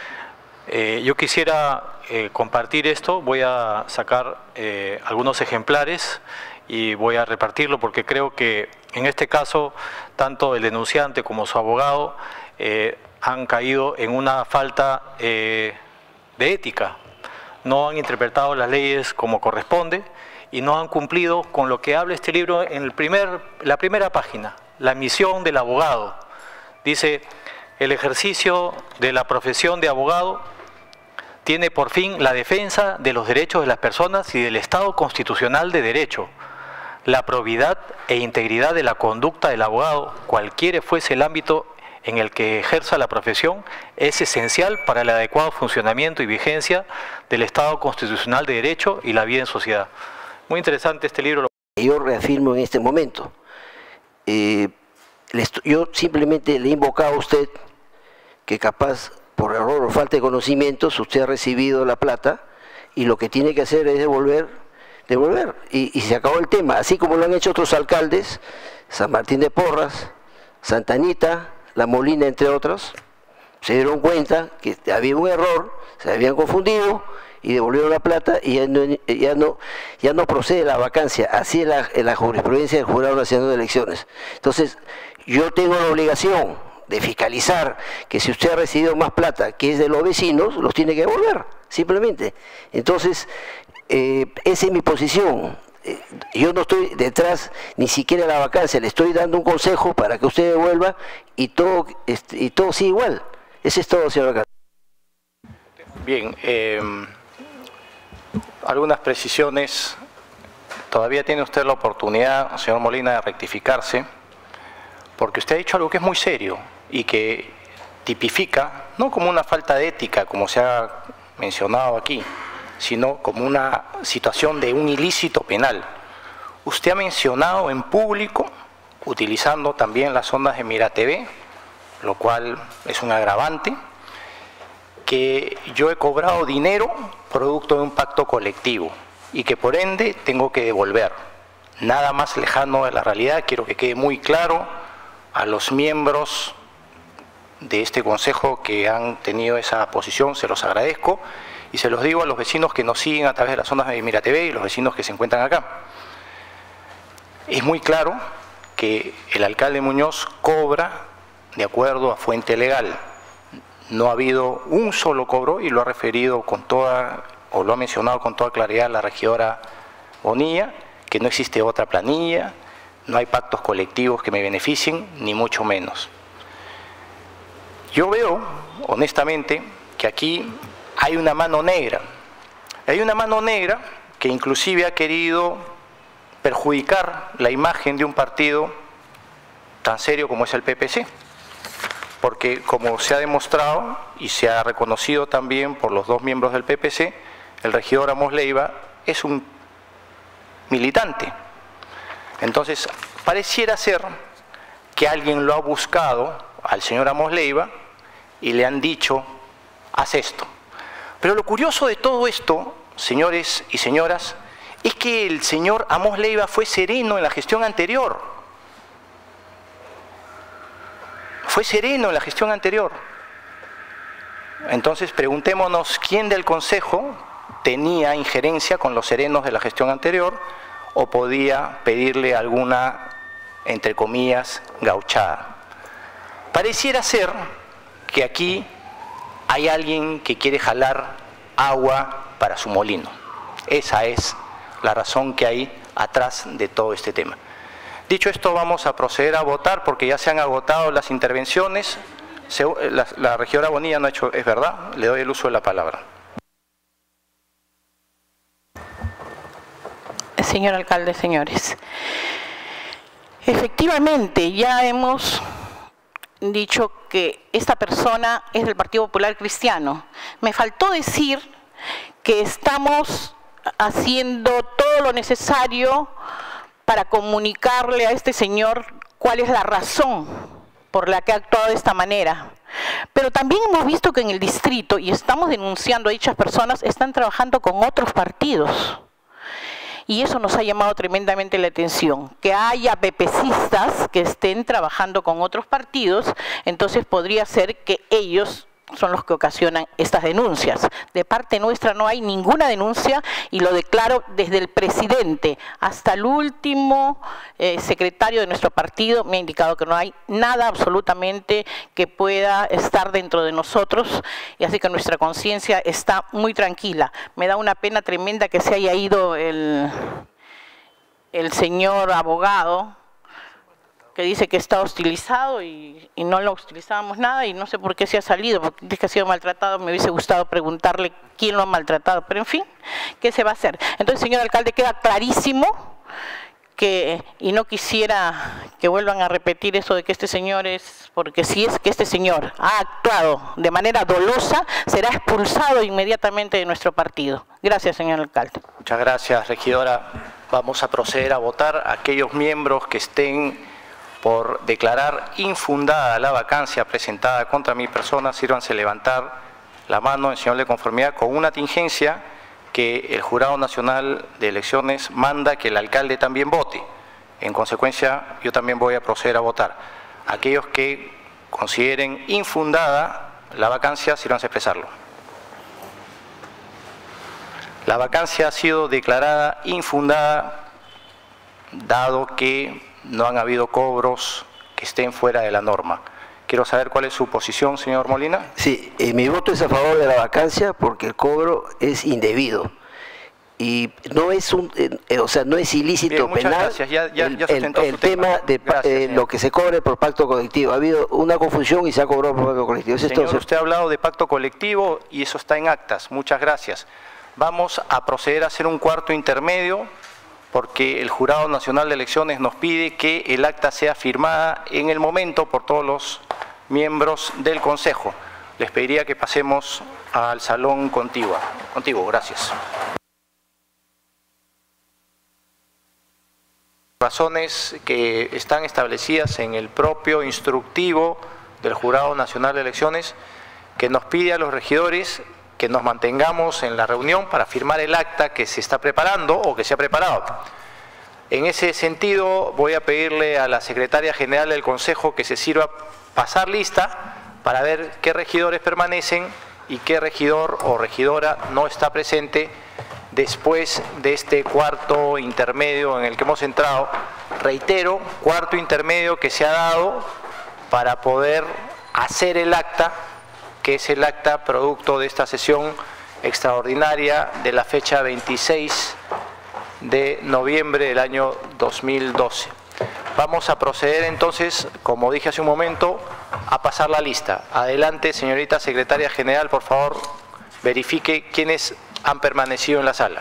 Eh, yo quisiera eh, compartir esto, voy a sacar eh, algunos ejemplares y voy a repartirlo porque creo que en este caso tanto el denunciante como su abogado eh, han caído en una falta eh, de ética. No han interpretado las leyes como corresponde y no han cumplido con lo que habla este libro en el primer, la primera página, la misión del abogado. Dice, el ejercicio de la profesión de abogado tiene por fin la defensa de los derechos de las personas y del Estado constitucional de derecho. La probidad e integridad de la conducta del abogado, cualquiera fuese el ámbito en el que ejerza la profesión, es esencial para el adecuado funcionamiento y vigencia del Estado constitucional de derecho y la vida en sociedad. Muy interesante este libro. Yo reafirmo en este momento. Eh, yo simplemente le he invocado a usted que capaz por error o falta de conocimientos usted ha recibido la plata y lo que tiene que hacer es devolver, devolver y, y se acabó el tema, así como lo han hecho otros alcaldes, San Martín de Porras, Santa Anita, La Molina, entre otros, se dieron cuenta que había un error, se habían confundido y devolvieron la plata y ya no, ya no, ya no procede la vacancia, así es la, la jurisprudencia del Jurado Nacional de Elecciones. Entonces, yo tengo la obligación de fiscalizar que si usted ha recibido más plata que es de los vecinos, los tiene que devolver, simplemente. Entonces, eh, esa es mi posición. Eh, yo no estoy detrás ni siquiera de la vacancia, le estoy dando un consejo para que usted devuelva y todo, este, y todo sigue igual. Ese es todo, señor alcalde. Bien, eh, algunas precisiones. Todavía tiene usted la oportunidad, señor Molina, de rectificarse, porque usted ha dicho algo que es muy serio y que tipifica, no como una falta de ética, como se ha mencionado aquí, sino como una situación de un ilícito penal. Usted ha mencionado en público, utilizando también las ondas de Mira T V, lo cual es un agravante, que yo he cobrado dinero producto de un pacto colectivo y que por ende tengo que devolver. Nada más lejano de la realidad, quiero que quede muy claro a los miembros de este consejo que han tenido esa posición, se los agradezco y se los digo a los vecinos que nos siguen a través de las ondas de Mira T V y los vecinos que se encuentran acá. Es muy claro que el alcalde Muñoz cobra de acuerdo a fuente legal. No ha habido un solo cobro y lo ha referido con toda, o lo ha mencionado con toda claridad la regidora Bonilla, que no existe otra planilla, no hay pactos colectivos que me beneficien, ni mucho menos. Yo veo, honestamente, que aquí hay una mano negra. Hay una mano negra que inclusive ha querido perjudicar la imagen de un partido tan serio como es el P P C. Porque como se ha demostrado y se ha reconocido también por los dos miembros del P P C, el regidor Amos Leiva es un militante. Entonces, pareciera ser que alguien lo ha buscado al señor Amos Leiva y le han dicho, haz esto. Pero lo curioso de todo esto, señores y señoras, es que el señor Amos Leiva fue sereno en la gestión anterior. Fue sereno en la gestión anterior. Entonces, preguntémonos quién del Consejo tenía injerencia con los serenos de la gestión anterior o podía pedirle alguna, entre comillas, gauchada. Pareciera ser que aquí hay alguien que quiere jalar agua para su molino. Esa es la razón que hay atrás de todo este tema. Dicho esto, vamos a proceder a votar porque ya se han agotado las intervenciones. Se, la, la regidora Bonilla no ha hecho, es verdad, le doy el uso de la palabra. Señor alcalde, señores, efectivamente ya hemos dicho que esta persona es del Partido Popular Cristiano. Me faltó decir que estamos haciendo todo lo necesario para comunicarle a este señor cuál es la razón por la que ha actuado de esta manera. Pero también hemos visto que en el distrito, y estamos denunciando a dichas personas, están trabajando con otros partidos. Y eso nos ha llamado tremendamente la atención, que haya pepecistas que estén trabajando con otros partidos, entonces podría ser que ellos son los que ocasionan estas denuncias. De parte nuestra no hay ninguna denuncia y lo declaro desde el presidente hasta el último eh, secretario de nuestro partido me ha indicado que no hay nada absolutamente que pueda estar dentro de nosotros y así que nuestra conciencia está muy tranquila. Me da una pena tremenda que se haya ido el, el señor abogado que dice que está hostilizado y, y no lo hostilizábamos nada y no sé por qué se ha salido, porque dice que ha sido maltratado, me hubiese gustado preguntarle quién lo ha maltratado, pero en fin, ¿qué se va a hacer? Entonces, señor alcalde, queda clarísimo que, y no quisiera que vuelvan a repetir eso de que este señor es, porque si es que este señor ha actuado de manera dolosa, será expulsado inmediatamente de nuestro partido. Gracias, señor alcalde. Muchas gracias, regidora. Vamos a proceder a votar a aquellos miembros que estén por declarar infundada la vacancia presentada contra mi persona, sírvanse levantar la mano en señal de conformidad con una tingencia que el Jurado Nacional de Elecciones manda que el alcalde también vote. En consecuencia, yo también voy a proceder a votar. Aquellos que consideren infundada la vacancia, sírvanse a expresarlo. La vacancia ha sido declarada infundada dado que no han habido cobros que estén fuera de la norma. Quiero saber cuál es su posición, señor Molina. Sí, eh, mi voto es a favor de la vacancia porque el cobro es indebido y no es un, eh, o sea, no es ilícito Bien, muchas penal. Gracias. Ya, ya, el ya sustentó el, su el tema de Gracias, eh, lo que se cobre por pacto colectivo. Ha habido una confusión y se ha cobrado por pacto colectivo. Eso Señor, entonces... usted ha hablado de pacto colectivo y eso está en actas. Muchas gracias. Vamos a proceder a hacer un cuarto intermedio, porque el Jurado Nacional de Elecciones nos pide que el acta sea firmada en el momento por todos los miembros del Consejo. Les pediría que pasemos al salón contiguo. Contiguo, gracias. Razones que están establecidas en el propio instructivo del Jurado Nacional de Elecciones, que nos pide a los regidores que nos mantengamos en la reunión para firmar el acta que se está preparando o que se ha preparado. En ese sentido, voy a pedirle a la Secretaria General del Consejo que se sirva pasar lista para ver qué regidores permanecen y qué regidor o regidora no está presente después de este cuarto intermedio en el que hemos entrado. Reitero, cuarto intermedio que se ha dado para poder hacer el acta, que es el acta producto de esta sesión extraordinaria de la fecha veintiséis de noviembre del año dos mil doce. Vamos a proceder entonces, como dije hace un momento, a pasar la lista. Adelante, señorita Secretaria General, por favor, verifique quiénes han permanecido en la sala.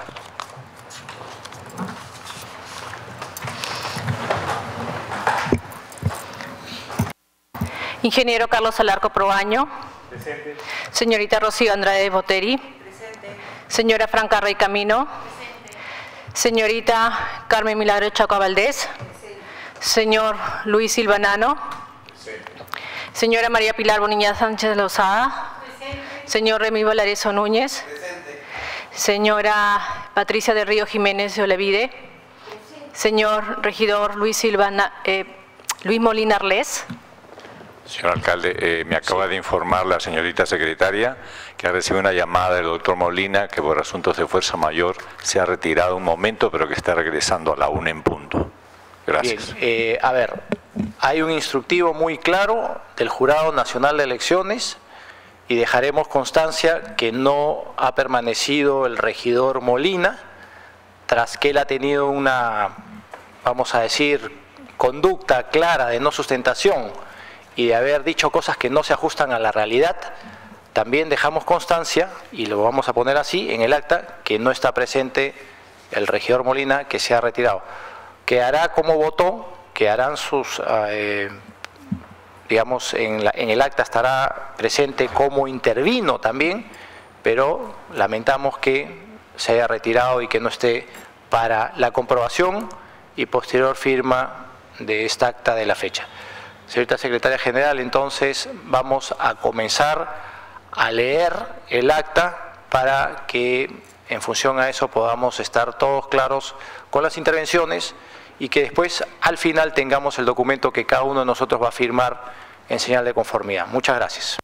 Ingeniero Carlos Alarco Proaño. Presente. Señorita Rocío Andrade Boteri. Presente. Señora Franca Rey Camino. Presente. Señorita Carmen Milagro Chaco Valdés. Presente. Señor Luis Silvanano. Presente. Señora María Pilar Bonilla Sánchez Lozada. Presente. Señor Remy Valareso Núñez. Presente. Señora Patricia de Río Jiménez de Olevide. Presente. Señor regidor Luis Silvana, eh, Luis Molina Arlés. Señor alcalde, eh, me acaba sí. de informar la señorita secretaria que ha recibido una llamada del doctor Molina que por asuntos de fuerza mayor se ha retirado un momento, pero que está regresando a la una en punto. Gracias. Bien, eh, a ver, hay un instructivo muy claro del Jurado Nacional de Elecciones y dejaremos constancia que no ha permanecido el regidor Molina tras que él ha tenido una, vamos a decir, conducta clara de no sustentación y de haber dicho cosas que no se ajustan a la realidad. También dejamos constancia, y lo vamos a poner así en el acta, que no está presente el regidor Molina, que se ha retirado. Quedará como votó, quedarán sus, eh, digamos, en, la, en el acta estará presente como intervino también, pero lamentamos que se haya retirado y que no esté para la comprobación y posterior firma de esta acta de la fecha. Señorita Secretaria General, entonces vamos a comenzar a leer el acta para que en función a eso podamos estar todos claros con las intervenciones y que después al final tengamos el documento que cada uno de nosotros va a firmar en señal de conformidad. Muchas gracias.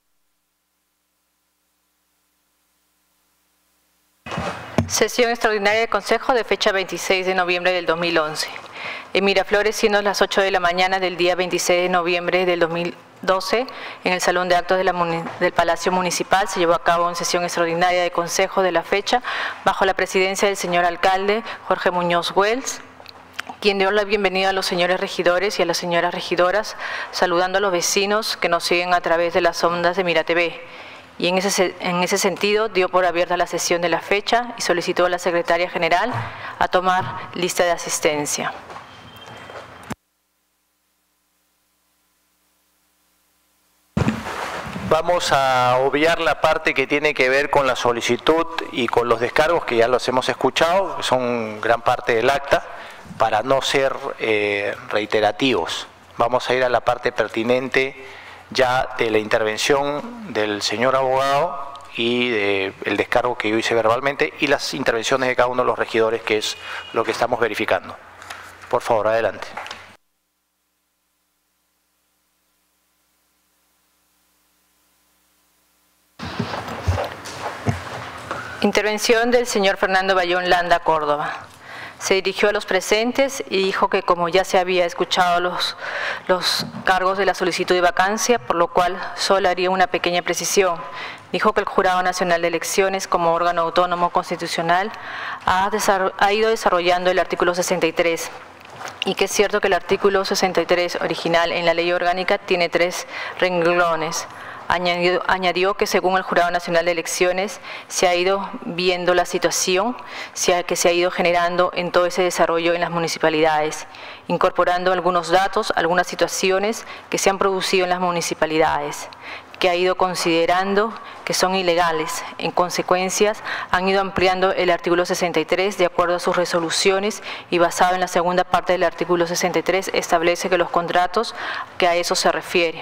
Sesión extraordinaria del Consejo de fecha veintiséis de noviembre del dos mil once. En Miraflores, siendo las ocho de la mañana del día veintiséis de noviembre del dos mil doce, en el Salón de Actos de la, del Palacio Municipal se llevó a cabo una sesión extraordinaria de Consejo de la fecha bajo la presidencia del señor alcalde Jorge Muñoz Wells, quien dio la bienvenida a los señores regidores y a las señoras regidoras, saludando a los vecinos que nos siguen a través de las ondas de Mira T V. Y en ese, en ese sentido dio por abierta la sesión de la fecha y solicitó a la Secretaria General a tomar lista de asistencia. Vamos a obviar la parte que tiene que ver con la solicitud y con los descargos, que ya los hemos escuchado, que son gran parte del acta, para no ser eh, reiterativos. Vamos a ir a la parte pertinente ya de la intervención del señor abogado y del descargo que yo hice verbalmente y las intervenciones de cada uno de los regidores, que es lo que estamos verificando. Por favor, adelante. Intervención del señor Fernando Bayón Landa, Córdoba. Se dirigió a los presentes y dijo que como ya se había escuchado los, los cargos de la solicitud de vacancia, por lo cual solo haría una pequeña precisión. Dijo que el Jurado Nacional de Elecciones, como órgano autónomo constitucional, ha, ha ido desarrollando el artículo sesenta y tres. Y que es cierto que el artículo sesenta y tres original en la ley orgánica tiene tres renglones. Añadió, añadió que según el Jurado Nacional de Elecciones se ha ido viendo la situación se ha, que se ha ido generando en todo ese desarrollo en las municipalidades, incorporando algunos datos, algunas situaciones que se han producido en las municipalidades, que ha ido considerando que son ilegales. En consecuencias, han ido ampliando el artículo sesenta y tres de acuerdo a sus resoluciones y basado en la segunda parte del artículo sesenta y tres establece que los contratos que a eso se refiere.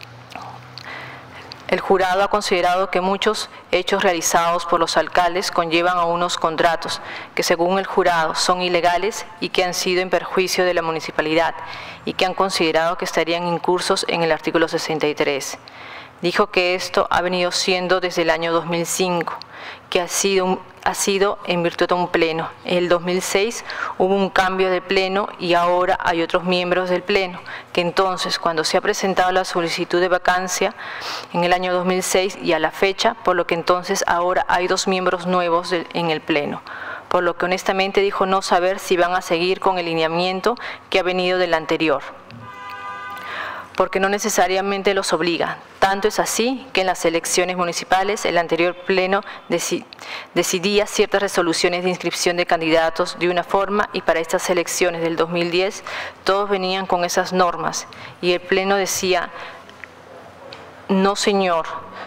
El jurado ha considerado que muchos hechos realizados por los alcaldes conllevan a unos contratos que según el jurado son ilegales y que han sido en perjuicio de la municipalidad y que han considerado que estarían incursos en el artículo sesenta y tres. Dijo que esto ha venido siendo desde el año dos mil cinco, que ha sido, un, ha sido en virtud de un pleno. En el dos mil seis hubo un cambio de pleno y ahora hay otros miembros del pleno, que entonces cuando se ha presentado la solicitud de vacancia en el año dos mil seis y a la fecha, por lo que entonces ahora hay dos miembros nuevos de, en el pleno. Por lo que honestamente dijo no saber si van a seguir con el lineamiento que ha venido del anterior, porque no necesariamente los obliga. Tanto es así que en las elecciones municipales el anterior pleno decidía ciertas resoluciones de inscripción de candidatos de una forma y para estas elecciones del dos mil diez todos venían con esas normas y el pleno decía no señor.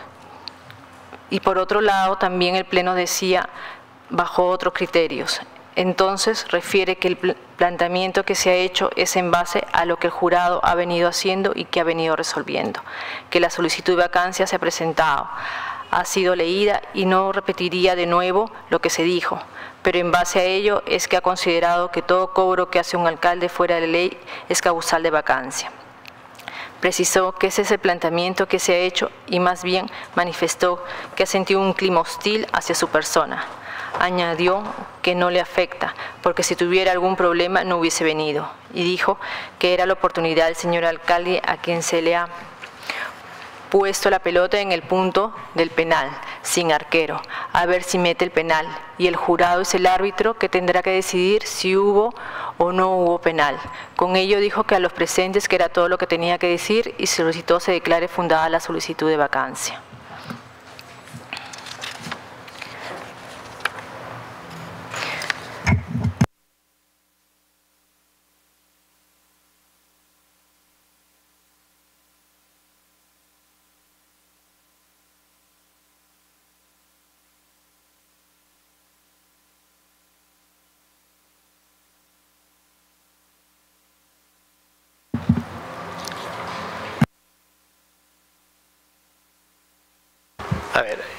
Y por otro lado también el pleno decía bajo otros criterios. Entonces refiere que el planteamiento que se ha hecho es en base a lo que el jurado ha venido haciendo y que ha venido resolviendo, que la solicitud de vacancia se ha presentado, ha sido leída y no repetiría de nuevo lo que se dijo, pero en base a ello es que ha considerado que todo cobro que hace un alcalde fuera de la ley es causal de vacancia. Precisó que ese es el planteamiento que se ha hecho y más bien manifestó que ha sentido un clima hostil hacia su persona. Añadió que no le afecta, porque si tuviera algún problema no hubiese venido, y dijo que era la oportunidad del señor alcalde a quien se le ha puesto la pelota en el punto del penal, sin arquero, a ver si mete el penal, y el jurado es el árbitro que tendrá que decidir si hubo o no hubo penal. Con ello dijo que a los presentes que era todo lo que tenía que decir y solicitó se declare fundada la solicitud de vacancia.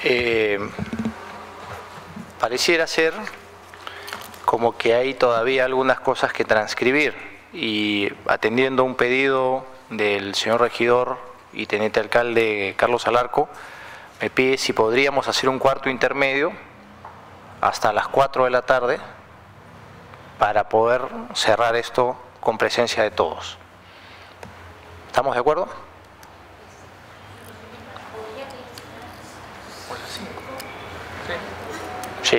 Eh, pareciera ser como que hay todavía algunas cosas que transcribir y atendiendo un pedido del señor regidor y teniente alcalde Carlos Alarco, me pide si podríamos hacer un cuarto intermedio hasta las cuatro de la tarde para poder cerrar esto con presencia de todos. ¿Estamos de acuerdo? Sí.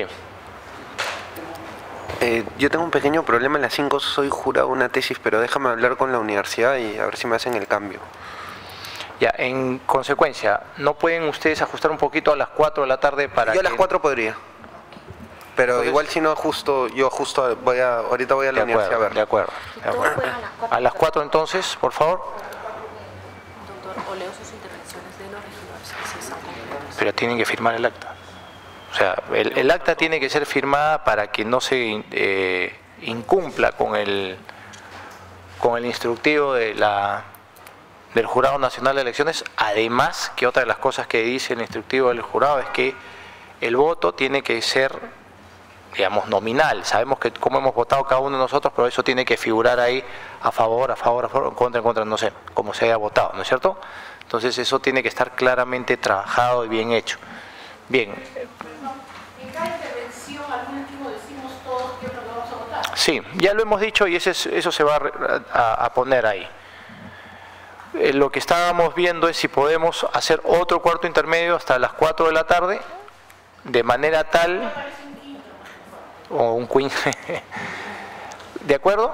Eh, yo tengo un pequeño problema en las cinco, soy jurado de una tesis, pero déjame hablar con la universidad y a ver si me hacen el cambio. Ya, en consecuencia, ¿no pueden ustedes ajustar un poquito a las cuatro de la tarde para Yo a que... las cuatro podría. Pero Entonces, igual si no ajusto, yo ajusto, voy a, ahorita voy a la de universidad acuerdo, a ver. de acuerdo, de acuerdo. A las cuatro entonces, por favor. Doctor, o leo sus intervenciones de los regidores, si son completas. Pero tienen que firmar el acta. O sea, el, el acta tiene que ser firmada para que no se eh, incumpla con el, con el instructivo de la, del Jurado Nacional de Elecciones. Además, que otra de las cosas que dice el instructivo del jurado es que el voto tiene que ser, digamos, nominal. Sabemos que cómo hemos votado cada uno de nosotros, pero eso tiene que figurar ahí a favor, a favor, a favor, en contra, en contra, no sé, como se haya votado, ¿no es cierto? Entonces eso tiene que estar claramente trabajado y bien hecho. Bien. En cada intervención, al último decimos todos qué es lo que vamos a votar. Sí, ya lo hemos dicho y ese, eso se va a, a poner ahí. Eh, lo que estábamos viendo es si podemos hacer otro cuarto intermedio hasta las cuatro de la tarde, de manera tal... o un queen. ¿De acuerdo?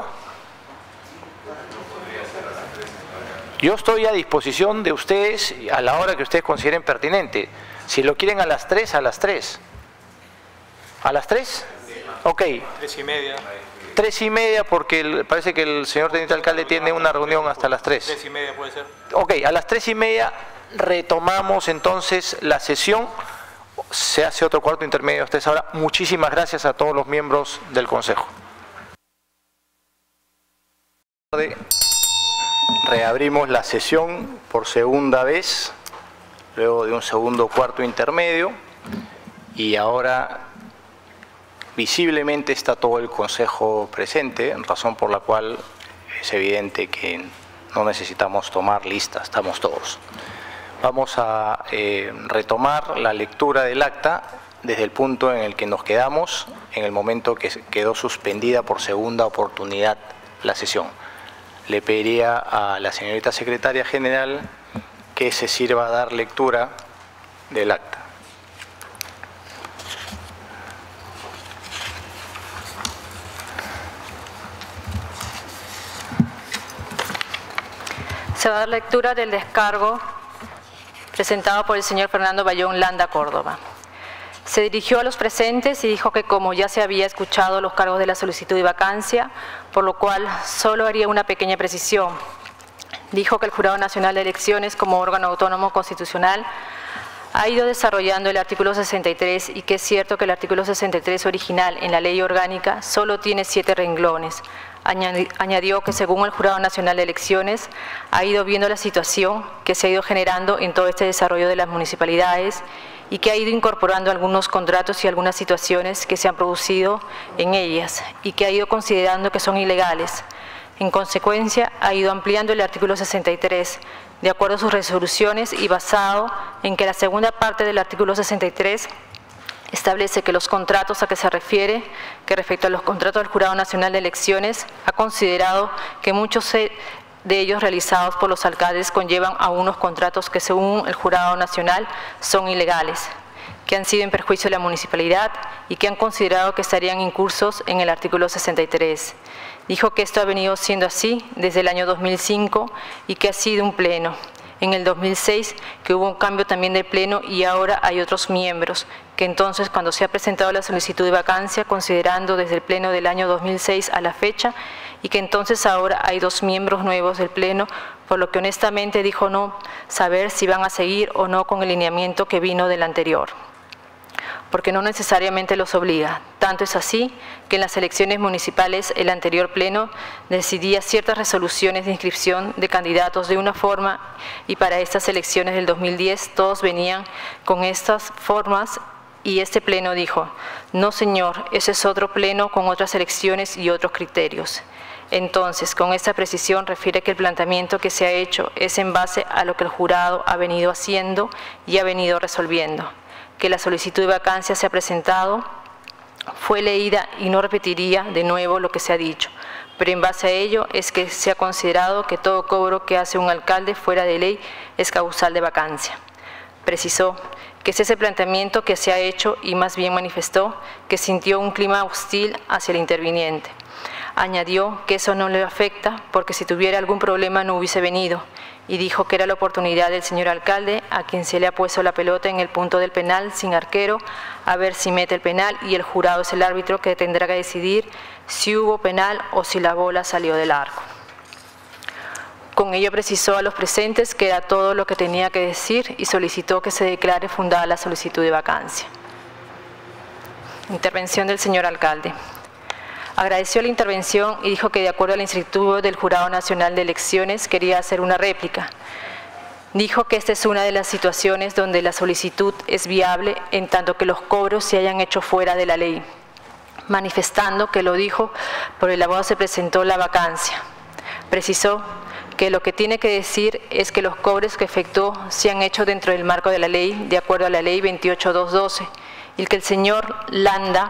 Yo estoy a disposición de ustedes a la hora que ustedes consideren pertinente. Si lo quieren a las tres, a las tres. ¿A las tres? Ok. Tres y media. Tres y media porque el, parece que el señor teniente alcalde tiene una reunión hasta las tres. Tres y media puede ser. Ok, a las tres y media retomamos entonces la sesión. Se hace otro cuarto intermedio hasta esa hora. Muchísimas gracias a todos los miembros del Consejo. Reabrimos la sesión por segunda vez, luego de un segundo cuarto intermedio, y ahora visiblemente está todo el Consejo presente, razón por la cual es evidente que no necesitamos tomar lista, estamos todos. Vamos a eh, retomar la lectura del acta desde el punto en el que nos quedamos, en el momento que quedó suspendida por segunda oportunidad la sesión. Le pediría a la señorita secretaria general que se sirva a dar lectura del acta. Se va a dar lectura del descargo presentado por el señor Fernando Bayón Landa, Córdoba. Se dirigió a los presentes y dijo que como ya se había escuchado los cargos de la solicitud de vacancia, por lo cual solo haría una pequeña precisión. Dijo que el Jurado Nacional de Elecciones, como órgano autónomo constitucional, ha ido desarrollando el artículo sesenta y tres y que es cierto que el artículo sesenta y tres original en la ley orgánica solo tiene siete renglones. Añadió que según el Jurado Nacional de Elecciones ha ido viendo la situación que se ha ido generando en todo este desarrollo de las municipalidades y que ha ido incorporando algunos contratos y algunas situaciones que se han producido en ellas y que ha ido considerando que son ilegales. En consecuencia, ha ido ampliando el artículo sesenta y tres de acuerdo a sus resoluciones y basado en que la segunda parte del artículo sesenta y tres establece que los contratos a que se refiere, que respecto a los contratos del Jurado Nacional de Elecciones, ha considerado que muchos de ellos realizados por los alcaldes conllevan a unos contratos que según el Jurado Nacional son ilegales, que han sido en perjuicio de la municipalidad y que han considerado que estarían incursos en el artículo sesenta y tres. Dijo que esto ha venido siendo así desde el año dos mil cinco y que ha sido un pleno. En el dos mil seis que hubo un cambio también del pleno y ahora hay otros miembros, que entonces cuando se ha presentado la solicitud de vacancia, considerando desde el pleno del año dos mil seis a la fecha, y que entonces ahora hay dos miembros nuevos del pleno, por lo que honestamente dijo no saber si van a seguir o no con el lineamiento que vino del anterior. porque no necesariamente los obliga. Tanto es así que en las elecciones municipales el anterior pleno decidía ciertas resoluciones de inscripción de candidatos de una forma y para estas elecciones del dos mil diez todos venían con estas formas y este pleno dijo, no señor, ese es otro pleno con otras elecciones y otros criterios. Entonces, con esta precisión refiere que el planteamiento que se ha hecho es en base a lo que el jurado ha venido haciendo y ha venido resolviendo. Que la solicitud de vacancia se ha presentado, fue leída y no repetiría de nuevo lo que se ha dicho, pero en base a ello es que se ha considerado que todo cobro que hace un alcalde fuera de ley es causal de vacancia. Precisó que es ese planteamiento que se ha hecho y más bien manifestó que sintió un clima hostil hacia el interviniente. Añadió que eso no le afecta porque si tuviera algún problema no hubiese venido y dijo que era la oportunidad del señor alcalde a quien se le ha puesto la pelota en el punto del penal sin arquero a ver si mete el penal y el jurado es el árbitro que tendrá que decidir si hubo penal o si la bola salió del arco. Con ello precisó a los presentes que era todo lo que tenía que decir y solicitó que se declare fundada la solicitud de vacancia. Intervención del señor alcalde. Agradeció la intervención y dijo que de acuerdo al instructivo del Jurado Nacional de Elecciones quería hacer una réplica. Dijo que esta es una de las situaciones donde la solicitud es viable en tanto que los cobros se hayan hecho fuera de la ley, manifestando que lo dijo por el abogado se presentó la vacancia. Precisó que lo que tiene que decir es que los cobros que efectuó se han hecho dentro del marco de la ley, de acuerdo a la ley veintiocho mil doscientos doce, y que el señor Landa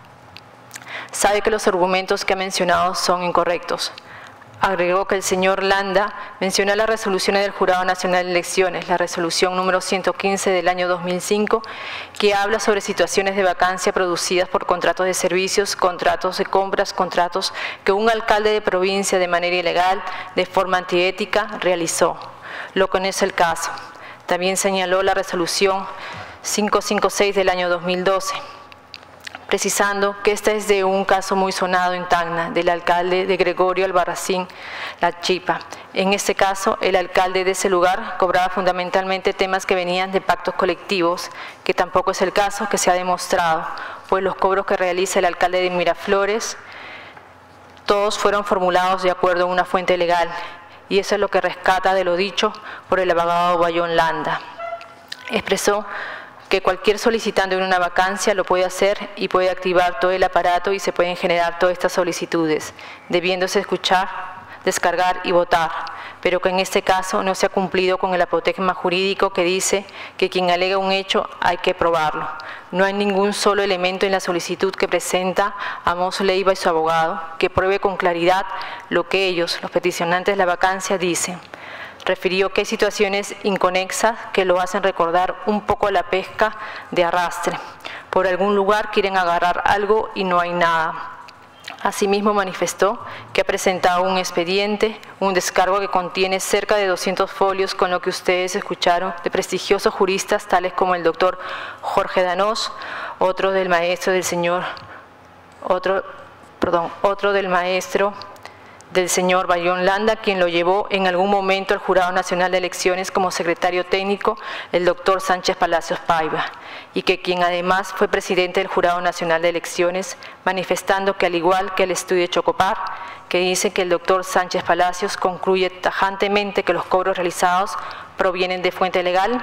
sabe que los argumentos que ha mencionado son incorrectos. Agregó que el señor Landa mencionó las resoluciones del Jurado Nacional de Elecciones, la resolución número ciento quince del año dos mil cinco, que habla sobre situaciones de vacancia producidas por contratos de servicios, contratos de compras, contratos que un alcalde de provincia de manera ilegal, de forma antiética, realizó, lo que no es el caso. También señaló la resolución quinientos cincuenta y seis del año dos mil doce, precisando que esta es de un caso muy sonado en Tacna, del alcalde de Gregorio Albarracín La Chipa. En este caso, el alcalde de ese lugar cobraba fundamentalmente temas que venían de pactos colectivos, que tampoco es el caso que se ha demostrado, pues los cobros que realiza el alcalde de Miraflores, todos fueron formulados de acuerdo a una fuente legal, y eso es lo que rescata de lo dicho por el abogado Bayón Landa. Expresó que cualquier solicitante en una vacancia lo puede hacer y puede activar todo el aparato y se pueden generar todas estas solicitudes, debiéndose escuchar, descargar y votar, pero que en este caso no se ha cumplido con el apotegma jurídico que dice que quien alega un hecho hay que probarlo. No hay ningún solo elemento en la solicitud que presenta Amos Leiva y su abogado que pruebe con claridad lo que ellos, los peticionantes de la vacancia, dicen. Refirió que hay situaciones inconexas que lo hacen recordar un poco a la pesca de arrastre. Por algún lugar quieren agarrar algo y no hay nada. Asimismo manifestó que ha presentado un expediente, un descargo que contiene cerca de doscientos folios con lo que ustedes escucharon de prestigiosos juristas tales como el doctor Jorge Danós, otro del maestro del señor, otro, perdón, otro del maestro del señor Bayón Landa, quien lo llevó en algún momento al Jurado Nacional de Elecciones como secretario técnico, el doctor Sánchez Palacios Paiva, y que quien además fue presidente del Jurado Nacional de Elecciones, manifestando que al igual que el estudio de Chocopar, que dice que el doctor Sánchez Palacios concluye tajantemente que los cobros realizados provienen de fuente legal,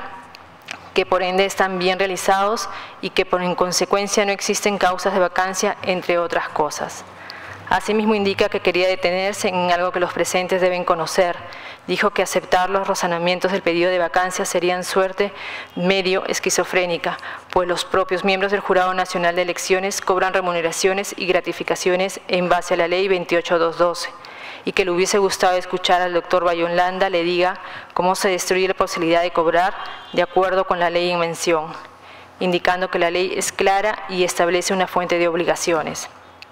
que por ende están bien realizados y que por en consecuencia no existen causas de vacancia, entre otras cosas. Asimismo indica que quería detenerse en algo que los presentes deben conocer. Dijo que aceptar los razonamientos del pedido de vacancia serían suerte medio esquizofrénica, pues los propios miembros del Jurado Nacional de Elecciones cobran remuneraciones y gratificaciones en base a la ley veintiocho mil doscientos doce, y que le hubiese gustado escuchar al doctor Bayón Landa le diga cómo se destruye la posibilidad de cobrar de acuerdo con la ley en mención, indicando que la ley es clara y establece una fuente de obligaciones.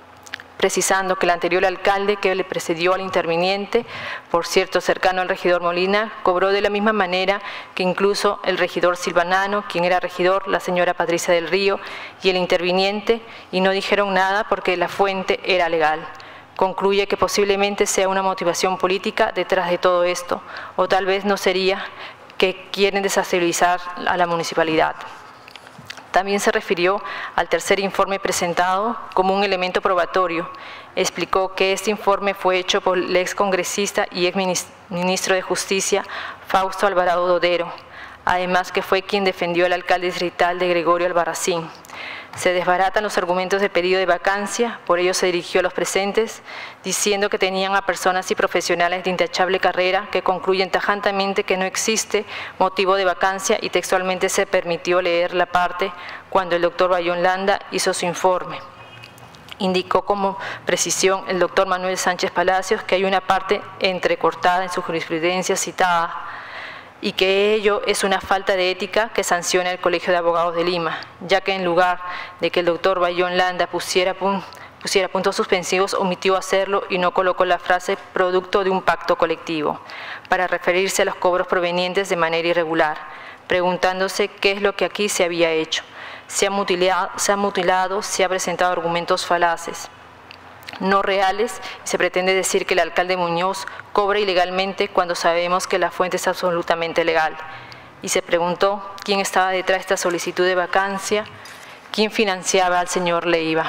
Precisando que el anterior alcalde que le precedió al interviniente, por cierto cercano al regidor Molina, cobró de la misma manera que incluso el regidor Silvanano, quien era regidor, la señora Patricia del Río y el interviniente, y no dijeron nada porque la fuente era legal. Concluye que posiblemente sea una motivación política detrás de todo esto, o tal vez no sería que quieren desestabilizar a la municipalidad. También se refirió al tercer informe presentado como un elemento probatorio. Explicó que este informe fue hecho por el excongresista y exministro de Justicia, Fausto Alvarado Dodero, además que fue quien defendió al alcalde distrital de Gregorio Albarracín. Se desbaratan los argumentos del pedido de vacancia, por ello se dirigió a los presentes, diciendo que tenían a personas y profesionales de intachable carrera que concluyen tajantemente que no existe motivo de vacancia y textualmente se permitió leer la parte cuando el doctor Bayón Landa hizo su informe. Indicó como precisión el doctor Manuel Sánchez Palacios que hay una parte entrecortada en su jurisprudencia citada, y que ello es una falta de ética que sanciona el Colegio de Abogados de Lima, ya que en lugar de que el doctor Bayón Landa pusiera, pusiera puntos suspensivos, omitió hacerlo y no colocó la frase producto de un pacto colectivo, para referirse a los cobros provenientes de manera irregular, preguntándose qué es lo que aquí se había hecho. Se ha mutilado, se ha, mutilado, se ha presentado argumentos falaces, no reales, y se pretende decir que el alcalde Muñoz cobra ilegalmente cuando sabemos que la fuente es absolutamente legal. Y se preguntó quién estaba detrás de esta solicitud de vacancia, quién financiaba al señor Leiva,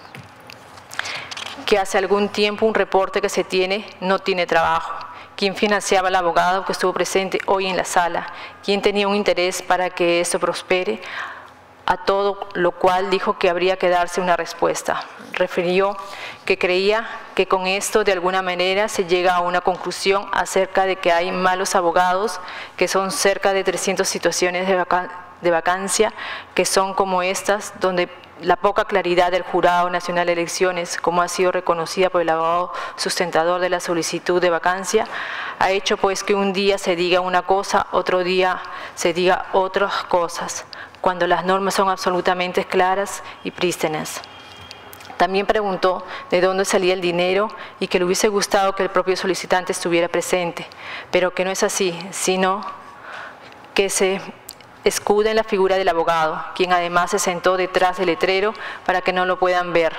que hace algún tiempo un reporte que se tiene no tiene trabajo, quién financiaba al abogado que estuvo presente hoy en la sala, quién tenía un interés para que esto prospere, a todo lo cual dijo que habría que darse una respuesta. Refirió que creía que con esto de alguna manera se llega a una conclusión acerca de que hay malos abogados, que son cerca de trescientas situaciones de, vaca de vacancia, que son como estas, donde la poca claridad del Jurado Nacional de Elecciones, como ha sido reconocida por el abogado sustentador de la solicitud de vacancia, ha hecho pues que un día se diga una cosa, otro día se diga otras cosas, cuando las normas son absolutamente claras y prístinas. También preguntó de dónde salía el dinero y que le hubiese gustado que el propio solicitante estuviera presente, pero que no es así, sino que se escuda en la figura del abogado, quien además se sentó detrás del letrero para que no lo puedan ver.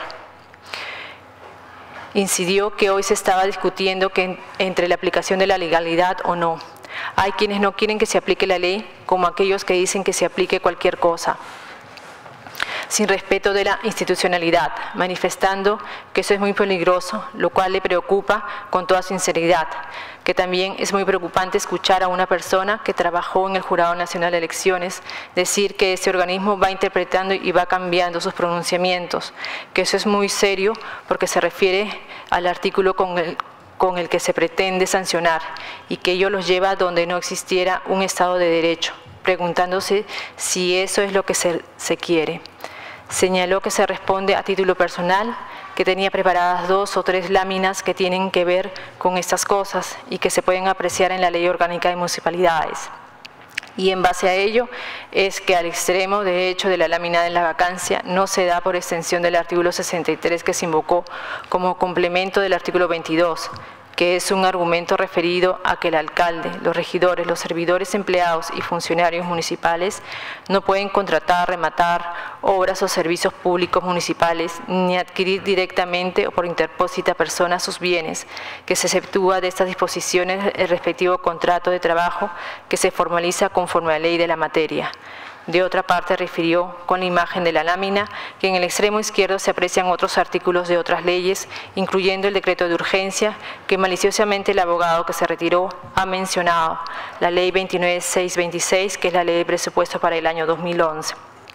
Incidió que hoy se estaba discutiendo que entre la aplicación de la legalidad o no. Hay quienes no quieren que se aplique la ley, como aquellos que dicen que se aplique cualquier cosa, sin respeto de la institucionalidad, manifestando que eso es muy peligroso, lo cual le preocupa con toda sinceridad, que también es muy preocupante escuchar a una persona que trabajó en el Jurado Nacional de Elecciones decir que ese organismo va interpretando y va cambiando sus pronunciamientos, que eso es muy serio porque se refiere al artículo con el con el que se pretende sancionar y que ello los lleva donde no existiera un Estado de Derecho, preguntándose si eso es lo que se, se quiere. Señaló que se responde a título personal, que tenía preparadas dos o tres láminas que tienen que ver con estas cosas y que se pueden apreciar en la Ley Orgánica de Municipalidades. Y en base a ello es que al extremo de hecho de la lámina de la vacancia no se da por extensión del artículo sesenta y tres que se invocó como complemento del artículo veintidós, que es un argumento referido a que el alcalde, los regidores, los servidores empleados y funcionarios municipales no pueden contratar, rematar obras o servicios públicos municipales ni adquirir directamente o por interpósita persona sus bienes, que se exceptúa de estas disposiciones el respectivo contrato de trabajo que se formaliza conforme a la ley de la materia. De otra parte, refirió con la imagen de la lámina que en el extremo izquierdo se aprecian otros artículos de otras leyes, incluyendo el decreto de urgencia que maliciosamente el abogado que se retiró ha mencionado, la ley veintinueve mil seiscientos veintiséis, que es la ley de presupuesto para el año dos mil once.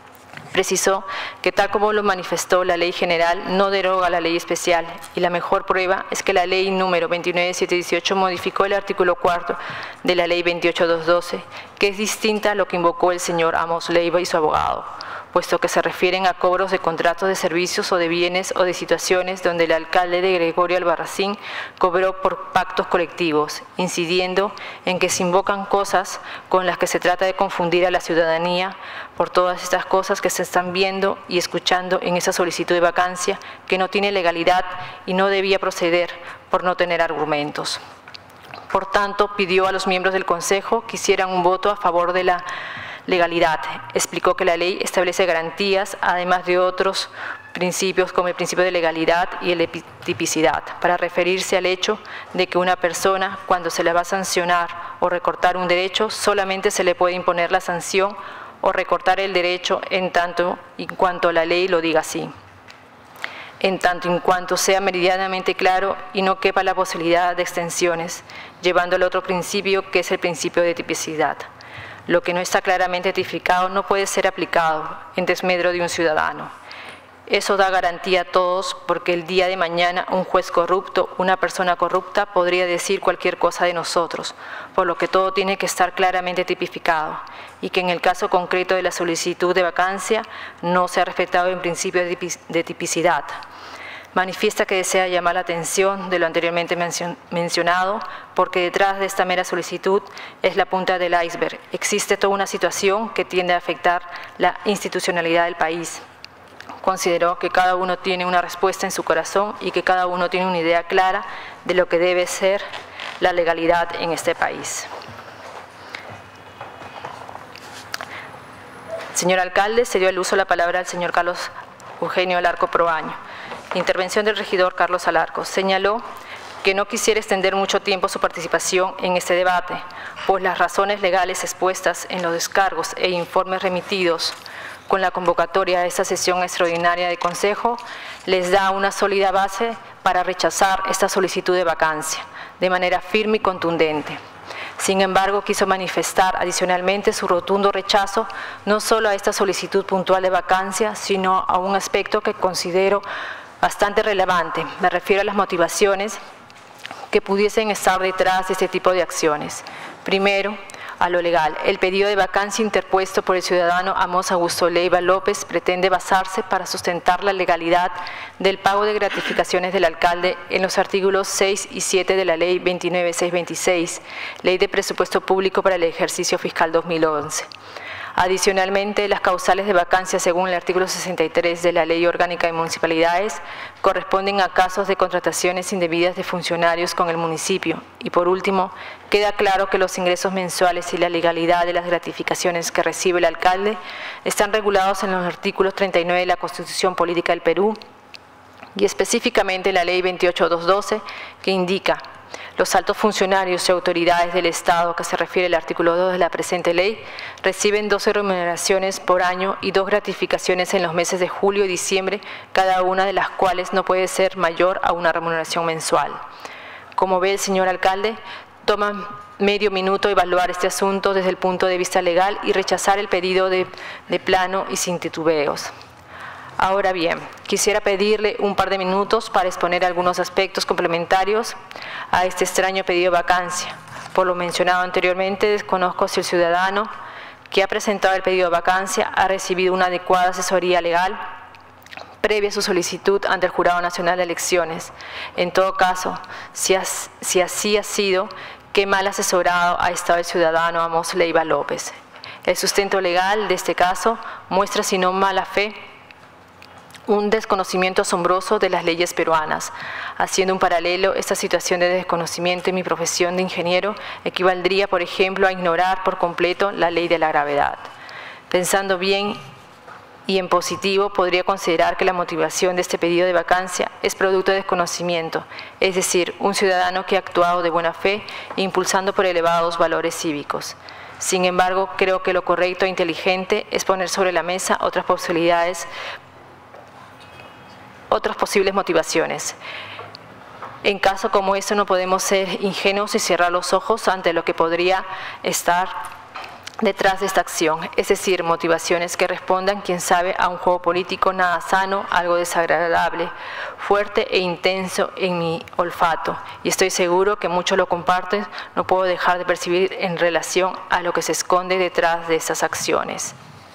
Precisó que tal como lo manifestó la ley general no deroga la ley especial y la mejor prueba es que la ley número veintinueve mil setecientos dieciocho modificó el artículo cuarto de la ley veintiocho mil doscientos doce, que es distinta a lo que invocó el señor Amos Leiva y su abogado, puesto que se refieren a cobros de contratos de servicios o de bienes o de situaciones donde el alcalde de Gregorio Albarracín cobró por pactos colectivos, incidiendo en que se invocan cosas con las que se trata de confundir a la ciudadanía por todas estas cosas que se están viendo y escuchando en esa solicitud de vacancia que no tiene legalidad y no debía proceder por no tener argumentos. Por tanto, pidió a los miembros del Consejo que hicieran un voto a favor de la legalidad. Explicó que la ley establece garantías, además de otros principios como el principio de legalidad y el de tipicidad, para referirse al hecho de que una persona, cuando se le va a sancionar o recortar un derecho, solamente se le puede imponer la sanción o recortar el derecho en tanto y cuanto la ley lo diga así, en tanto en cuanto sea meridianamente claro y no quepa la posibilidad de extensiones, llevando al otro principio que es el principio de tipicidad. Lo que no está claramente tipificado no puede ser aplicado en desmedro de un ciudadano. Eso da garantía a todos porque el día de mañana un juez corrupto, una persona corrupta podría decir cualquier cosa de nosotros, por lo que todo tiene que estar claramente tipificado y que en el caso concreto de la solicitud de vacancia no se ha respetado el principio de tipicidad. Manifiesta que desea llamar la atención de lo anteriormente mencionado porque detrás de esta mera solicitud es la punta del iceberg. Existe toda una situación que tiende a afectar la institucionalidad del país. Consideró que cada uno tiene una respuesta en su corazón y que cada uno tiene una idea clara de lo que debe ser la legalidad en este país. Señor alcalde, se dio el uso de la palabra al señor Carlos Eugenio Alarco Proaño. Intervención del regidor Carlos Alarco. Señaló que no quisiera extender mucho tiempo su participación en este debate, pues las razones legales expuestas en los descargos e informes remitidos con la convocatoria a esta sesión extraordinaria de Consejo les da una sólida base para rechazar esta solicitud de vacancia de manera firme y contundente. Sin embargo, quiso manifestar adicionalmente su rotundo rechazo no solo a esta solicitud puntual de vacancia, sino a un aspecto que considero bastante relevante. Me refiero a las motivaciones que pudiesen estar detrás de este tipo de acciones. Primero, a lo legal. El pedido de vacancia interpuesto por el ciudadano Amos Augusto Leiva López pretende basarse para sustentar la legalidad del pago de gratificaciones del alcalde en los artículos seis y siete de la Ley veintinueve mil seiscientos veintiséis, Ley de Presupuesto Público para el Ejercicio Fiscal dos mil once. Adicionalmente, las causales de vacancia según el artículo sesenta y tres de la Ley Orgánica de Municipalidades corresponden a casos de contrataciones indebidas de funcionarios con el municipio. Y por último, queda claro que los ingresos mensuales y la legalidad de las gratificaciones que recibe el alcalde están regulados en los artículos treinta y nueve de la Constitución Política del Perú y específicamente en la Ley veintiocho mil doscientos doce, que indica: los altos funcionarios y autoridades del Estado, que se refiere al artículo dos de la presente ley, reciben doce remuneraciones por año y dos gratificaciones en los meses de julio y diciembre, cada una de las cuales no puede ser mayor a una remuneración mensual. Como ve el señor alcalde, toma medio minuto evaluar este asunto desde el punto de vista legal y rechazar el pedido de, de plano y sin titubeos. Ahora bien, quisiera pedirle un par de minutos para exponer algunos aspectos complementarios a este extraño pedido de vacancia. Por lo mencionado anteriormente, desconozco si el ciudadano que ha presentado el pedido de vacancia ha recibido una adecuada asesoría legal previa a su solicitud ante el Jurado Nacional de Elecciones. En todo caso, si, has, si así ha sido, qué mal asesorado ha estado el ciudadano Amos Leiva López. El sustento legal de este caso muestra, si no mala fe, un desconocimiento asombroso de las leyes peruanas. Haciendo un paralelo, esta situación de desconocimiento en mi profesión de ingeniero equivaldría, por ejemplo, a ignorar por completo la ley de la gravedad. Pensando bien y en positivo, podría considerar que la motivación de este pedido de vacancia es producto de desconocimiento, es decir, un ciudadano que ha actuado de buena fe, impulsando por elevados valores cívicos. Sin embargo, creo que lo correcto e inteligente es poner sobre la mesa otras posibilidades otras posibles motivaciones. En caso como este no podemos ser ingenuos y cerrar los ojos ante lo que podría estar detrás de esta acción, es decir, motivaciones que respondan, quién sabe, a un juego político nada sano, algo desagradable, fuerte e intenso en mi olfato, y estoy seguro que muchos lo comparten, no puedo dejar de percibir en relación a lo que se esconde detrás de esas acciones.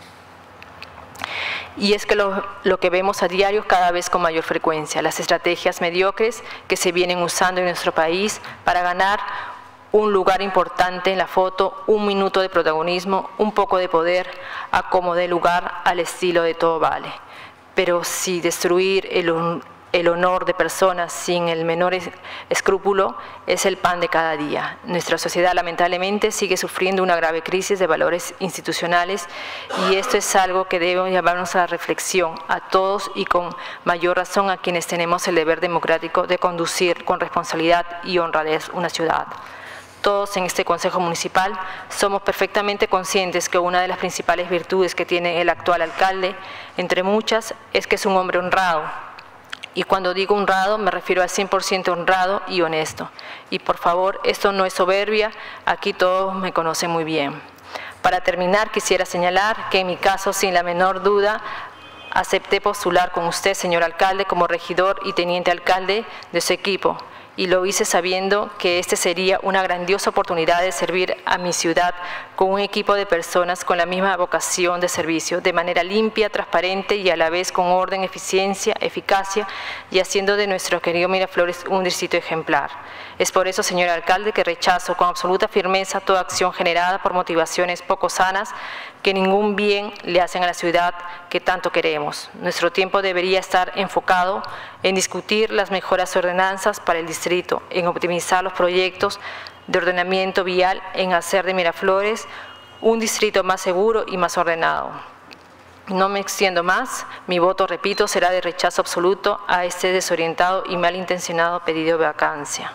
Y es que lo, lo que vemos a diario cada vez con mayor frecuencia, las estrategias mediocres que se vienen usando en nuestro país para ganar un lugar importante en la foto, un minuto de protagonismo, un poco de poder, a como dé lugar al estilo de todo vale. Pero si destruir el, el honor de personas sin el menor escrúpulo es el pan de cada día. Nuestra sociedad lamentablemente sigue sufriendo una grave crisis de valores institucionales y esto es algo que debe llevarnos a la reflexión a todos y con mayor razón a quienes tenemos el deber democrático de conducir con responsabilidad y honradez una ciudad. Todos en este Consejo Municipal somos perfectamente conscientes que una de las principales virtudes que tiene el actual alcalde, entre muchas, es que es un hombre honrado. Y cuando digo honrado, me refiero a cien por ciento honrado y honesto. Y por favor, esto no es soberbia, aquí todos me conocen muy bien. Para terminar, quisiera señalar que en mi caso, sin la menor duda, acepté postular con usted, señor alcalde, como regidor y teniente alcalde de su equipo. Y lo hice sabiendo que este sería una grandiosa oportunidad de servir a mi ciudad con un equipo de personas con la misma vocación de servicio, de manera limpia, transparente y a la vez con orden, eficiencia, eficacia y haciendo de nuestro querido Miraflores un distrito ejemplar. Es por eso, señor alcalde, que rechazo con absoluta firmeza toda acción generada por motivaciones poco sanas que ningún bien le hacen a la ciudad que tanto queremos. Nuestro tiempo debería estar enfocado en discutir las mejoras ordenanzas para el distrito, en optimizar los proyectos de ordenamiento vial, en hacer de Miraflores un distrito más seguro y más ordenado. No me extiendo más, mi voto, repito, será de rechazo absoluto a este desorientado y malintencionado pedido de vacancia.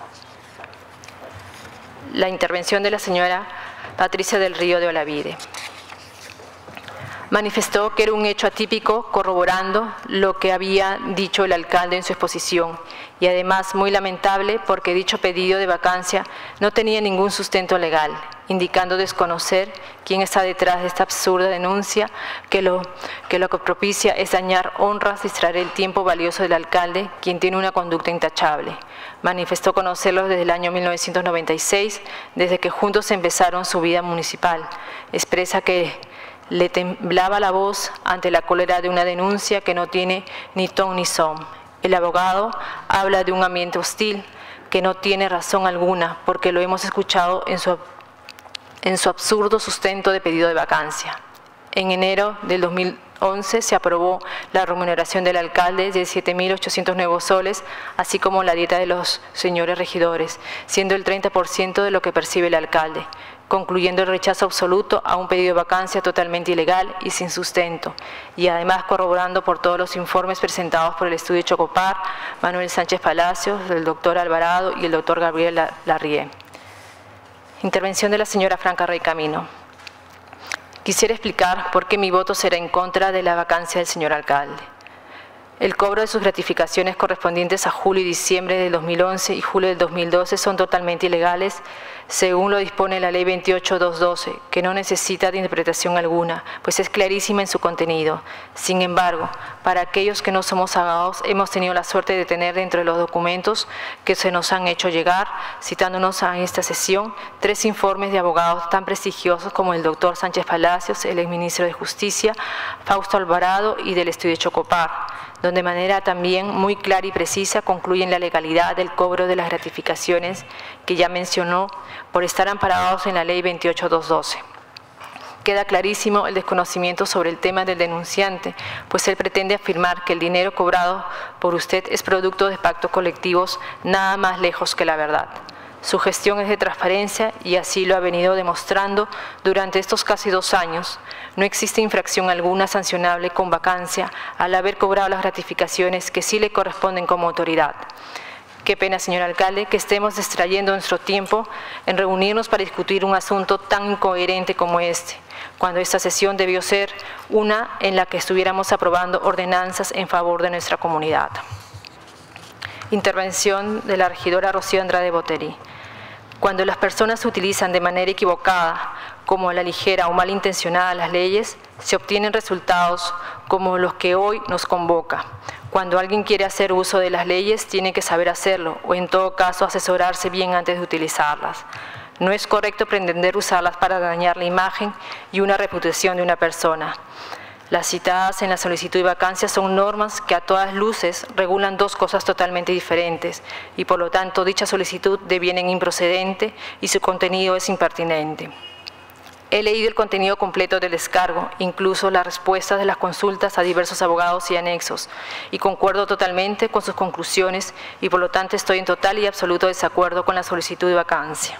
La intervención de la señora Patricia del Río de Olavide. Manifestó que era un hecho atípico, corroborando lo que había dicho el alcalde en su exposición, y además muy lamentable porque dicho pedido de vacancia no tenía ningún sustento legal, indicando desconocer quién está detrás de esta absurda denuncia, que lo que, lo que propicia es dañar honras, distraer el tiempo valioso del alcalde, quien tiene una conducta intachable. Manifestó conocerlo desde el año mil novecientos noventa y seis, desde que juntos empezaron su vida municipal. Expresa que le temblaba la voz ante la cólera de una denuncia que no tiene ni ton ni son. El abogado habla de un ambiente hostil que no tiene razón alguna, porque lo hemos escuchado en su, en su absurdo sustento de pedido de vacancia. En enero del dos mil once se aprobó la remuneración del alcalde de siete mil ochocientos nuevos soles, así como la dieta de los señores regidores, siendo el treinta por ciento de lo que percibe el alcalde, concluyendo el rechazo absoluto a un pedido de vacancia totalmente ilegal y sin sustento, y además corroborando por todos los informes presentados por el estudio Chocopar, Manuel Sánchez Palacios, el doctor Alvarado y el doctor Gabriel Larrié. Intervención de la señora Franca Rey Camino. Quisiera explicar por qué mi voto será en contra de la vacancia del señor alcalde. El cobro de sus gratificaciones correspondientes a julio y diciembre del dos mil once y julio del dos mil doce son totalmente ilegales, según lo dispone la Ley veintiocho mil doscientos doce, que no necesita de interpretación alguna, pues es clarísima en su contenido. Sin embargo, para aquellos que no somos abogados, hemos tenido la suerte de tener dentro de los documentos que se nos han hecho llegar, citándonos a esta sesión, tres informes de abogados tan prestigiosos como el doctor Sánchez Palacios, el exministro de Justicia, Fausto Alvarado y del estudio Chocopar, donde de manera también muy clara y precisa concluyen la legalidad del cobro de las gratificaciones que ya mencionó por estar amparados en la Ley veintiocho mil doscientos doce. Queda clarísimo el desconocimiento sobre el tema del denunciante, pues él pretende afirmar que el dinero cobrado por usted es producto de pactos colectivos nada más lejos que la verdad. Su gestión es de transparencia y así lo ha venido demostrando durante estos casi dos años. No existe infracción alguna sancionable con vacancia al haber cobrado las gratificaciones que sí le corresponden como autoridad. Qué pena, señor alcalde, que estemos distrayendo nuestro tiempo en reunirnos para discutir un asunto tan incoherente como este, cuando esta sesión debió ser una en la que estuviéramos aprobando ordenanzas en favor de nuestra comunidad. Intervención de la regidora Rocío Andrade Boteri. Cuando las personas utilizan de manera equivocada, como a la ligera o malintencionada las leyes, se obtienen resultados como los que hoy nos convoca. Cuando alguien quiere hacer uso de las leyes, tiene que saber hacerlo, o en todo caso asesorarse bien antes de utilizarlas. No es correcto pretender usarlas para dañar la imagen y una reputación de una persona. Las citadas en la solicitud de vacancia son normas que a todas luces regulan dos cosas totalmente diferentes y por lo tanto dicha solicitud deviene improcedente y su contenido es impertinente. He leído el contenido completo del descargo, incluso las respuestas de las consultas a diversos abogados y anexos, y concuerdo totalmente con sus conclusiones y por lo tanto estoy en total y absoluto desacuerdo con la solicitud de vacancia.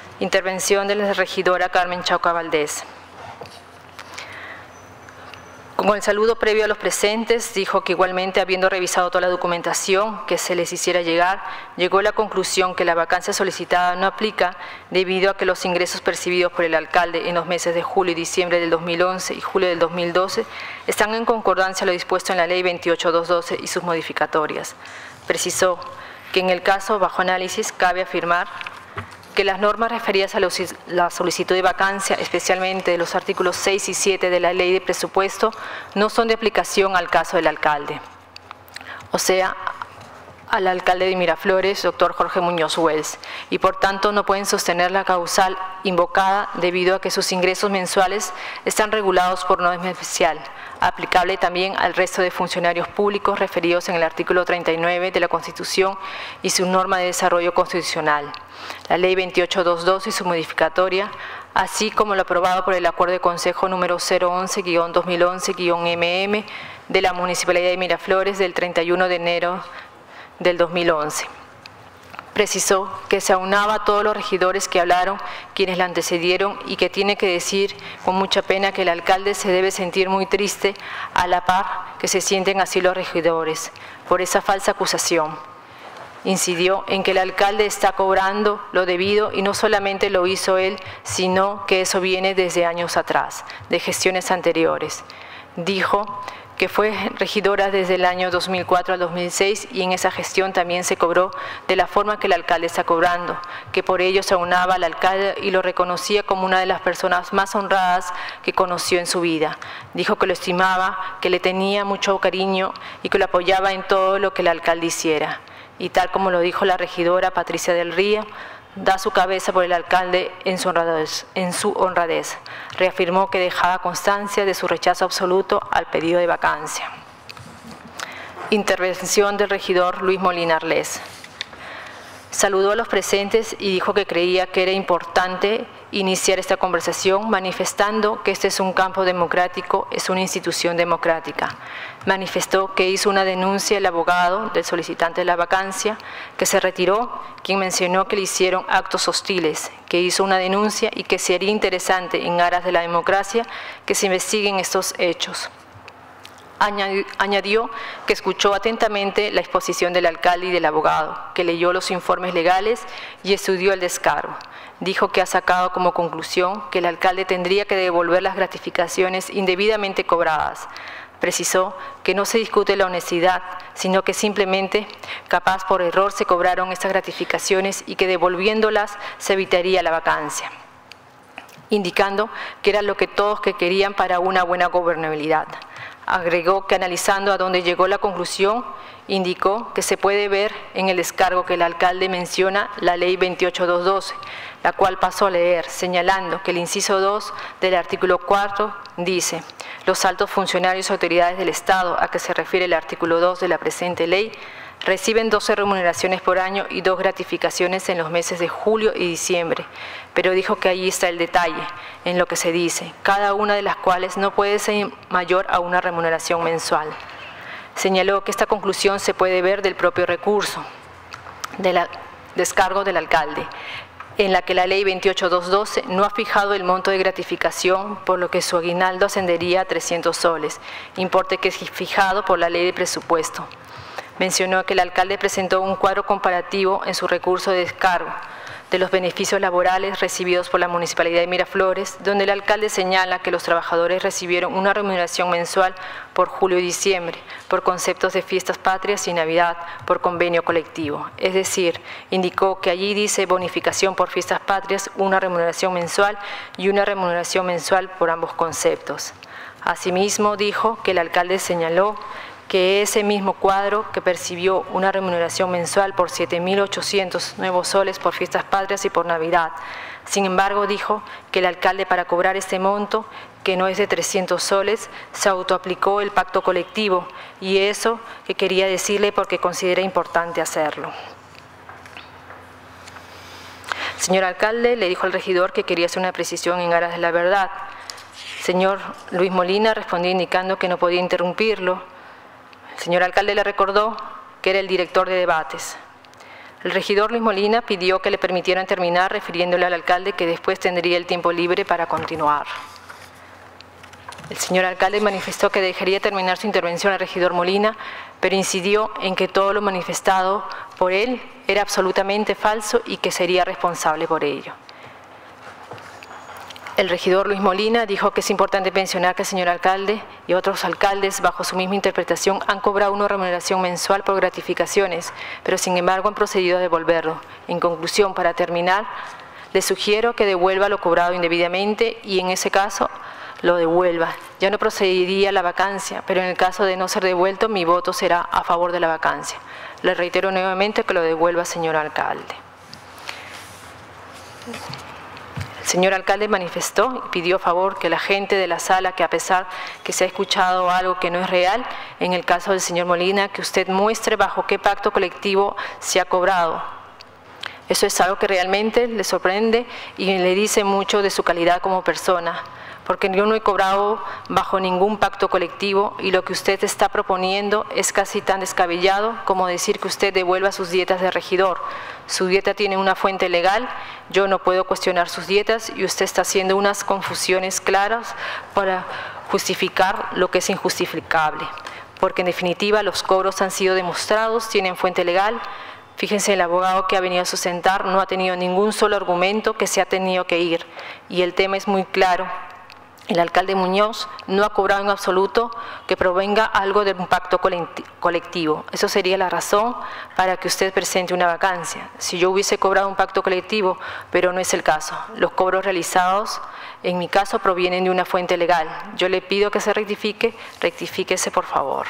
Intervención de la regidora Carmen Chauca Valdés. Con el saludo previo a los presentes, dijo que igualmente, habiendo revisado toda la documentación que se les hiciera llegar, llegó a la conclusión que la vacancia solicitada no aplica debido a que los ingresos percibidos por el alcalde en los meses de julio y diciembre del dos mil once y julio del dos mil doce están en concordancia a lo dispuesto en la Ley veintiocho mil doscientos doce y sus modificatorias. Precisó que en el caso bajo análisis cabe afirmar que las normas referidas a la solicitud de vacancia, especialmente de los artículos seis y siete de la Ley de Presupuesto, no son de aplicación al caso del alcalde, o sea, al alcalde de Miraflores, doctor Jorge Muñoz Wells, y por tanto no pueden sostener la causal invocada debido a que sus ingresos mensuales están regulados por norma especial, aplicable también al resto de funcionarios públicos referidos en el artículo treinta y nueve de la Constitución y su norma de desarrollo constitucional, la Ley veintiocho mil doscientos doce y su modificatoria, así como lo aprobado por el Acuerdo de Consejo número cero once guión dos mil once guión M M de la Municipalidad de Miraflores del treinta y uno de enero del dos mil once. Precisó que se aunaba a todos los regidores que hablaron, quienes la antecedieron, y que tiene que decir con mucha pena que el alcalde se debe sentir muy triste a la par que se sienten así los regidores por esa falsa acusación. Incidió en que el alcalde está cobrando lo debido y no solamente lo hizo él, sino que eso viene desde años atrás, de gestiones anteriores. Dijo que fue regidora desde el año dos mil cuatro al dos mil seis y en esa gestión también se cobró de la forma que el alcalde está cobrando, que por ello se aunaba al alcalde y lo reconocía como una de las personas más honradas que conoció en su vida. Dijo que lo estimaba, que le tenía mucho cariño y que lo apoyaba en todo lo que el alcalde hiciera. Y tal como lo dijo la regidora Patricia del Río, da su cabeza por el alcalde en su honradez. En su honradez. Reafirmó que dejaba constancia de su rechazo absoluto al pedido de vacancia. Intervención del regidor Luis Molina Arlés. Saludó a los presentes y dijo que creía que era importante iniciar esta conversación manifestando que este es un campo democrático, es una institución democrática. Manifestó que hizo una denuncia el abogado del solicitante de la vacancia, que se retiró, quien mencionó que le hicieron actos hostiles, que hizo una denuncia y que sería interesante en aras de la democracia que se investiguen estos hechos. Añadió que escuchó atentamente la exposición del alcalde y del abogado, que leyó los informes legales y estudió el descargo. Dijo que ha sacado como conclusión que el alcalde tendría que devolver las gratificaciones indebidamente cobradas. Precisó que no se discute la honestidad, sino que simplemente, capaz por error, se cobraron estas gratificaciones y que devolviéndolas se evitaría la vacancia, indicando que era lo que todos que querían para una buena gobernabilidad. Agregó que analizando a dónde llegó la conclusión, indicó que se puede ver en el descargo que el alcalde menciona la Ley veintiocho mil doscientos doce, la cual pasó a leer, señalando que el inciso dos del artículo cuatro dice: los altos funcionarios y autoridades del Estado, a que se refiere el artículo dos de la presente ley, reciben doce remuneraciones por año y dos gratificaciones en los meses de julio y diciembre, pero dijo que ahí está el detalle en lo que se dice, cada una de las cuales no puede ser mayor a una remuneración mensual. Señaló que esta conclusión se puede ver del propio recurso del descargo del alcalde, en la que la Ley veintiocho mil doscientos doce no ha fijado el monto de gratificación, por lo que su aguinaldo ascendería a trescientos soles, importe que es fijado por la Ley de Presupuesto. Mencionó que el alcalde presentó un cuadro comparativo en su recurso de descargo de los beneficios laborales recibidos por la Municipalidad de Miraflores, donde el alcalde señala que los trabajadores recibieron una remuneración mensual por julio y diciembre, por conceptos de fiestas patrias y Navidad, por convenio colectivo. Es decir, indicó que allí dice bonificación por fiestas patrias, una remuneración mensual y una remuneración mensual por ambos conceptos. Asimismo, dijo que el alcalde señaló que ese mismo cuadro que percibió una remuneración mensual por siete mil ochocientos nuevos soles por fiestas patrias y por Navidad. Sin embargo, dijo que el alcalde, para cobrar este monto, que no es de trescientos soles, se autoaplicó el pacto colectivo, y eso que quería decirle porque considera importante hacerlo. Señor alcalde, le dijo al regidor que quería hacer una precisión en aras de la verdad. Señor Luis Molina respondió indicando que no podía interrumpirlo. El señor alcalde le recordó que era el director de debates. El regidor Luis Molina pidió que le permitieran terminar, refiriéndole al alcalde que después tendría el tiempo libre para continuar. El señor alcalde manifestó que dejaría terminar su intervención al regidor Molina, pero incidió en que todo lo manifestado por él era absolutamente falso y que sería responsable por ello. El regidor Luis Molina dijo que es importante mencionar que el señor alcalde y otros alcaldes, bajo su misma interpretación, han cobrado una remuneración mensual por gratificaciones, pero sin embargo han procedido a devolverlo. En conclusión, para terminar, le sugiero que devuelva lo cobrado indebidamente y en ese caso lo devuelva. Ya no procedería a la vacancia, pero en el caso de no ser devuelto, mi voto será a favor de la vacancia. Le reitero nuevamente que lo devuelva, señor alcalde. El señor alcalde manifestó y pidió a favor que la gente de la sala, que a pesar que se ha escuchado algo que no es real, en el caso del señor Molina, que usted muestre bajo qué pacto colectivo se ha cobrado. Eso es algo que realmente le sorprende y le dice mucho de su calidad como persona, porque yo no he cobrado bajo ningún pacto colectivo y lo que usted está proponiendo es casi tan descabellado como decir que usted devuelva sus dietas de regidor. Su dieta tiene una fuente legal, yo no puedo cuestionar sus dietas y usted está haciendo unas confusiones claras para justificar lo que es injustificable, porque en definitiva los cobros han sido demostrados, tienen fuente legal. Fíjense, el abogado que ha venido a sustentar no ha tenido ningún solo argumento que se ha tenido que ir y el tema es muy claro. El alcalde Muñoz no ha cobrado en absoluto que provenga algo de un pacto colectivo. Eso sería la razón para que usted presente una vacancia. Si yo hubiese cobrado un pacto colectivo, pero no es el caso. Los cobros realizados, en mi caso, provienen de una fuente legal. Yo le pido que se rectifique, rectifíquese por favor.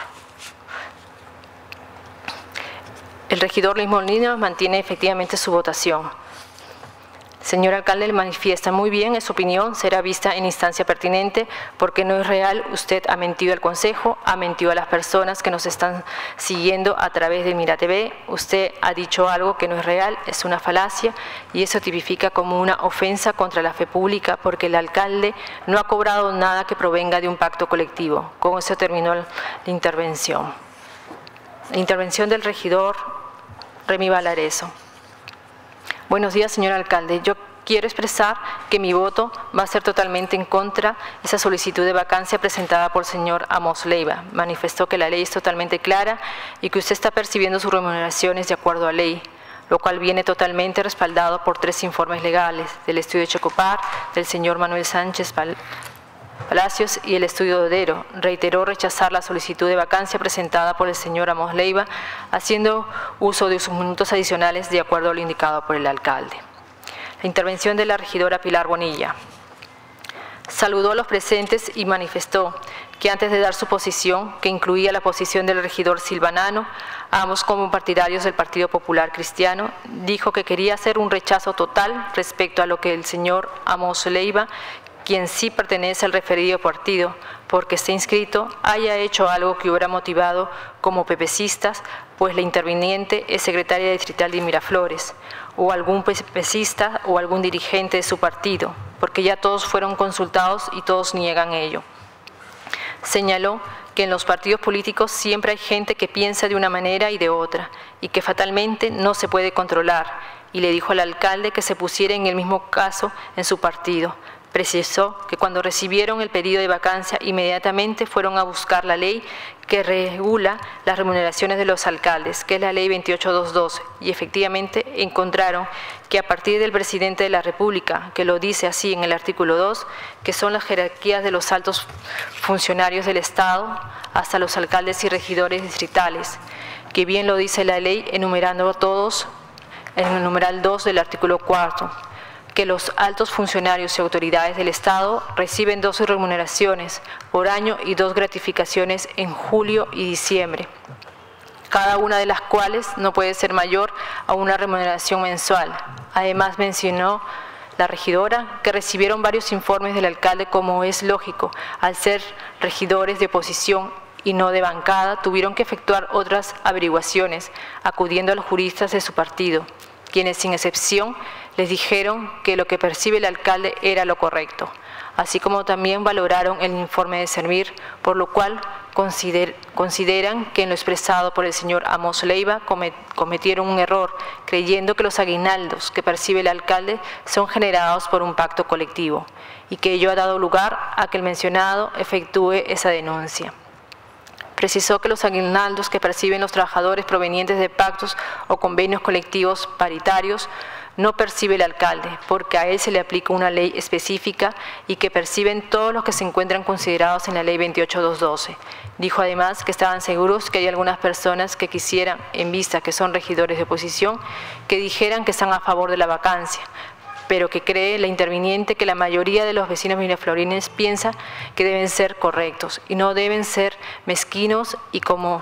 El regidor Luis Molina mantiene efectivamente su votación. Señor alcalde, le manifiesta muy bien, en su opinión será vista en instancia pertinente porque no es real, usted ha mentido al Consejo, ha mentido a las personas que nos están siguiendo a través de Mira T V, usted ha dicho algo que no es real, es una falacia y eso tipifica como una ofensa contra la fe pública porque el alcalde no ha cobrado nada que provenga de un pacto colectivo. Con eso terminó la intervención. La intervención del regidor Remy Valareso. Buenos días, señor alcalde. Yo quiero expresar que mi voto va a ser totalmente en contra de esa solicitud de vacancia presentada por el señor Amos Leiva. Manifestó que la ley es totalmente clara y que usted está percibiendo sus remuneraciones de acuerdo a ley, lo cual viene totalmente respaldado por tres informes legales, del estudio de Chocopar, del señor Manuel Sánchez Palacios y el estudio de Odero. Reiteró rechazar la solicitud de vacancia presentada por el señor Amos Leiva, haciendo uso de sus minutos adicionales de acuerdo a lo indicado por el alcalde. La intervención de la regidora Pilar Bonilla. Saludó a los presentes y manifestó que antes de dar su posición, que incluía la posición del regidor Silvanano, ambos como partidarios del Partido Popular Cristiano, dijo que quería hacer un rechazo total respecto a lo que el señor Amos Leiva, quien sí pertenece al referido partido, porque está inscrito, haya hecho algo que hubiera motivado como pepecistas, pues la interviniente es secretaria distrital de Miraflores, o algún pepecista o algún dirigente de su partido, porque ya todos fueron consultados y todos niegan ello. Señaló que en los partidos políticos siempre hay gente que piensa de una manera y de otra, y que fatalmente no se puede controlar, y le dijo al alcalde que se pusiera en el mismo caso en su partido. Precisó que cuando recibieron el pedido de vacancia, inmediatamente fueron a buscar la ley que regula las remuneraciones de los alcaldes, que es la ley veintiocho mil doscientos doce, y efectivamente encontraron que a partir del presidente de la República, que lo dice así en el artículo dos, que son las jerarquías de los altos funcionarios del Estado, hasta los alcaldes y regidores distritales, que bien lo dice la ley enumerando todos en el numeral dos del artículo cuarto, que los altos funcionarios y autoridades del Estado reciben dos remuneraciones por año y dos gratificaciones en julio y diciembre, cada una de las cuales no puede ser mayor a una remuneración mensual. Además mencionó la regidora que recibieron varios informes del alcalde, como es lógico, al ser regidores de oposición y no de bancada, tuvieron que efectuar otras averiguaciones, acudiendo a los juristas de su partido. quienes sin excepción les dijeron que lo que percibe el alcalde era lo correcto, así como también valoraron el informe de Servir, por lo cual consider, consideran que en lo expresado por el señor Amos Leiva cometieron un error, creyendo que los aguinaldos que percibe el alcalde son generados por un pacto colectivo y que ello ha dado lugar a que el mencionado efectúe esa denuncia. Precisó que los aguinaldos que perciben los trabajadores provenientes de pactos o convenios colectivos paritarios no percibe el alcalde, porque a él se le aplica una ley específica y que perciben todos los que se encuentran considerados en la ley veintiocho mil doscientos doce. Dijo además que estaban seguros que hay algunas personas que quisieran, en vista que son regidores de oposición, que dijeran que están a favor de la vacancia, pero que cree la interviniente que la mayoría de los vecinos miraflorines piensa que deben ser correctos y no deben ser mezquinos y como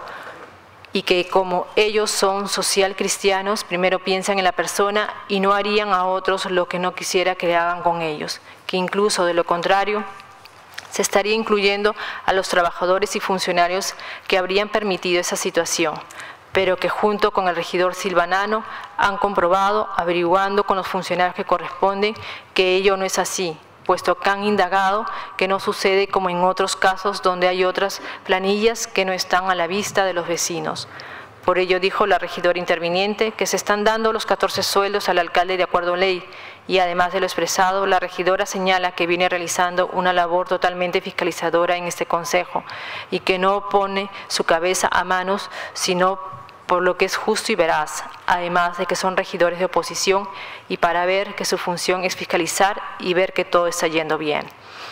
y que como ellos son social cristianos, primero piensan en la persona y no harían a otros lo que no quisiera que hagan con ellos, que incluso de lo contrario se estaría incluyendo a los trabajadores y funcionarios que habrían permitido esa situación, pero que junto con el regidor Silvanano han comprobado, averiguando con los funcionarios que corresponden, que ello no es así, puesto que han indagado que no sucede como en otros casos donde hay otras planillas que no están a la vista de los vecinos. Por ello dijo la regidora interviniente que se están dando los catorce sueldos al alcalde de acuerdo a ley y además de lo expresado, la regidora señala que viene realizando una labor totalmente fiscalizadora en este consejo y que no pone su cabeza a manos, sino por lo que es justo y veraz, además de que son regidores de oposición y para ver que su función es fiscalizar y ver que todo está yendo bien.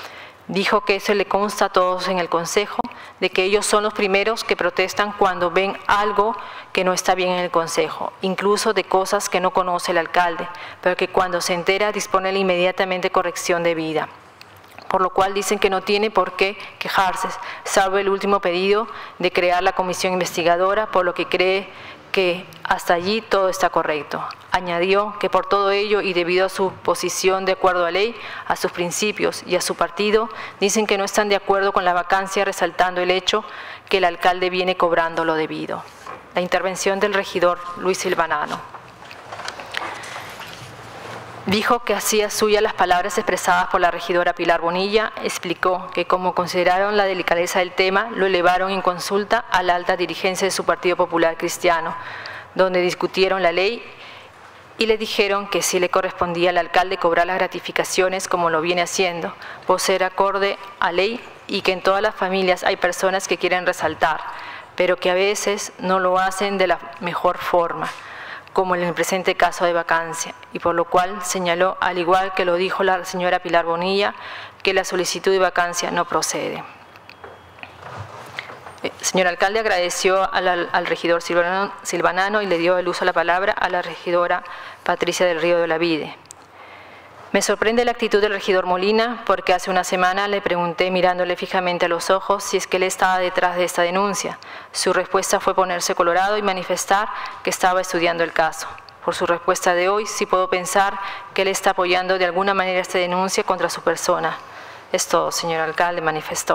Dijo que eso le consta a todos en el Consejo, de que ellos son los primeros que protestan cuando ven algo que no está bien en el Consejo, incluso de cosas que no conoce el alcalde, pero que cuando se entera dispone la inmediatamente corrección debida. Por lo cual dicen que no tiene por qué quejarse, salvo el último pedido de crear la comisión investigadora, por lo que cree que hasta allí todo está correcto. Añadió que por todo ello y debido a su posición de acuerdo a ley, a sus principios y a su partido, dicen que no están de acuerdo con la vacancia, resaltando el hecho que el alcalde viene cobrando lo debido. La intervención del regidor Luis Silvanano. Dijo que hacía suya las palabras expresadas por la regidora Pilar Bonilla, explicó que como consideraron la delicadeza del tema, lo elevaron en consulta a la alta dirigencia de su Partido Popular Cristiano, donde discutieron la ley y le dijeron que sí le correspondía al alcalde cobrar las gratificaciones como lo viene haciendo, por ser acorde a ley y que en todas las familias hay personas que quieren resaltar, pero que a veces no lo hacen de la mejor forma, como en el presente caso de vacancia, y por lo cual señaló, al igual que lo dijo la señora Pilar Bonilla, que la solicitud de vacancia no procede. Eh, señor alcalde, agradeció al, al regidor Silvanano, Silvanano y le dio el uso de la palabra a la regidora Patricia del Río de Olavide. Me sorprende la actitud del regidor Molina, porque hace una semana le pregunté mirándole fijamente a los ojos si es que él estaba detrás de esta denuncia. Su respuesta fue ponerse colorado y manifestar que estaba estudiando el caso. Por su respuesta de hoy, sí puedo pensar que él está apoyando de alguna manera esta denuncia contra su persona. Es todo, señor alcalde, manifestó.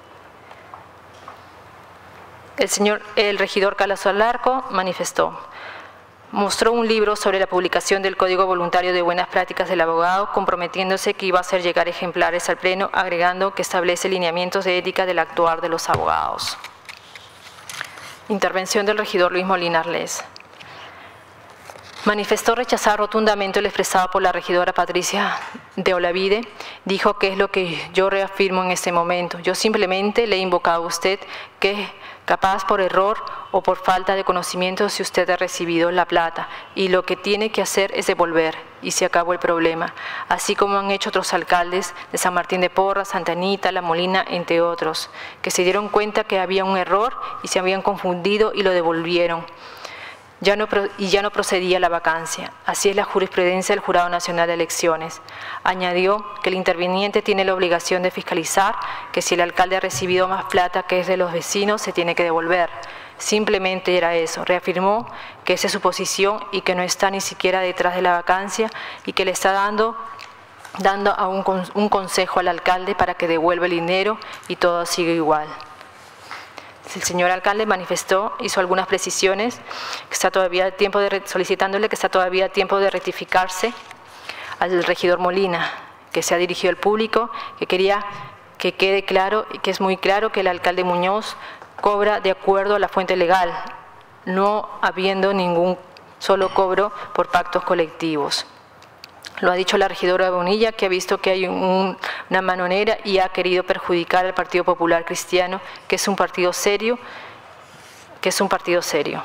El, señor, el regidor Carlos Alarco manifestó. Mostró un libro sobre la publicación del Código Voluntario de Buenas Prácticas del Abogado, comprometiéndose que iba a hacer llegar ejemplares al Pleno, agregando que establece lineamientos de ética del actuar de los abogados. Intervención del regidor Luis Molina Arlés. Manifestó rechazar rotundamente lo expresado por la regidora Patricia de Olavide. Dijo que es lo que yo reafirmo en este momento. Yo simplemente le he invocado a usted que capaz por error o por falta de conocimiento si usted ha recibido la plata y lo que tiene que hacer es devolver y se acabó el problema, así como han hecho otros alcaldes de San Martín de Porras, Santa Anita, La Molina, entre otros, que se dieron cuenta que había un error y se habían confundido y lo devolvieron. Ya no, y ya no procedía la vacancia. Así es la jurisprudencia del Jurado Nacional de Elecciones. Añadió que el interviniente tiene la obligación de fiscalizar que si el alcalde ha recibido más plata que es de los vecinos, se tiene que devolver. Simplemente era eso. Reafirmó que esa es su posición y que no está ni siquiera detrás de la vacancia y que le está dando, dando a un, un consejo al alcalde para que devuelva el dinero y todo siga igual. El señor alcalde manifestó, hizo algunas precisiones, que está todavía a tiempo de, solicitándole que está todavía a tiempo de rectificarse al regidor Molina, que se ha dirigido al público, que quería que quede claro y que es muy claro que el alcalde Muñoz cobra de acuerdo a la fuente legal, no habiendo ningún solo cobro por pactos colectivos. Lo ha dicho la regidora Bonilla, que ha visto que hay un, una manonera y ha querido perjudicar al Partido Popular Cristiano, que es un partido serio, que es un partido serio.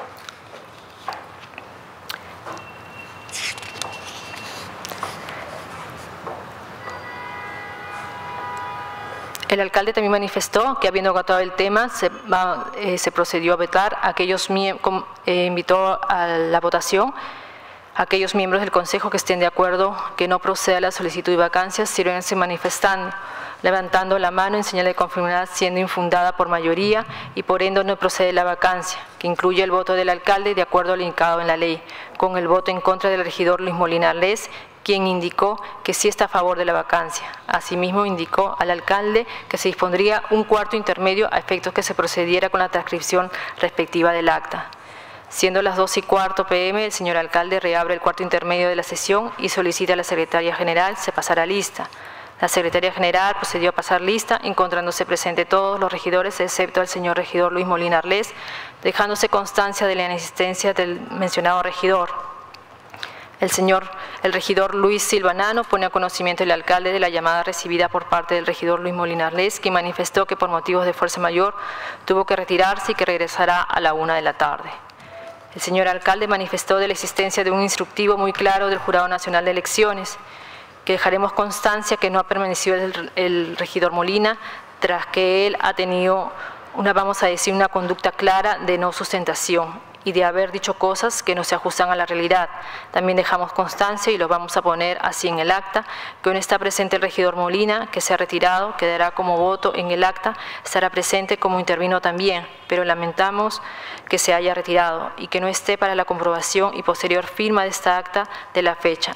El alcalde también manifestó que, habiendo agotado el tema, se, va, eh, se procedió a vetar a aquellos, eh, invitó a la votación a aquellos miembros del Consejo que estén de acuerdo que no proceda la solicitud de vacancias, síganse manifestando, levantando la mano en señal de conformidad, siendo infundada por mayoría y por ende no procede la vacancia, que incluye el voto del alcalde de acuerdo al indicado en la ley, con el voto en contra del regidor Luis Molina Arlés, quien indicó que sí está a favor de la vacancia. Asimismo, indicó al alcalde que se dispondría un cuarto intermedio a efectos que se procediera con la transcripción respectiva del acta. Siendo las dos y cuarto pm, el señor alcalde reabre el cuarto intermedio de la sesión y solicita a la secretaria general se pasará lista. La secretaria general procedió a pasar lista, encontrándose presente todos los regidores, excepto el señor regidor Luis Molina Arlés, dejándose constancia de la inexistencia del mencionado regidor. El señor, el regidor Luis Silva Nano pone a conocimiento del alcalde de la llamada recibida por parte del regidor Luis Molina Arlés, quien manifestó que por motivos de fuerza mayor tuvo que retirarse y que regresará a la una de la tarde. El señor alcalde manifestó de la existencia de un instructivo muy claro del Jurado Nacional de Elecciones, que dejaremos constancia que no ha permanecido el, el regidor Molina, tras que él ha tenido una, vamos a decir, una conducta clara de no sustentación y de haber dicho cosas que no se ajustan a la realidad. También dejamos constancia, y lo vamos a poner así en el acta, que no está presente el regidor Molina, que se ha retirado, quedará como voto en el acta, estará presente como intervino también, pero lamentamos que se haya retirado y que no esté para la comprobación y posterior firma de esta acta de la fecha.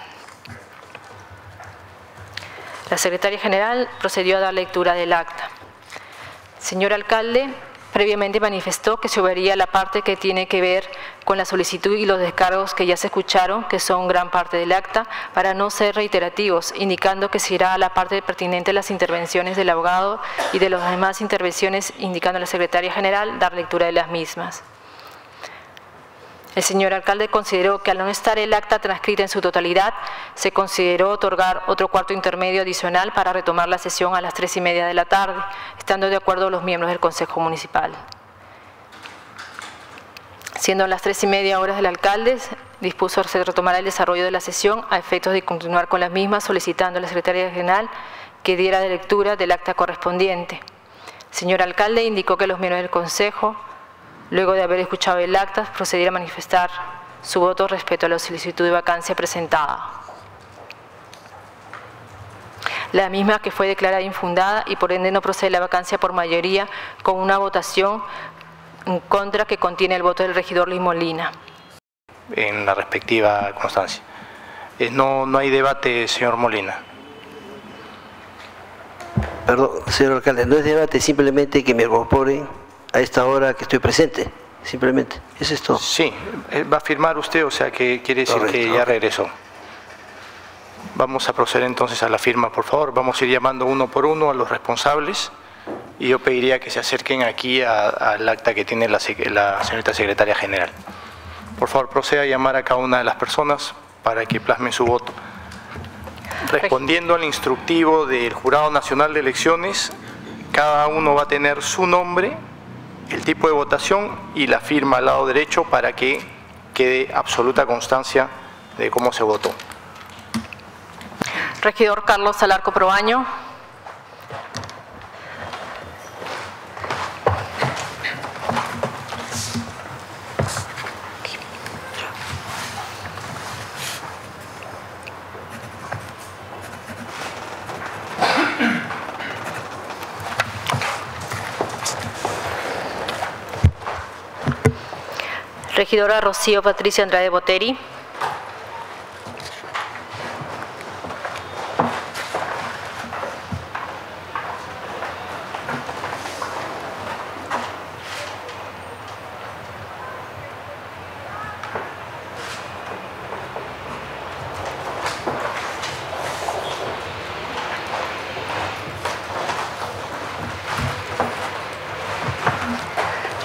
La secretaria general procedió a dar lectura del acta. Señor alcalde, previamente manifestó que se vería la parte que tiene que ver con la solicitud y los descargos que ya se escucharon, que son gran parte del acta, para no ser reiterativos, indicando que se irá a la parte pertinente de las intervenciones del abogado y de las demás intervenciones, indicando a la secretaria general dar lectura de las mismas. El señor alcalde consideró que al no estar el acta transcrita en su totalidad, se consideró otorgar otro cuarto intermedio adicional para retomar la sesión a las tres y media de la tarde, estando de acuerdo los miembros del Consejo Municipal. Siendo las tres y media horas del alcalde, dispuso se retomara el desarrollo de la sesión a efectos de continuar con las mismas, solicitando a la secretaria general que diera de lectura del acta correspondiente. El señor alcalde indicó que los miembros del Consejo, luego de haber escuchado el acta, procediera a manifestar su voto respecto a la solicitud de vacancia presentada. La misma que fue declarada infundada y por ende no procede la vacancia por mayoría, con una votación en contra que contiene el voto del regidor Luis Molina. En la respectiva constancia. No, no hay debate, señor Molina. Perdón, señor alcalde, no es debate, simplemente que me incorporen a esta hora que estoy presente, simplemente, ¿es esto? Sí, va a firmar usted, o sea que quiere decir Correcto. que ya regresó. Vamos a proceder entonces a la firma, por favor. Vamos a ir llamando uno por uno a los responsables y yo pediría que se acerquen aquí a, al acta que tiene la, la señorita secretaria general. Por favor, proceda a llamar a cada una de las personas para que plasmen su voto. Respondiendo al instructivo del Jurado Nacional de Elecciones, cada uno va a tener su nombre, el tipo de votación y la firma al lado derecho para que quede absoluta constancia de cómo se votó. Regidor Carlos Alarco Proaño. Regidora Rocío Patricia Andrade Boteri.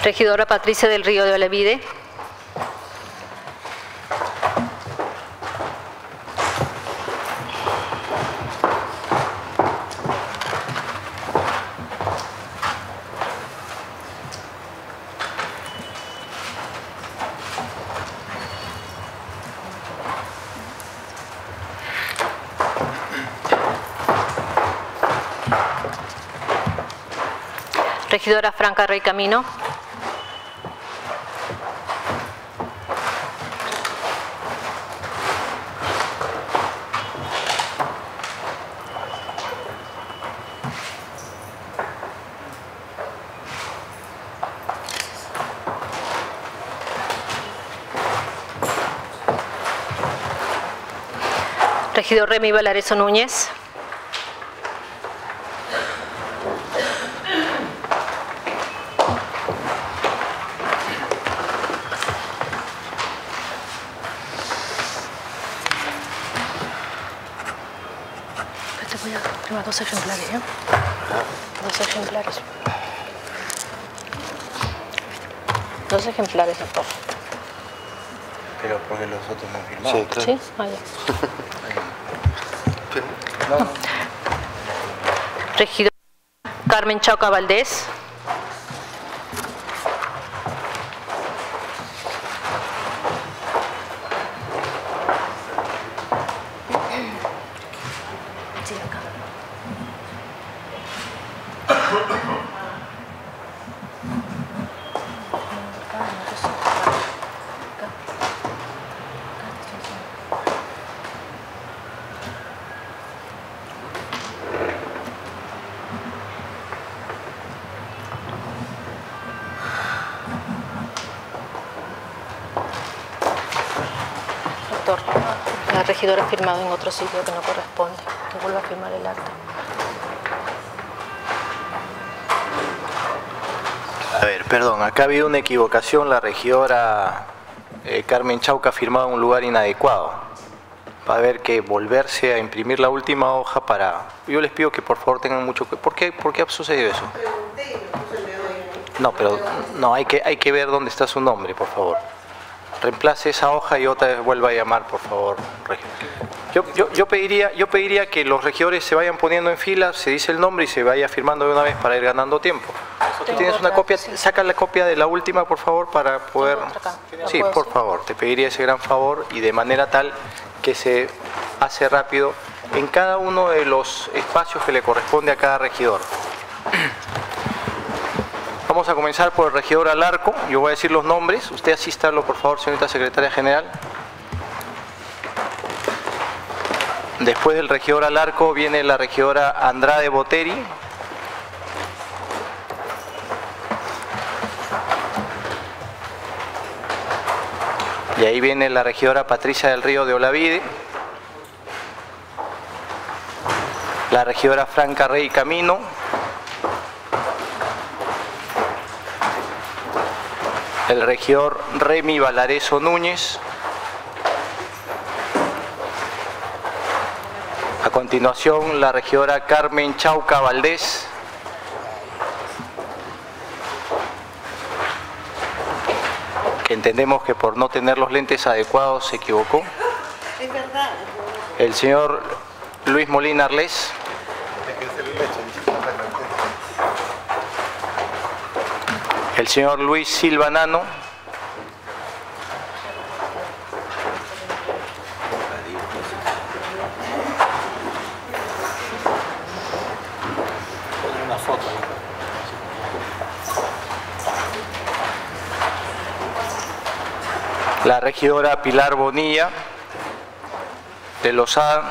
Regidora Patricia del Río de Olavide. Regidora Franca Rey Camino. Regidor Remy Valareso Núñez. Dos ejemplares, ¿eh? Dos ejemplares. Dos ejemplares, doctor. Pero porque los otros no han firmado. Sí, claro. ¿Sí? Ah, ya. No, no. Regidora Carmen Chauca Valdés. La regidora ha firmado en otro sitio que no corresponde. Que vuelva a firmar el acta. A ver, perdón, acá ha habido una equivocación. La regidora eh, Carmen Chauca ha firmado en un lugar inadecuado. Va a haber que volverse a imprimir la última hoja para... Yo les pido que por favor tengan mucho... ¿Por qué, ¿Por qué ha sucedido eso? No, pero no, hay que, hay que ver dónde está su nombre, por favor. Reemplace esa hoja y otra vez vuelva a llamar, por favor, regidor. Yo, yo, yo, pediría, yo pediría que los regidores se vayan poniendo en fila, se dice el nombre y se vaya firmando de una vez para ir ganando tiempo. ¿Tú tienes una copia? Saca la copia de la última, por favor, para poder... Sí, por favor, te pediría ese gran favor y de manera tal que se hace rápido en cada uno de los espacios que le corresponde a cada regidor. Vamos a comenzar por el regidor Alarco. Yo voy a decir los nombres. Usted asístalo, por favor, señorita secretaria general. Después del regidor Alarco viene la regidora Andrade Boteri. Y ahí viene la regidora Patricia del Río de Olavide. La regidora Franca Rey Camino. El regidor Remy Valareso Núñez. A continuación, la regidora Carmen Chauca Valdés. Que entendemos que por no tener los lentes adecuados se equivocó. Es verdad. El señor Luis Molina Arles. El señor Luis Silva Nano. La regidora Pilar Bonilla de Lozada.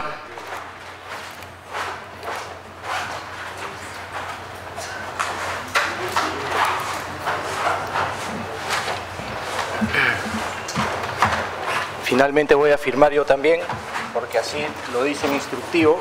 Finalmente voy a firmar yo también, porque así lo dice mi instructivo.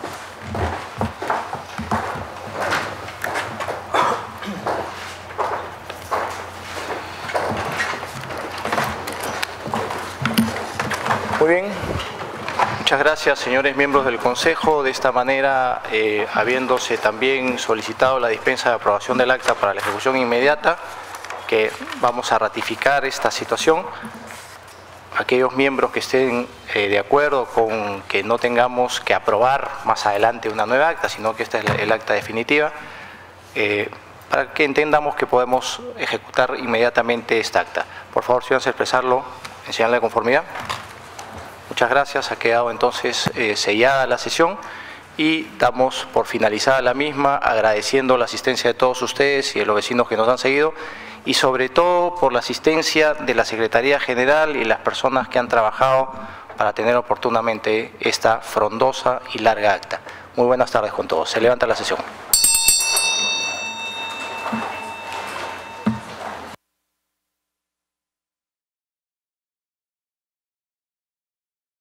Muy bien, muchas gracias, señores miembros del Consejo. De esta manera, eh, habiéndose también solicitado la dispensa de aprobación del acta para la ejecución inmediata, que vamos a ratificar esta situación. Aquellos miembros que estén eh, de acuerdo con que no tengamos que aprobar más adelante una nueva acta, sino que esta es el acta definitiva, eh, para que entendamos que podemos ejecutar inmediatamente esta acta. Por favor, si van a expresarlo en señal de conformidad. Muchas gracias. Ha quedado entonces eh, sellada la sesión y damos por finalizada la misma, agradeciendo la asistencia de todos ustedes y de los vecinos que nos han seguido, y sobre todo por la asistencia de la Secretaría General y las personas que han trabajado para tener oportunamente esta frondosa y larga acta. Muy buenas tardes con todos. Se levanta la sesión.